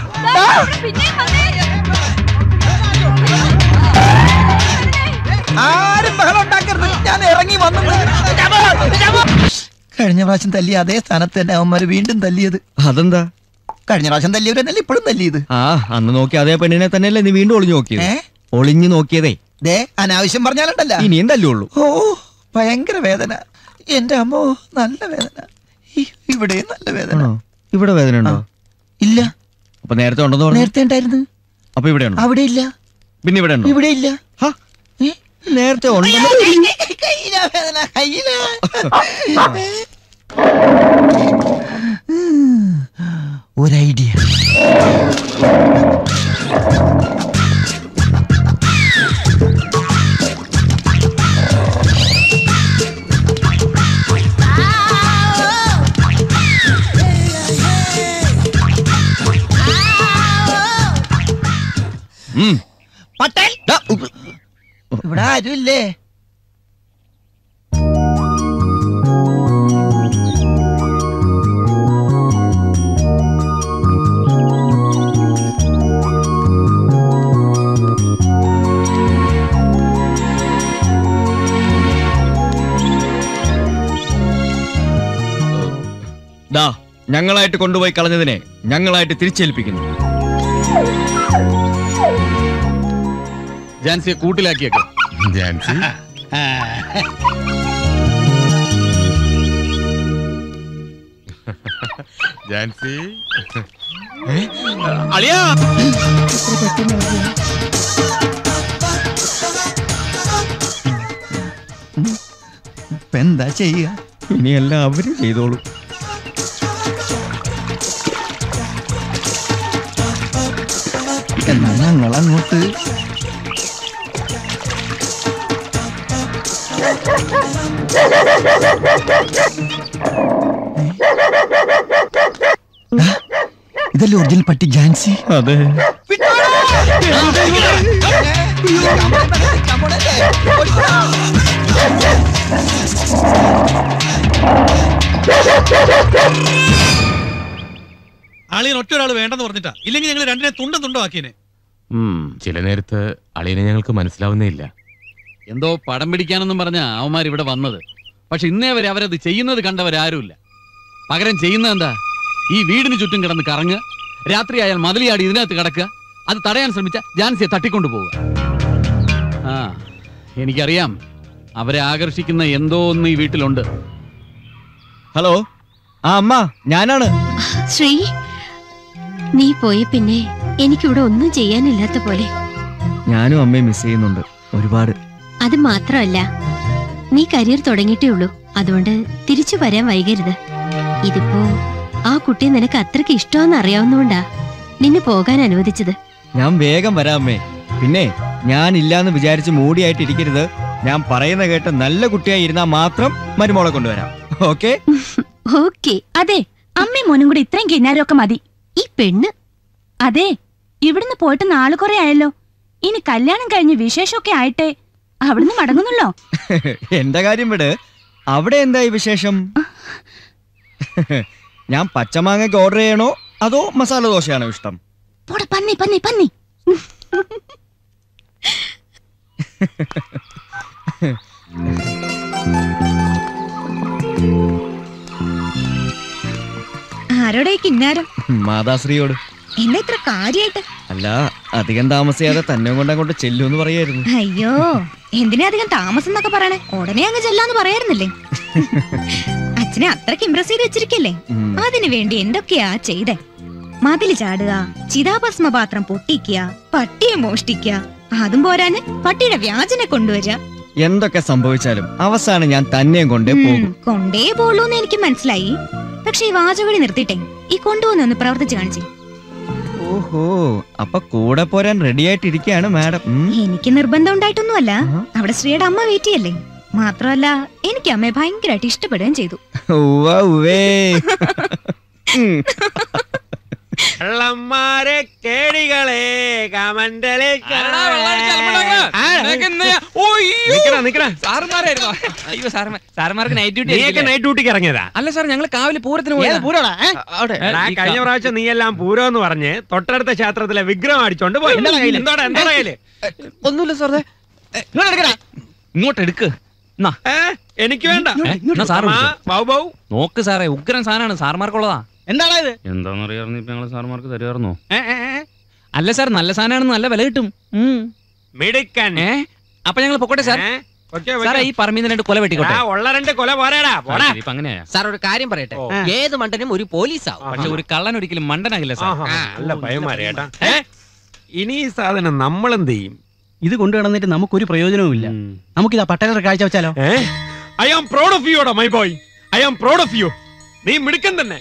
ആരും ബഹളം ഉണ്ടാക്കരുത്, ഞാൻ ഇറങ്ങി വന്നു. കഴിഞ്ഞ പ്രാവശ്യം തല്ലിയ അതേ സ്ഥാനത്ത് തന്നെ അവന്മാര് വീണ്ടും തല്ലിയത്. അതെന്താ? കഴിഞ്ഞ പ്രാവശ്യം തല്ലിയവരെന്നല്ലേ ഇപ്പോഴും തല്ലിയത്. അന്ന് നോക്കി അതേ പെണ്ണിനെ തന്നെയല്ലേ നീ വീണ്ടും ഒളിഞ്ഞു നോക്കിയത്? ഒളിഞ്ഞു നോക്കിയതേ ദേ അനാവശ്യം പറഞ്ഞാലുണ്ടല്ല, ഇനിയും തല്ലുള്ളൂ. ഓ ഭയങ്കര വേദന. എന്റെ അമ്മോ നല്ല വേദന. ഇവിടെ നല്ല വേദന. ഇവിടെ വേദന ഉണ്ടോ? ഇല്ല. അപ്പൊ നേരത്തെ ഉണ്ടെന്ന് പറഞ്ഞു. നേരത്തെ ഉണ്ടായിരുന്നു. അപ്പൊ ഇവിടെ ഉണ്ടോ? അവിടെ ഇല്ല. പിന്നെ ഇവിടെ ഉണ്ടോ? ഇവിടെ ഇല്ല. നേരത്തെ വേദന കയ്യില. ഒരു ഐഡിയ. പട്ടേൽ, ഇവിടെ ആരുമില്ലേ? ഞങ്ങളായിട്ട് കൊണ്ടുപോയി കളഞ്ഞതിനെ ഞങ്ങളായിട്ട് തിരിച്ചേൽപ്പിക്കുന്നു. ജാൻസിയെ കൂട്ടിലാക്കിയേക്ക്. ജാൻസി ജാൻസി അളിയാ, എന്താ ചെയ്യുക? ഇനിയെല്ലാം അവര് ചെയ്തോളൂ. എന്നാ ഞങ്ങൾ അങ്ങോട്ട്. ഇതല്ലേ ഒറിജിനൽ പട്ടി ജാൻസി? അതെ. അളിയൻ ഒറ്റൊരാൾ വേണ്ടെന്ന് പറഞ്ഞിട്ടാ, ഇല്ലെങ്കിൽ ഞങ്ങൾ രണ്ടിനെ തുണ്ടോ ആക്കിയനെ. ചില നേരത്ത് അളിയനെ ഞങ്ങൾക്ക് മനസ്സിലാവുന്നേ ഇല്ല. എന്തോ പടം പിടിക്കാനെന്നും പറഞ്ഞ അവന്മാർ ഇവിടെ വന്നത്. പക്ഷെ ഇന്നേ വരെ അവരത് ചെയ്യുന്നത് കണ്ടവരാരുമില്ല. പകരം ചെയ്യുന്നത് എന്താ? ഈ വീടിന് ചുറ്റും കിടന്ന് കറങ്ങുക, രാത്രിയായാൽ മതിലിയാടി ഇതിനകത്ത് കിടക്കുക, അത് തടയാൻ ശ്രമിച്ച ജാൻസിയെ തട്ടിക്കൊണ്ടു പോവുക. ആ എനിക്കറിയാം, അവരെ ആകർഷിക്കുന്ന എന്തോ ഒന്ന് ഈ വീട്ടിലുണ്ട്. ഹലോ, ആ അമ്മ ഞാനാണ്. ശ്രീ, നീ പോയ പിന്നെ എനിക്കിവിടെ ഒന്നും ചെയ്യാനില്ലാത്ത പോലെ. ഞാനും അമ്മയെ മിസ് ചെയ്യുന്നുണ്ട് ഒരുപാട്. അത് മാത്രമല്ല, നീ കരിയർ തുടങ്ങിയിട്ടേ ഉള്ളൂ. അതുകൊണ്ട് തിരിച്ചു വരാൻ വൈകരുത്. ഇതിപ്പോ ആ കുട്ടിയെ നിനക്ക് അത്രയ്ക്ക് ഇഷ്ടമെന്ന് അറിയാവുന്നോണ്ടാ നിന്നെ പോകാൻ അനുവദിച്ചത്. ഞാൻ വേഗം വരാം അമ്മേ. പിന്നെ ഞാൻ ഇല്ലാന്ന് വിചാരിച്ച് മൂടിയായിട്ട് ഇരിക്കരുത്. ഞാൻ പറയുന്ന കേട്ട് നല്ല കുട്ടിയായി ഇരുന്നാ മാത്രം മരുമോളെ കൊണ്ടുവരാം. ഓക്കെ? ഓക്കെ. അതെ, അമ്മയും മോനും കൂടെ ഇത്രയും കിന്നാരമൊക്കെ മതി. ഈ പെണ്ണ്. അതെ, ഇവിടുന്ന് പോയിട്ട് നാളെ കുറെ ആയല്ലോ. ഇനി കല്യാണം കഴിഞ്ഞ് വിശേഷമൊക്കെ ആയിട്ടേ അവിടുന്ന് മടങ്ങുന്നുള്ളോ? എന്റെ കാര്യം വിട്. അവിടെ എന്തായി വിശേഷം? ഞാൻ പച്ചമാങ്ങയ്ക്ക് ഓർഡർ ചെയ്യണോ അതോ മസാല ദോശയാണോ ഇഷ്ടം? പന്നി പന്നി പന്നി. ആരോടെ കിന്നാരം? മാതാശ്രീയോട്. എന്താ ഇത്ര കാര്യായിട്ട്? അല്ല, അധികം താമസിയാതെ തന്നെ കൊണ്ട് അങ്ങോട്ട് ചെല്ലൂന്ന് പറയായിരുന്നു. അയ്യോ, എന്തിനാ അധികം താമസം എന്നൊക്കെ പറയണേ? ഉടനെ അങ്ങ് ചെല്ലാന്ന് പറയായിരുന്നില്ലേ? അച്ഛനെ അത്രക്ക് ഇംപ്രസ് ചെയ്ത് വെച്ചിരിക്കല്ലേ. അതിനു വേണ്ടി എന്തൊക്കെയാ ചെയ്തേ? മതില് ചാടുക, ചിതാഭസ്മപാത്രം പൊട്ടിക്കുക, പട്ടിയെ മോഷ്ടിക്കുക, അതും പോരാന് പട്ടിയുടെ വ്യാജനെ കൊണ്ടുവരിക. എന്തൊക്കെ സംഭവിച്ചാലും അവസാനം ഞാൻ തന്നെയും കൊണ്ടേ പോകും. കൊണ്ടേ പോളൂന്ന് എനിക്ക് മനസ്സിലായി. പക്ഷെ ഈ വാചകടി നിർത്തിട്ടെ ഈ കൊണ്ടുവന്നൊന്ന് പ്രവർത്തിച്ചു കാണിച്ചു. ഓഹോ, അപ്പൊ കൂടെ പോരാൻ റെഡി ആയിട്ടിരിക്കുകയാണ് മാഡം. എനിക്ക് നിർബന്ധം ഉണ്ടായിട്ടൊന്നുമല്ല. അവിടെ ശ്രീയുടെ അമ്മ വെയിറ്റ് ചെയ്യല്ലേ. മാത്രമല്ല എനിക്ക് അമ്മയെ ഭയങ്കരമായിട്ട് ഇഷ്ടപ്പെടുകയും ചെയ്തു. കള്ളന്മാരെ കേടികളെ കമന്റലെ സാറന്മാർക്ക് നൈറ്റ് ഡ്യൂട്ടി. നൈറ്റ് ഡ്യൂട്ടിക്ക് ഇറങ്ങിയതാ? അല്ല സാർ, ഞങ്ങൾ കാവില് പൂരത്തിന് പോയി. കഴിഞ്ഞ പ്രാവശ്യം നീ എല്ലാം പൂരം എന്ന് പറഞ്ഞ് തൊട്ടടുത്ത ക്ഷേത്രത്തിലെ വിഗ്രഹം അടിച്ചോണ്ട് പോയി. എന്തോടാ കയ്യില്? ഒന്നുമില്ല സാറേ. ഇങ്ങോട്ട് എടുക്ക്. എനിക്ക് വേണ്ട. നോക്ക് സാറേ, ഉഗ്രൻ സാധനമാണ്, സാർമാർക്കുള്ളതാ. എന്താണോ ഇത്? എന്താണെന്നറിയാറുന്നു ഇപ്പൊ ഞങ്ങള് സാർമാർക്ക് തരുമായിരുന്നോ? അല്ല സാർ, നല്ല സാധനമാണെന്ന് നല്ല വില കിട്ടും. മിടുക്കൻ. അപ്പൊ ഞങ്ങൾ പൊക്കോട്ടെ സാർ. സാറേ, ഈ പറമ്പിൽ നിന്ന് 2 കൊല വെട്ടിക്കോട്ടെ. ഉള്ള 2 കൊല പോരാടാ. ഇപ്പൊ അങ്ങനെയാ സാർ? ഒരു കാര്യം പറയട്ടെ, ഏത് മണ്ടനും ഒരു പോലീസാവും. പക്ഷെ ഒരു കള്ളൻ ഒരിക്കലും മണ്ടനാകില്ല സാർ. നല്ല ഭയമാരെ കേട്ടാ. ഇനി ഈ സാധനം നമ്മളെന്ത് ചെയ്യും? ഇത് കൊണ്ടു നടന്നിട്ട് നമുക്കൊരു പ്രയോജനവുമില്ല. നമുക്കിതാ പട്ടേലർ കാഴ്ച വെച്ചാലോ? I am proud of you my boy. I am proud of you. നീ മിടുക്കൻ തന്നെ.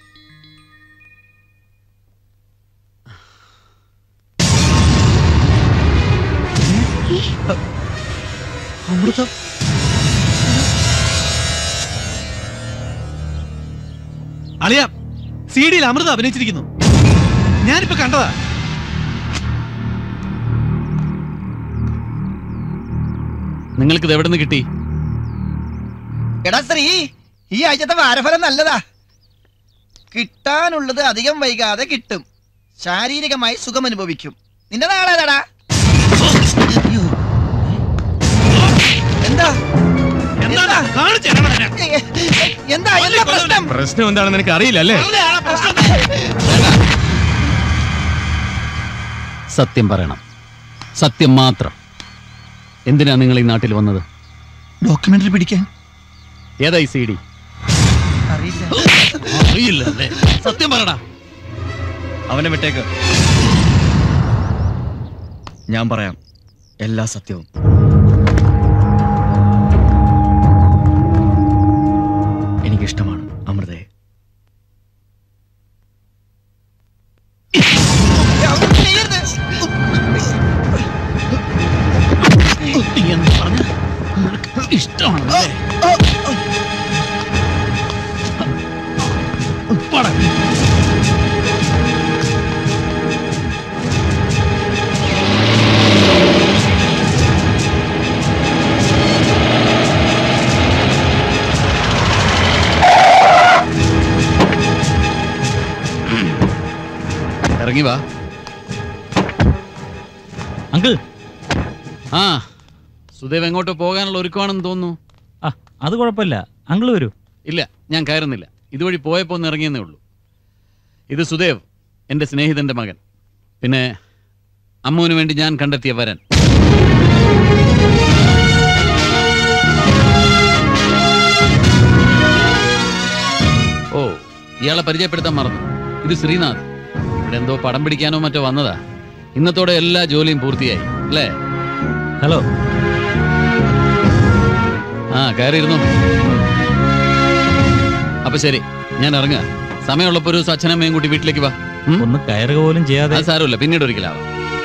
അമൃതം അളിയ സിഡിയിൽ അമൃത അഭിനയിച്ചിരിക്കുന്നു. ഞാനിപ്പോ കണ്ടതാ. നിങ്ങൾക്ക് ഇത് എവിടെ നിന്ന് കിട്ടി? എടാ ശ്രീ, ഈ ആഴ്ചത്തെ വാരഫലം നല്ലതാ. കിട്ടാനുള്ളത് അധികം വൈകാതെ കിട്ടും. ശാരീരികമായി സുഖം അനുഭവിക്കും. നിന്റെ നാളേതാടാ? എന്താ എന്താ പ്രശ്നം? പ്രശ്നം എന്താണെന്ന് എനിക്ക് അറിയില്ലല്ലേ? സത്യം പറയണം, സത്യം മാത്രം. എന്തിനാ നിങ്ങൾ ഈ നാട്ടിൽ വന്നത്? ഡോക്യുമെന്ററി പിടിക്കാൻ. ഏതായി CD? അറിയില്ലല്ലേ? സത്യം പറടാ. അവനെ വിട്ടേക്ക്. ഞാൻ പറയാം എല്ലാ സത്യവും. എനിക്കിഷ്ടമാണ് അമൃതയെ. ഇഷ്ടമാണ്. ഇറങ്ങി വാ. അങ്കിൾ. ആ, സുദേവ് എങ്ങോട്ട് പോകാനുള്ള ഒരുക്കമാണെന്ന് തോന്നുന്നു. അത് കുഴപ്പമില്ല, അങ്കിൾ വരൂ. ഇല്ല, ഞാൻ കയറുന്നില്ല. ഇതുവഴി പോയപ്പോ ഒന്ന് ഇറങ്ങിയെന്നേ ഉള്ളൂ. ഇത് സുദേവ്, എൻ്റെ സ്നേഹിതന്റെ മകൻ. പിന്നെ അമ്മുവിന് വേണ്ടി ഞാൻ കണ്ടെത്തിയ വരൻ. ഓ, ഇയാളെ പരിചയപ്പെടുത്താൻ മറന്നു. ഇത് ശ്രീനാഥ്. ഇവിടെ എന്തോ പടം പിടിക്കാനോ മറ്റോ വന്നതാ. ഇന്നത്തോടെ എല്ലാ ജോലിയും പൂർത്തിയായി അല്ലേ? ഹലോ. ആ, കയറിയിരുന്നു. അപ്പൊ ശരി, ഞാൻ ഇറങ്ങുക. സമയമുള്ളപ്പോ ഒരു അച്ഛനമ്മയും കൂട്ടി വീട്ടിലേക്ക് വാ. ഒന്ന് കയറുക പോലും ചെയ്യാതെ. അത് സാരമില്ല, പിന്നീട് ഒരിക്കലാവാം.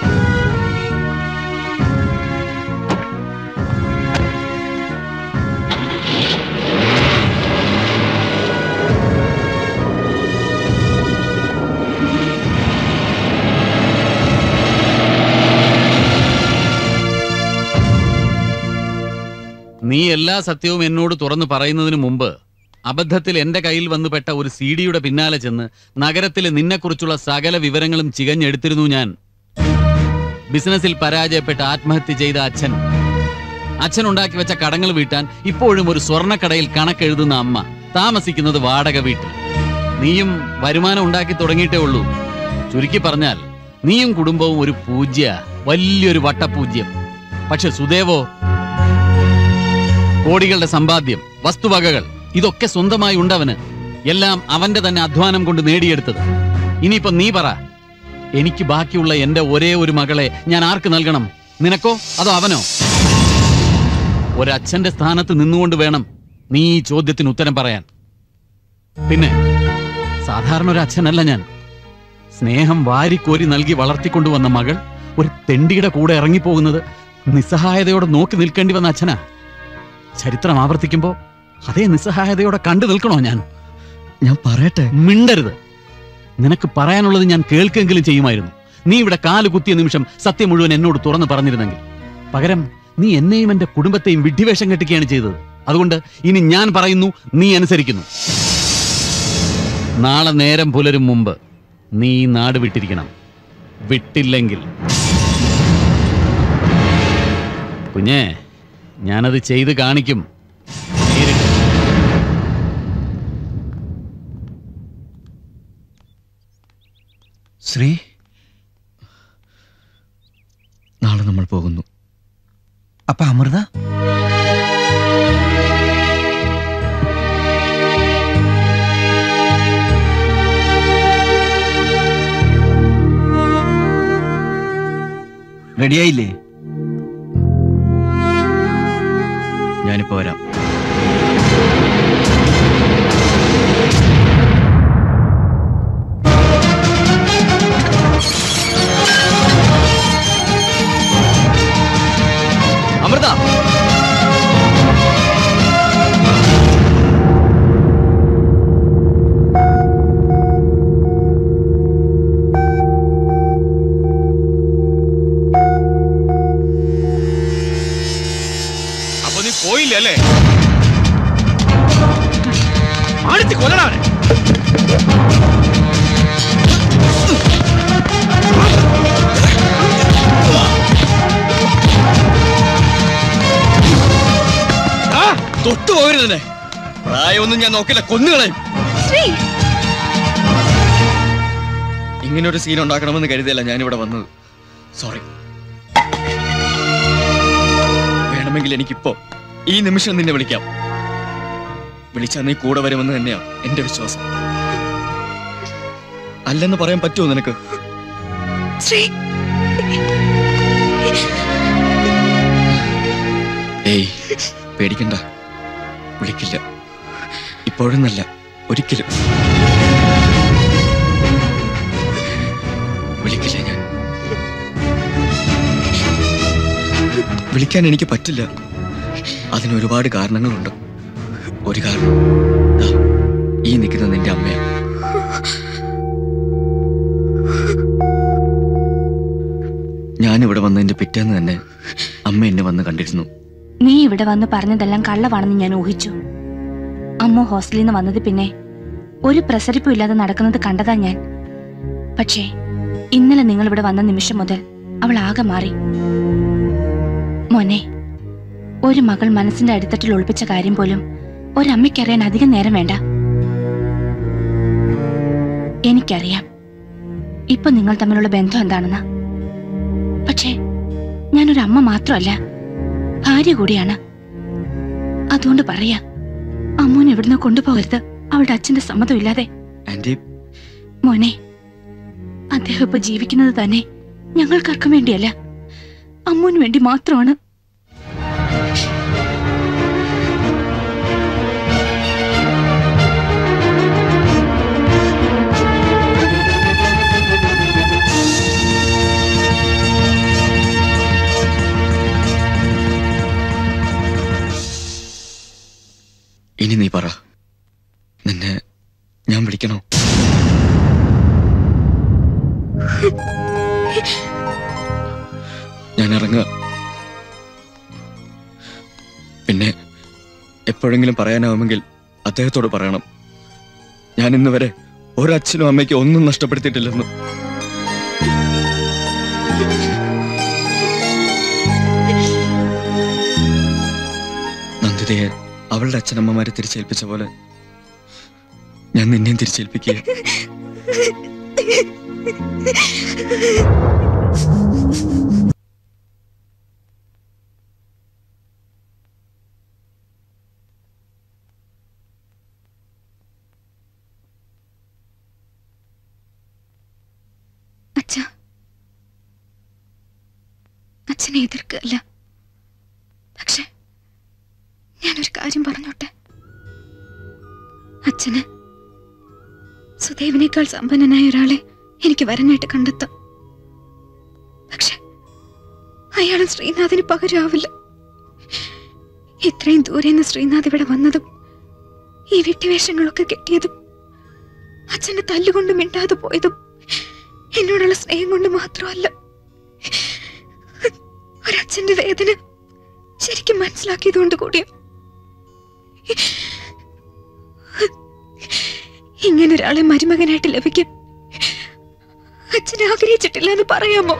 നീ എല്ലാ സത്യവും എന്നോട് തുറന്നു പറയുന്നതിന് മുമ്പ് അബദ്ധത്തിൽ എന്റെ കയ്യിൽ വന്നുപെട്ട ഒരു CD-യുടെ പിന്നാലെ ചെന്ന് നഗരത്തിലെ നിന്നെക്കുറിച്ചുള്ള സകല വിവരങ്ങളും ചികഞ്ഞെടുത്തിരുന്നു ഞാൻ. ബിസിനസ്സിൽ പരാജയപ്പെട്ട് ആത്മഹത്യ ചെയ്ത അച്ഛൻ ഉണ്ടാക്കി വെച്ച കടങ്ങൾ വീട്ടാൻ ഇപ്പോഴും ഒരു സ്വർണ്ണക്കടയിൽ കണക്കെഴുതുന്ന അമ്മ, താമസിക്കുന്നത് വാടക വീട്ടിൽ. നീയും വരുമാനം ഉണ്ടാക്കി തുടങ്ങിയിട്ടേ ഉള്ളൂ. ചുരുക്കി പറഞ്ഞാൽ നീയും കുടുംബവും ഒരു വലിയൊരു വട്ടപൂജ്യം. പക്ഷെ സുദേവോ, കോടികളുടെ സമ്പാദ്യം, വസ്തുവകകൾ, ഇതൊക്കെ സ്വന്തമായി ഉണ്ടവന്. എല്ലാം അവന്റെ തന്നെ അധ്വാനം കൊണ്ട് നേടിയെടുത്തത്. ഇനിയിപ്പോ നീ പറ, എനിക്ക് ബാക്കിയുള്ള എന്റെ ഒരേ ഒരു മകളെ ഞാൻ ആർക്ക് നൽകണം? നിനക്കോ അതോ അവനോ? ഒരച്ഛന്റെ സ്ഥാനത്ത് നിന്നുകൊണ്ട് വേണം നീ ഈ ചോദ്യത്തിന് ഉത്തരം പറയാൻ. പിന്നെ സാധാരണ ഒരു അച്ഛനല്ല ഞാൻ. സ്നേഹം വാരിക്കോരി നൽകി വളർത്തിക്കൊണ്ടുവന്ന മകൾ ഒരു തെണ്ടിയുടെ കൂടെ ഇറങ്ങിപ്പോകുന്നത് നിസ്സഹായതയോടെ നോക്കി നിൽക്കേണ്ടി വന്ന അച്ഛനാ. ചരിത്രം ആവർത്തിക്കുമ്പോ അതേ നിസ്സഹായതയോടെ കണ്ടു നിൽക്കണോ ഞാൻ? ഞാൻ പറയട്ടെ. മിണ്ടരുത്. നിനക്ക് പറയാനുള്ളത് ഞാൻ കേൾക്കെങ്കിലും ചെയ്യുമായിരുന്നു. നീ ഇവിടെ കാല് കുത്തിയ നിമിഷം സത്യം മുഴുവൻ എന്നോട് തുറന്നു പറഞ്ഞിരുന്നെങ്കിൽ. പകരം നീ എന്നെയും എന്റെ കുടുംബത്തെയും വിഡ്ഢിവേഷം കെട്ടിക്കുകയാണ് ചെയ്തത്. അതുകൊണ്ട് ഇനി ഞാൻ പറയുന്നു, നീ അനുസരിക്കുന്നു. നാളെ നേരം പുലരും മുമ്പ് നീ നാട് വിട്ടിരിക്കണം. വിട്ടില്ലെങ്കിൽ കുഞ്ഞേ, ഞാനത് ചെയ്ത് കാണിക്കും. ശ്രീ, നാളെ നമ്മൾ പോകുന്നു. അപ്പൊ അമൃത? റെഡിയായില്ലേ? ഞാനിപ്പോ വരാം. അമൃത, അപ്പൊ നീ പോയില്ലേ? ആണിച്ച് കൊല്ലണവനെ. തൊട്ടു പോകരുതന്നെ. പ്രായമൊന്നും ഞാൻ നോക്കില്ല, കൊന്നുകളയും. ഇങ്ങനൊരു സീൻ ഉണ്ടാക്കണമെന്ന് കരുതിയല്ല ഞാനിവിടെ വന്നത്. സോറി. വേണമെങ്കിൽ എനിക്കിപ്പോ ഈ നിമിഷം നിന്നെ വിളിക്കാം. വിളിച്ചാൽ നീ കൂടെ വരുമെന്ന് തന്നെയാ എന്റെ വിശ്വാസം. അല്ലെന്ന് പറയാൻ പറ്റുമോ നിനക്ക്? ഏയ്, പേടിക്കണ്ട. വിളിക്കില്ല. ഇപ്പോഴൊന്നല്ല, ഒരിക്കലും വിളിക്കില്ല. ഞാൻ വിളിക്കാൻ എനിക്ക് പറ്റില്ല. അതിന് ഒരുപാട് കാരണങ്ങളുണ്ട്. ഒരു കാരണം ദാ ഈ നിൽക്കുന്ന നിന്റെ അമ്മയാ. ഞാനിവിടെ വന്നതിന്റെ പിറ്റേന്ന് തന്നെ അമ്മ എന്നെ വന്ന് കണ്ടിരുന്നു. നീ ഇവിടെ വന്ന് പറഞ്ഞതെല്ലാം കള്ളവാണെന്ന് ഞാൻ ഊഹിച്ചു. അമ്മ ഹോസ്റ്റലിൽ നിന്ന് വന്നത് പിന്നെ ഒരു പ്രസരിപ്പും ഇല്ലാതെ നടക്കുന്നത് കണ്ടതാ ഞാൻ. പക്ഷേ ഇന്നലെ നിങ്ങൾ ഇവിടെ വന്ന നിമിഷം മുതൽ അവൾ ആകെ മാറി. മോനെ, ഒരു മകൾ മനസ്സിന്റെ അടിത്തട്ടിൽ ഒളിപ്പിച്ച കാര്യം പോലും ഒരമ്മയ്ക്കറിയാൻ അധികം നേരം വേണ്ട. എനിക്കറിയാം ഇപ്പൊ നിങ്ങൾ തമ്മിലുള്ള ബന്ധം എന്താണെന്ന്. പക്ഷേ ഞാനൊരു അമ്മ മാത്രമല്ല, ഭാര്യ കൂടിയാണ്. അതുകൊണ്ട് പറയാ, അമ്മൂനെ എവിടുന്ന് കൊണ്ടുപോകരുത് അവളുടെ അച്ഛന്റെ സമ്മതം ഇല്ലാതെ. മോനെ, അദ്ദേഹം ഇപ്പൊ ജീവിക്കുന്നത് തന്നെ ഞങ്ങൾക്കാർക്കും വേണ്ടിയല്ല, അമ്മൂന് വേണ്ടി മാത്രമാണ്. ഇനി നീ പറ, നിന്നെ ഞാൻ വിളിക്കണോ? ഞാൻ ഇറങ്ങുക. പിന്നെ എപ്പോഴെങ്കിലും പറയാനാവുമെങ്കിൽ അദ്ദേഹത്തോട് പറയണം, ഞാൻ ഇന്ന് വരെ ഒരച്ഛനും അമ്മയ്ക്കും ഒന്നും നഷ്ടപ്പെടുത്തിയിട്ടില്ലെന്ന്. നന്ദിതയെ അവളുടെ അച്ഛനമ്മമാരെ തിരിച്ചേൽപ്പിച്ച പോലെ ഞാൻ നിന്നെയും തിരിച്ചേൽപ്പിക്കുക. അച്ഛനെ എതിർക്കല്ല. പക്ഷെ ഞാനൊരു കാര്യം പറഞ്ഞോട്ടെ. അച്ഛന് സുദേവിനേക്കാൾ സമ്പന്നനായ ഒരാളെ എനിക്ക് വരനായിട്ട് കണ്ടെത്താം. പക്ഷെ അയാളും ശ്രീനാഥിന് പകരമാവില്ല. ഇത്രയും ദൂരെ നിന്ന് ശ്രീനാഥ് ഇവിടെ വന്നതും ഈ വിട്ടുവേഷങ്ങളൊക്കെ കെട്ടിയതും അച്ഛന്റെ തല്ലുകൊണ്ട് മിണ്ടാതെ പോയതും എന്നോടുള്ള സ്നേഹം കൊണ്ട് മാത്രമല്ല. ഒരച്ഛന്റെ വേദന ശരിക്കും മനസ്സിലാക്കിയതുകൊണ്ട് കൂടിയും. ഇങ്ങനൊരാളെ മരുമകനായിട്ട് ലഭിക്കാൻ അച്ഛൻ ആഗ്രഹിച്ചിട്ടില്ല എന്ന് പറയാമോ?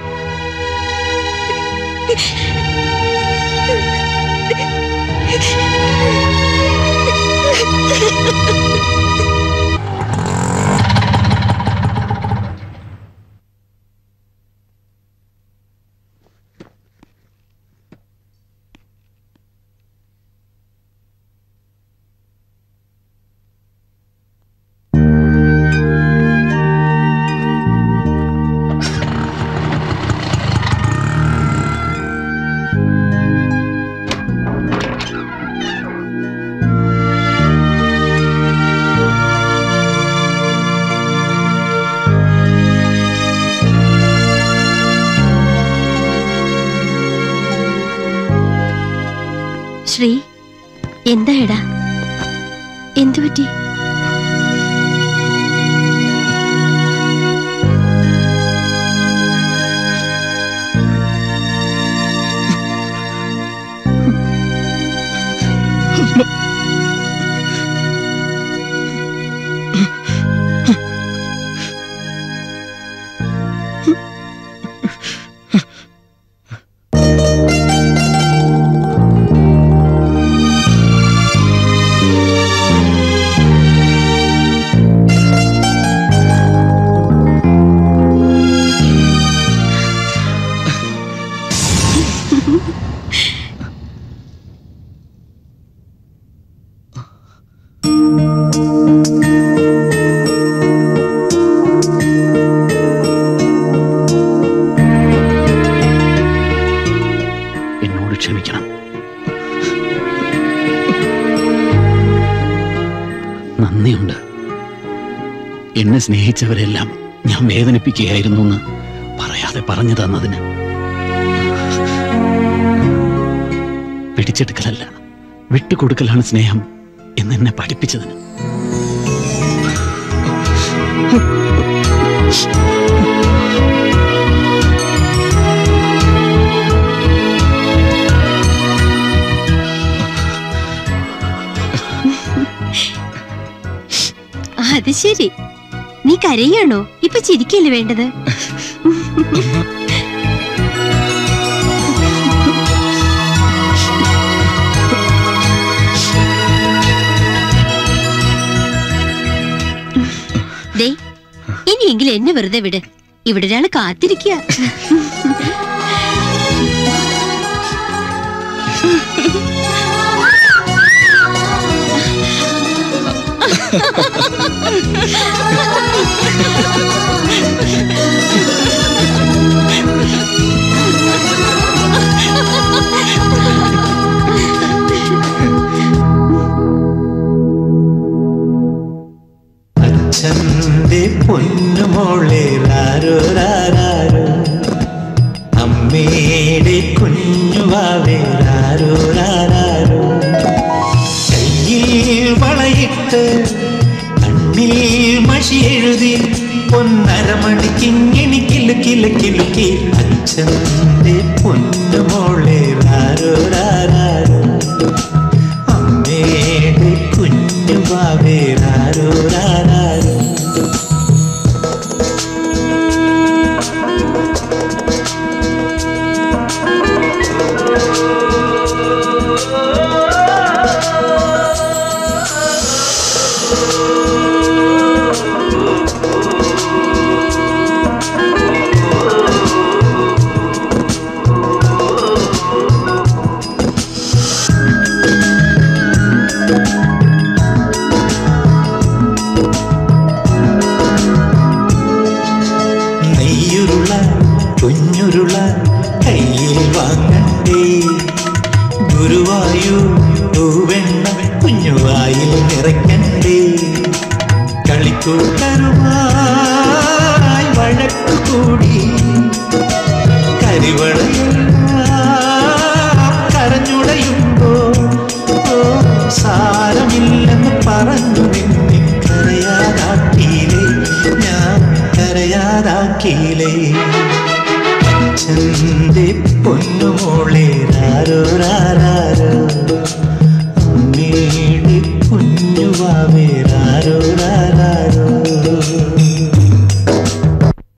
ശ്രീ, എന്താ എടാ, എന്തു പറ്റി? നന്ദിയുണ്ട്. എന്നെ സ്നേഹിച്ചവരെല്ലാം ഞാൻ വേദനിപ്പിക്കുകയായിരുന്നു എന്ന് പറയാതെ പറഞ്ഞു തന്നതിന്. പിടിച്ചെടുക്കലല്ല, വിട്ടുകൊടുക്കലാണ് സ്നേഹം എന്നെന്നെ പഠിപ്പിച്ചതിന്. അത് ശരി, നീ കരയാണോ? ഇപ്പൊ ചിരിക്കല്ലേ വേണ്ടത്? ദേ, ഇനിയെങ്കിലും എന്നെ വെറുതെ വിട്. ഇവിടെ ഒരാള് കാത്തിരിക്കുക. അച്ഛന്റെ പൊന്നുമോളെ രാരോ രാരോ, അമ്മയുടെ കുഞ്ഞുവാവേ രാരോ രാരോ, കയ്യിൽ വളയിട്ട് കണ്ണിൽ മഷി എഴുതി പൊന്നരമണിക്കിങ്ങിണി കിലുക്കില കിലുക്കി. അച്ഛന്റെ പൊന്നുമോളെ രാരോ രാരോ, അമ്മയുടെ കുഞ്ഞുവാവേ രാരോ രാരോ. കരയാതാക്കിയില്ലേ അച്ഛൻ്റെ പൊന്നുമോളെ രാരോ രാരാരോ